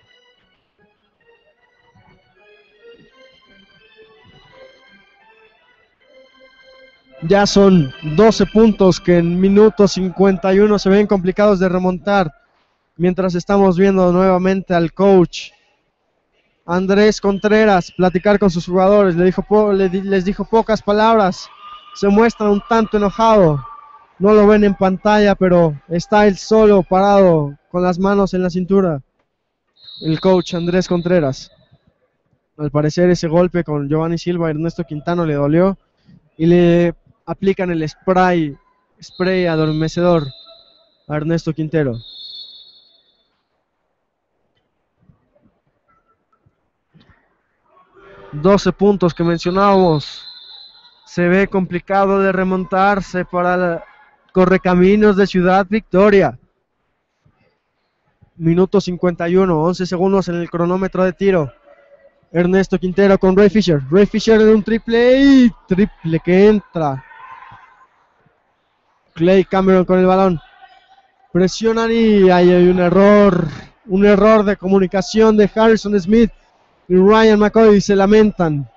Ya son doce puntos que en minuto cincuenta y uno se ven complicados de remontar. Mientras estamos viendo nuevamente al coach Andrés Contreras platicar con sus jugadores. Le dijo po- le di- les dijo pocas palabras. Se muestra un tanto enojado. No lo ven en pantalla, pero está él solo, parado, con las manos en la cintura. El coach Andrés Contreras. Al parecer ese golpe con Giovanni Silva, Ernesto Quintano le dolió y le aplican el spray, spray adormecedor a Ernesto Quintero. doce puntos que mencionábamos. Se ve complicado de remontarse para la Correcaminos de Ciudad Victoria. Minuto cincuenta y uno, once segundos en el cronómetro de tiro. Ernesto Quintero con Ray Fisher. Ray Fisher en un triple y triple que entra. Clay Cameron con el balón. Presionan y ahí hay un error. Un error de comunicación de Harrison Smith y Ryan McCoy. Se lamentan.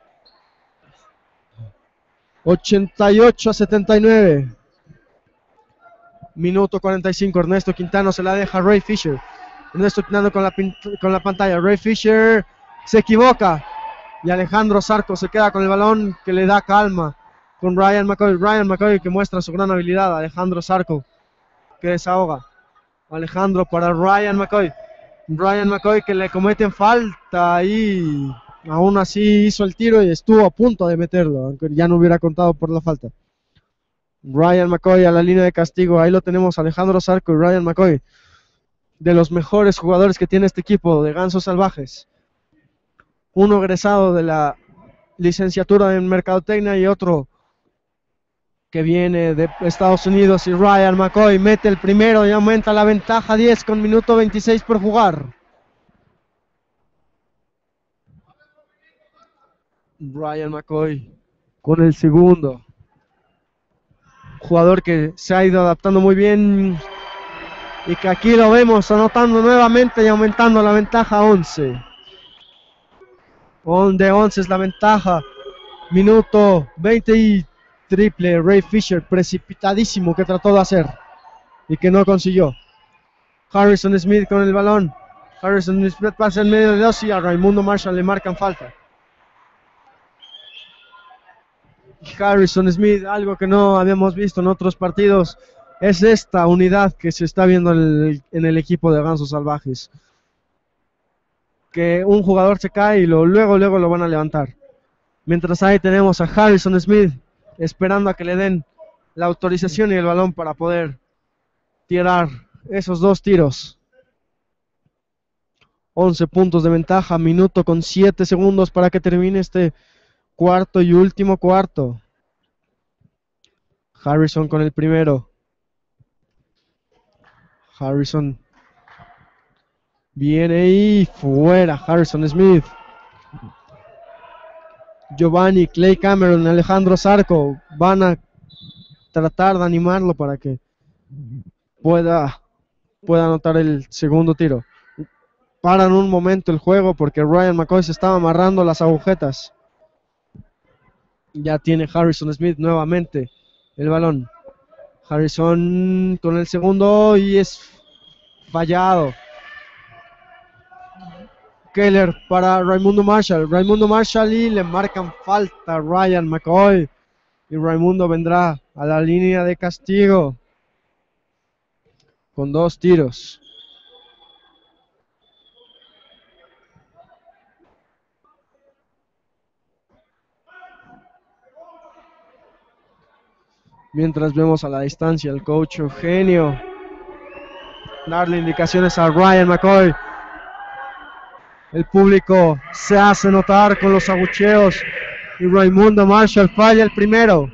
ochenta y ocho a setenta y nueve. Minuto cuarenta y cinco. Ernesto Quintano se la deja a Ray Fisher. Ernesto Quintano con la, con la pantalla. Ray Fisher se equivoca. Y Alejandro Zarco se queda con el balón que le da calma con Ryan McCoy. Ryan McCoy que muestra su gran habilidad. Alejandro Zarco que desahoga. Alejandro para Ryan McCoy. Ryan McCoy que le cometen falta y aún así hizo el tiro y estuvo a punto de meterlo, aunque ya no hubiera contado por la falta. Ryan McCoy a la línea de castigo. Ahí lo tenemos, Alejandro Zarco y Ryan McCoy, de los mejores jugadores que tiene este equipo de Gansos Salvajes. Uno egresado de la licenciatura en Mercadotecnia y otro que viene de Estados Unidos. Y Ryan McCoy mete el primero y aumenta la ventaja a diez con minuto veintiséis por jugar. Ryan McCoy con el segundo. Jugador que se ha ido adaptando muy bien y que aquí lo vemos anotando nuevamente y aumentando la ventaja a once. De once es la ventaja. Minuto veinte y triple. Ray Fisher precipitadísimo que trató de hacer y que no consiguió. Harrison Smith con el balón. Harrison Smith pasa en medio de dos y a Raimundo Marshall le marcan falta. Harrison Smith, algo que no habíamos visto en otros partidos, es esta unidad que se está viendo en el, en el equipo de Gansos Salvajes. Que un jugador se cae y lo, luego, luego lo van a levantar. Mientras ahí tenemos a Harrison Smith esperando a que le den la autorización y el balón para poder tirar esos dos tiros. once puntos de ventaja, minuto con siete segundos para que termine este cuarto y último cuarto. Harrison con el primero. Harrison viene y fuera. Harrison Smith. Giovanni, Clay Cameron, Alejandro Zarco van a tratar de animarlo para que pueda, pueda anotar el segundo tiro. Paran un momento el juego porque Ryan McCoy se estaba amarrando las agujetas. Ya tiene Harrison Smith nuevamente el balón. Harrison con el segundo y es fallado. Keller para Raimundo Marshall. Raimundo Marshall y le marcan falta a Ryan McCoy. Y Raimundo vendrá a la línea de castigo con dos tiros. Mientras vemos a la distancia al coach Eugenio darle indicaciones a Ryan McCoy. El público se hace notar con los abucheos y Raimundo Marshall falla el primero.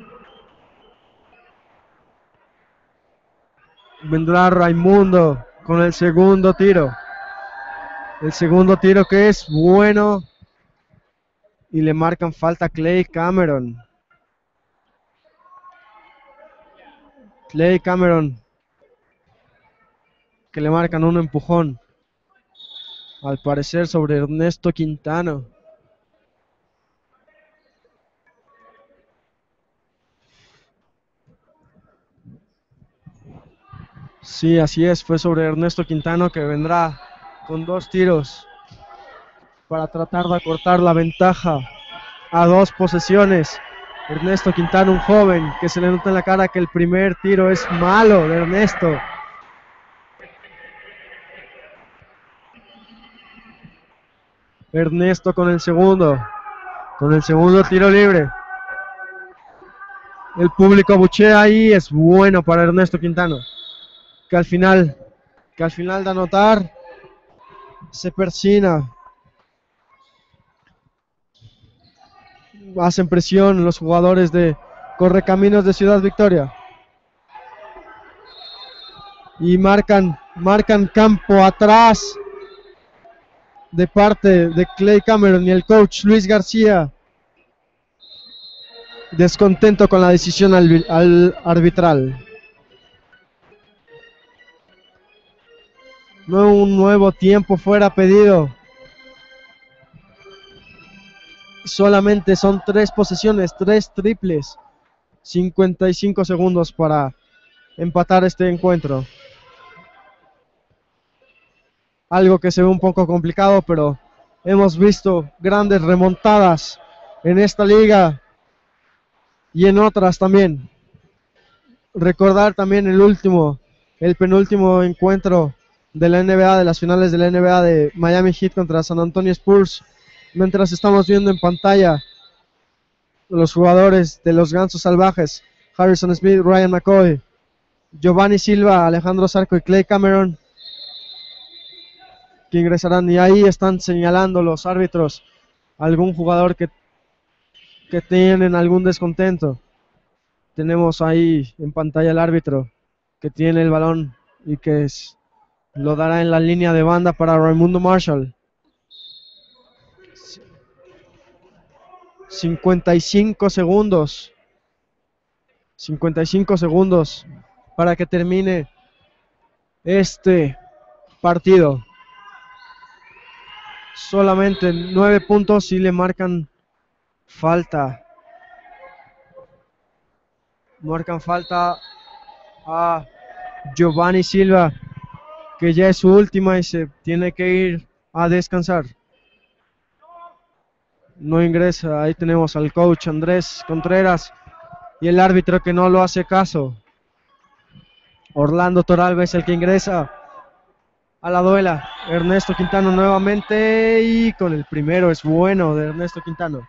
Vendrá Raimundo con el segundo tiro. El segundo tiro que es bueno y le marcan falta a Clay Cameron. Clay Cameron que le marcan un empujón, al parecer sobre Ernesto Quintano. Sí, así es, fue sobre Ernesto Quintano, que vendrá con dos tiros para tratar de acortar la ventaja a dos posesiones. Ernesto Quintana, un joven que se le nota en la cara que el primer tiro es malo de Ernesto. Ernesto con el segundo, con el segundo tiro libre. El público abuchea ahí, es bueno para Ernesto Quintana, que al final, que al final de anotar, se persina. Hacen presión los jugadores de Correcaminos de Ciudad Victoria. Y marcan, marcan campo atrás de parte de Clay Cameron y el coach Luis García. Descontento con la decisión al, al arbitral. No, un nuevo tiempo fuera pedido. Solamente son tres posesiones, tres triples. cincuenta y cinco segundos para empatar este encuentro. Algo que se ve un poco complicado, pero hemos visto grandes remontadas en esta liga y en otras también. Recordar también el último, el penúltimo encuentro de la N B A, de las finales de la N B A de Miami Heat contra San Antonio Spurs. Mientras estamos viendo en pantalla los jugadores de los Gansos Salvajes, Harrison Smith, Ryan McCoy, Giovanni Silva, Alejandro Zarco y Clay Cameron, que ingresarán, y ahí están señalando los árbitros algún jugador que, que tienen algún descontento. Tenemos ahí en pantalla el árbitro que tiene el balón y que es, lo dará en la línea de banda para Raimundo Marshall. cincuenta y cinco segundos. cincuenta y cinco segundos para que termine este partido. Solamente nueve puntos y le marcan falta. Marcan falta a Giovanni Silva, que ya es su última y se tiene que ir a descansar. No ingresa. Ahí tenemos al coach Andrés Contreras y el árbitro que no lo hace caso. Orlando Toralba es el que ingresa a la duela. Ernesto Quintano nuevamente, y con el primero es bueno de Ernesto Quintano.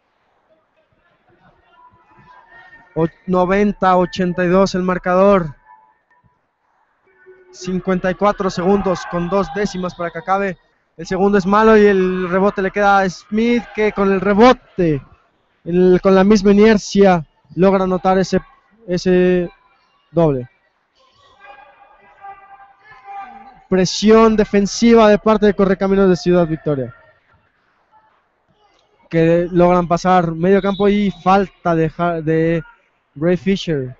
noventa a ochenta y dos el marcador. cincuenta y cuatro segundos con dos décimas para que acabe. El segundo es malo y el rebote le queda a Smith, que con el rebote, el, con la misma inercia, logra anotar ese, ese doble. Presión defensiva de parte de Correcaminos de Ciudad Victoria, que logran pasar medio campo, y falta de, de Ray Fisher.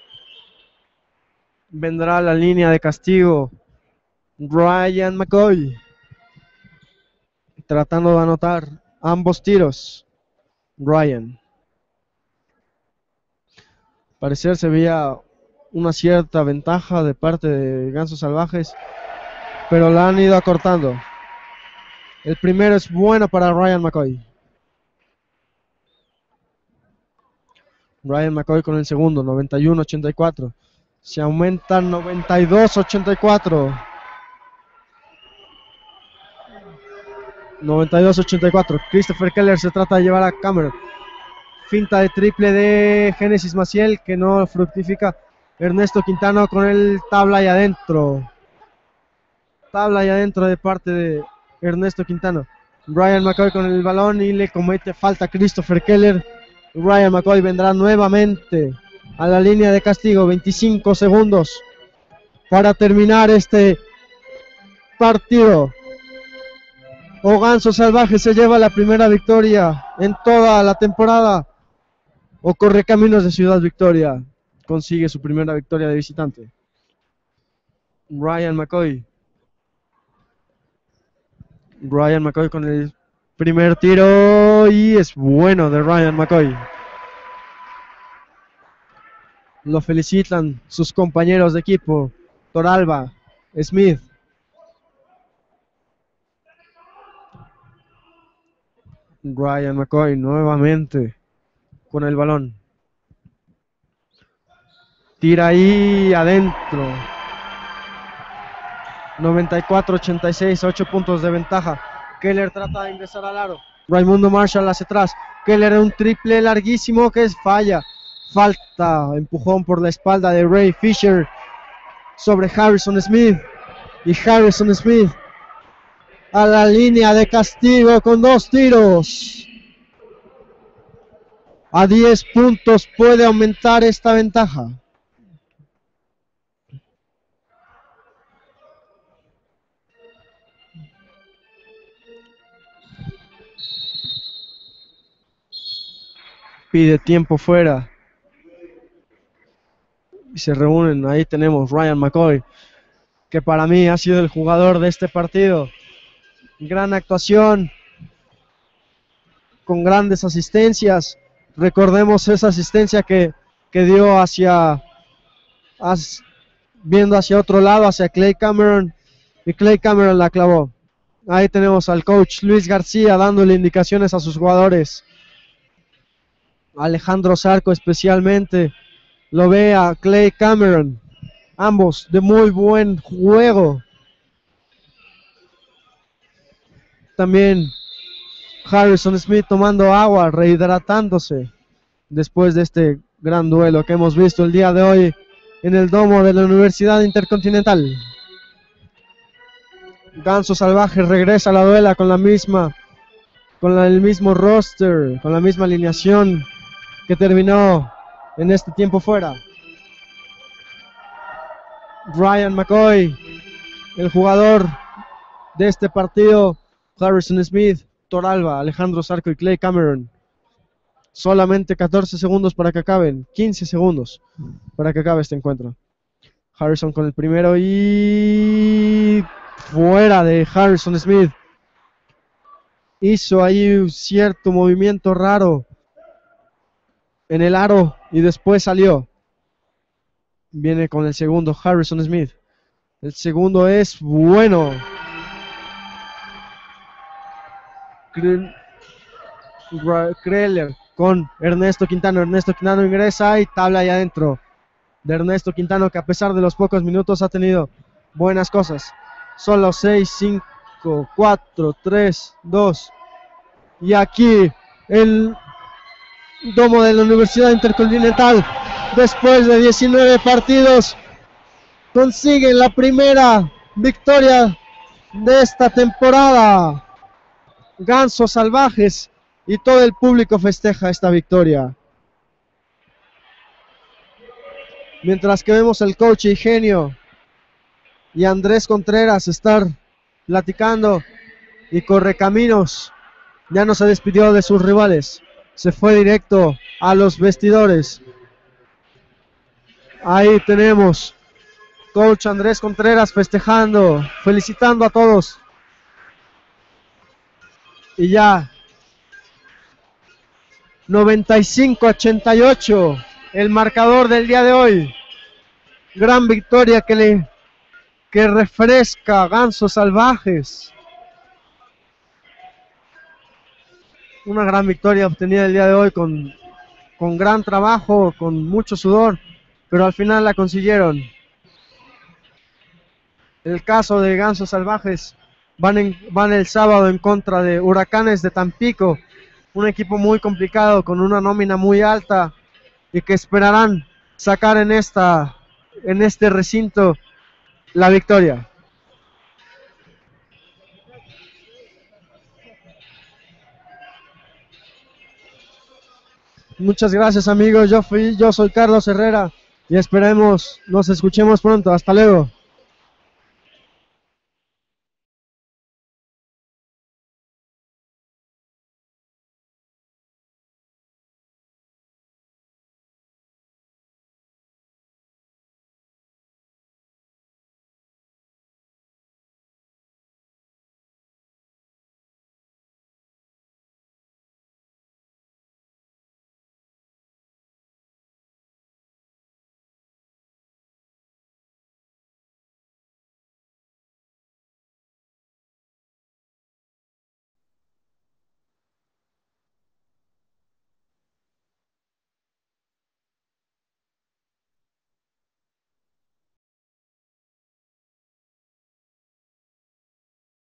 Vendrá la línea de castigo Ryan McCoy, tratando de anotar ambos tiros. Ryan, parecer se veía una cierta ventaja de parte de Gansos Salvajes, pero la han ido acortando. El primero es bueno para Ryan McCoy. Ryan McCoy con el segundo, noventa y uno a ochenta y cuatro. Se aumenta noventa y dos a ochenta y cuatro. noventa y dos a ochenta y cuatro. Christopher Keller se trata de llevar a Cameron. Finta de triple de Génesis Maciel, que no fructifica. Ernesto Quintano con el tabla y adentro. Tabla y adentro de parte de Ernesto Quintano. Ryan McCoy con el balón y le comete falta a Christopher Keller. Ryan McCoy vendrá nuevamente a la línea de castigo. veinticinco segundos para terminar este partido. O Gansos Salvajes se lleva la primera victoria en toda la temporada, o Correcaminos de Ciudad Victoria consigue su primera victoria de visitante. Ryan McCoy. Ryan McCoy con el primer tiro, y es bueno de Ryan McCoy. Lo felicitan sus compañeros de equipo, Toralba, Smith. Ryan McCoy nuevamente con el balón. Tira ahí adentro. noventa y cuatro ochenta y seis, ocho puntos de ventaja. Keller trata de ingresar al aro. Raimundo Marshall hacia atrás. Keller un triple larguísimo que es falla. Falta, empujón por la espalda de Ray Fisher sobre Harrison Smith. Y Harrison Smith a la línea de castigo con dos tiros. A diez puntos puede aumentar esta ventaja. Pide tiempo fuera. Y se reúnen. Ahí tenemos Ryan McCoy, que para mí ha sido el jugador de este partido. Gran actuación, con grandes asistencias. Recordemos esa asistencia que, que dio hacia, hacia, viendo hacia otro lado, hacia Clay Cameron, y Clay Cameron la clavó. Ahí tenemos al coach Luis García dándole indicaciones a sus jugadores. Alejandro Zarco especialmente lo ve a Clay Cameron, ambos de muy buen juego. También Harrison Smith tomando agua, rehidratándose después de este gran duelo que hemos visto el día de hoy en el domo de la Universidad Intercontinental. Ganso Salvaje regresa a la duela con la misma, con la, el mismo roster, con la misma alineación que terminó en este tiempo fuera. Ryan McCoy, el jugador de este partido. Harrison Smith, Toralba, Alejandro Zarco y Clay Cameron. Solamente catorce segundos para que acaben, quince segundos para que acabe este encuentro. Harrison con el primero y fuera de Harrison Smith. Hizo ahí un cierto movimiento raro en el aro y después salió. Viene con el segundo Harrison Smith. El segundo es bueno. Kreller con Ernesto Quintano. Ernesto Quintano ingresa y tabla ahí adentro de Ernesto Quintano, que a pesar de los pocos minutos ha tenido buenas cosas. Solo seis, cinco, cuatro, tres, dos. Y aquí el domo de la Universidad Intercontinental, después de diecinueve partidos, consiguen la primera victoria de esta temporada. Gansos Salvajes, y todo el público festeja esta victoria. Mientras que vemos al coach Ingenio y Andrés Contreras estar platicando, y Correcaminos ya no se despidió de sus rivales, se fue directo a los vestidores. Ahí tenemos coach Andrés Contreras festejando, felicitando a todos. Y ya noventa y cinco a ochenta y ocho el marcador del día de hoy. Gran victoria que le que refresca a Gansos Salvajes. Una gran victoria obtenida el día de hoy con, con gran trabajo, con mucho sudor, pero al final la consiguieron. El caso de Gansos Salvajes van, en, van el sábado en contra de Huracanes de Tampico, un equipo muy complicado con una nómina muy alta y que esperarán sacar en esta en este recinto la victoria. Muchas gracias, amigos. Yo fui, yo soy Carlos Herrera y esperemos nos escuchemos pronto. Hasta luego.